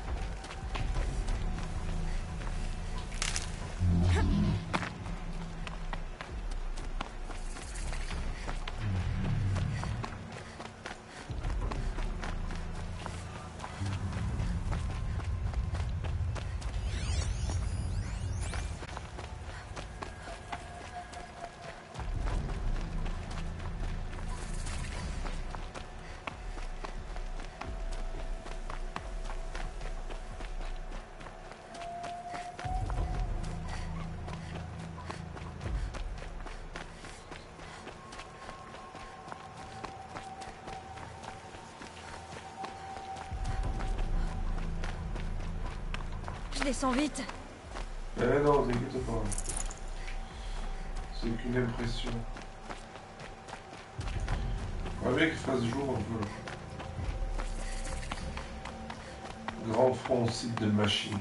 Je descends vite. Eh non, t'inquiète pas. C'est qu'une impression. Ouais, bien qu'il fasse jour un peu. Grand front site de machine.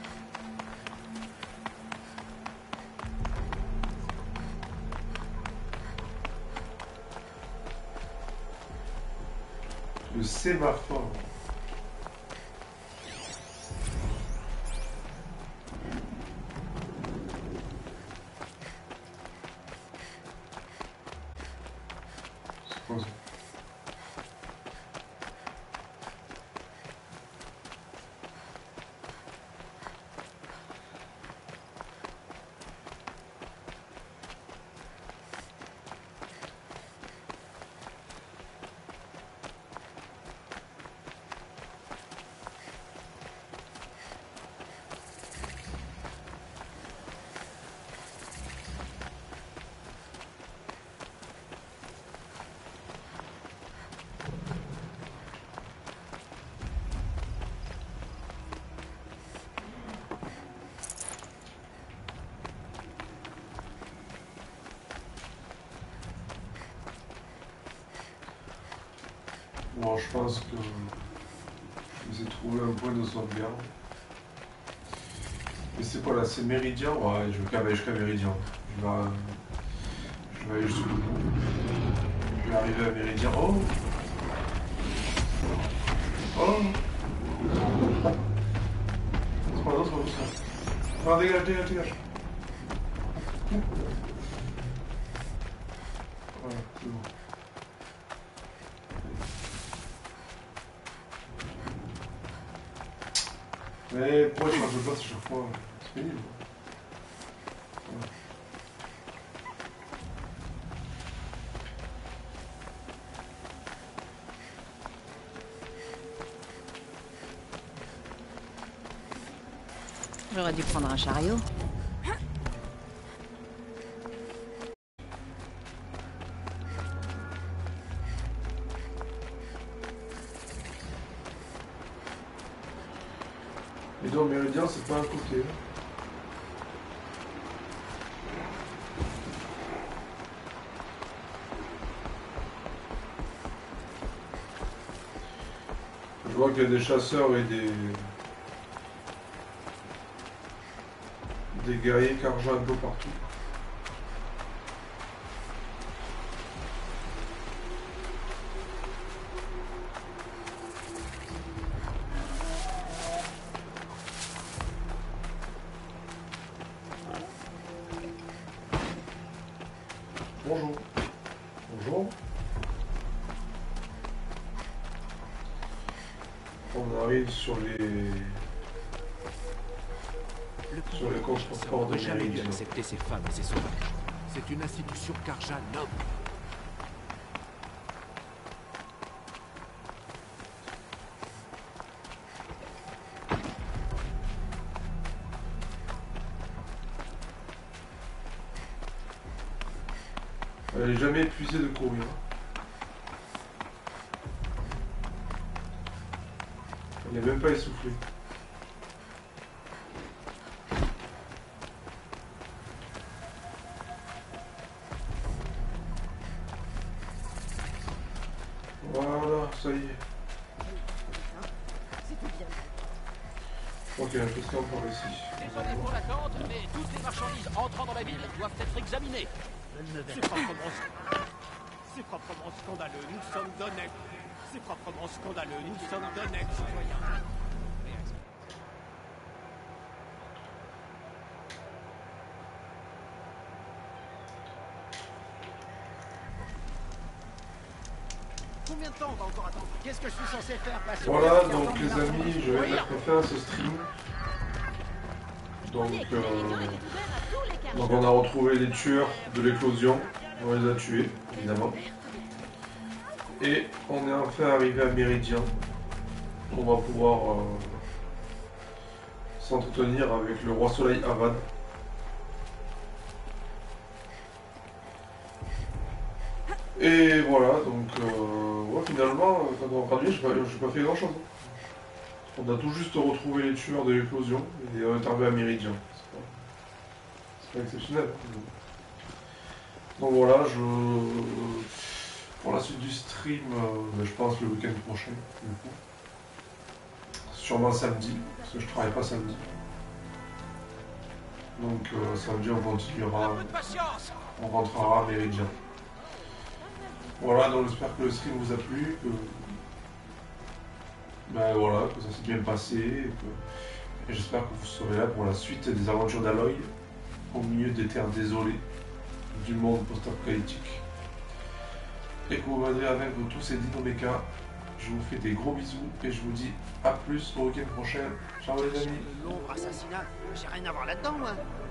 Le sémaphore. Bon, je pense que je vais essayer de trouver un point de sauvegarde. Mais c'est pas là, c'est Méridien. Ouais, je vais aller jusqu'à Méridien. Je vais, je vais aller jusqu'au bout. Je vais arriver à Méridien. Oh! Oh! C'est pas d'autre, c'est ça. Non, dégage, dégage, dégage. Voilà, c'est bon. Mais pourquoi je change de place à chaque fois? C'est pénible. Ouais. J'aurais dû prendre un chariot. Et donc Méridien, c'est pas un côté. Je vois qu'il y a des chasseurs et des... des guerriers Karja un peu partout. Bonjour. on arrive sur les... sur les contreforts de jamais dû Méridian. accepter ces femmes et ces sauvages. C'est une institution Karja noble. Elle est jamais épuisée de courir. Elle n'est même pas essoufflée. Voilà, ça y est. Ok, qu'est-ce qu'on par ici? Désolé pour l'attente, mais toutes les marchandises entrant dans la ville doivent être examinées. C'est proprement... C'est proprement scandaleux, nous sommes d'honnêtes. C'est proprement scandaleux, nous sommes d'honnêtes citoyens. Combien de temps on va encore attendre? Qu'est-ce que je suis censé faire? Passer Voilà, donc les amis, je vais mettre fin à ce stream. Donc, euh, donc on a retrouvé les tueurs de l'éclosion, on les a tués, évidemment. Et on est enfin arrivé à Méridian. On va pouvoir euh, s'entretenir avec le roi soleil Avad. Et voilà, donc euh, ouais, finalement, quand on traduit, je n'ai pas fait grand chose. On a tout juste retrouvé les tueurs de l'éclosion et on est arrivé à Méridian. C'est pas, pas exceptionnel. Donc voilà, je pour la suite du stream, euh, je pense le week-end prochain, du coup. Sûrement samedi, parce que je travaille pas samedi. Donc euh, samedi on continuera, on rentrera à Méridian. Voilà, donc j'espère que le stream vous a plu, que, ben voilà, que ça s'est bien passé, et, que... et j'espère que vous serez là pour la suite des aventures d'Aloy, au milieu des terres désolées du monde post-apocalyptique. Et que vous m'aiderez avec tous ces dinomécas. Je vous fais des gros bisous et je vous dis à plus au week-end prochain. Ciao les amis. L'ombre assassinat, j'ai rien à voir là-dedans moi.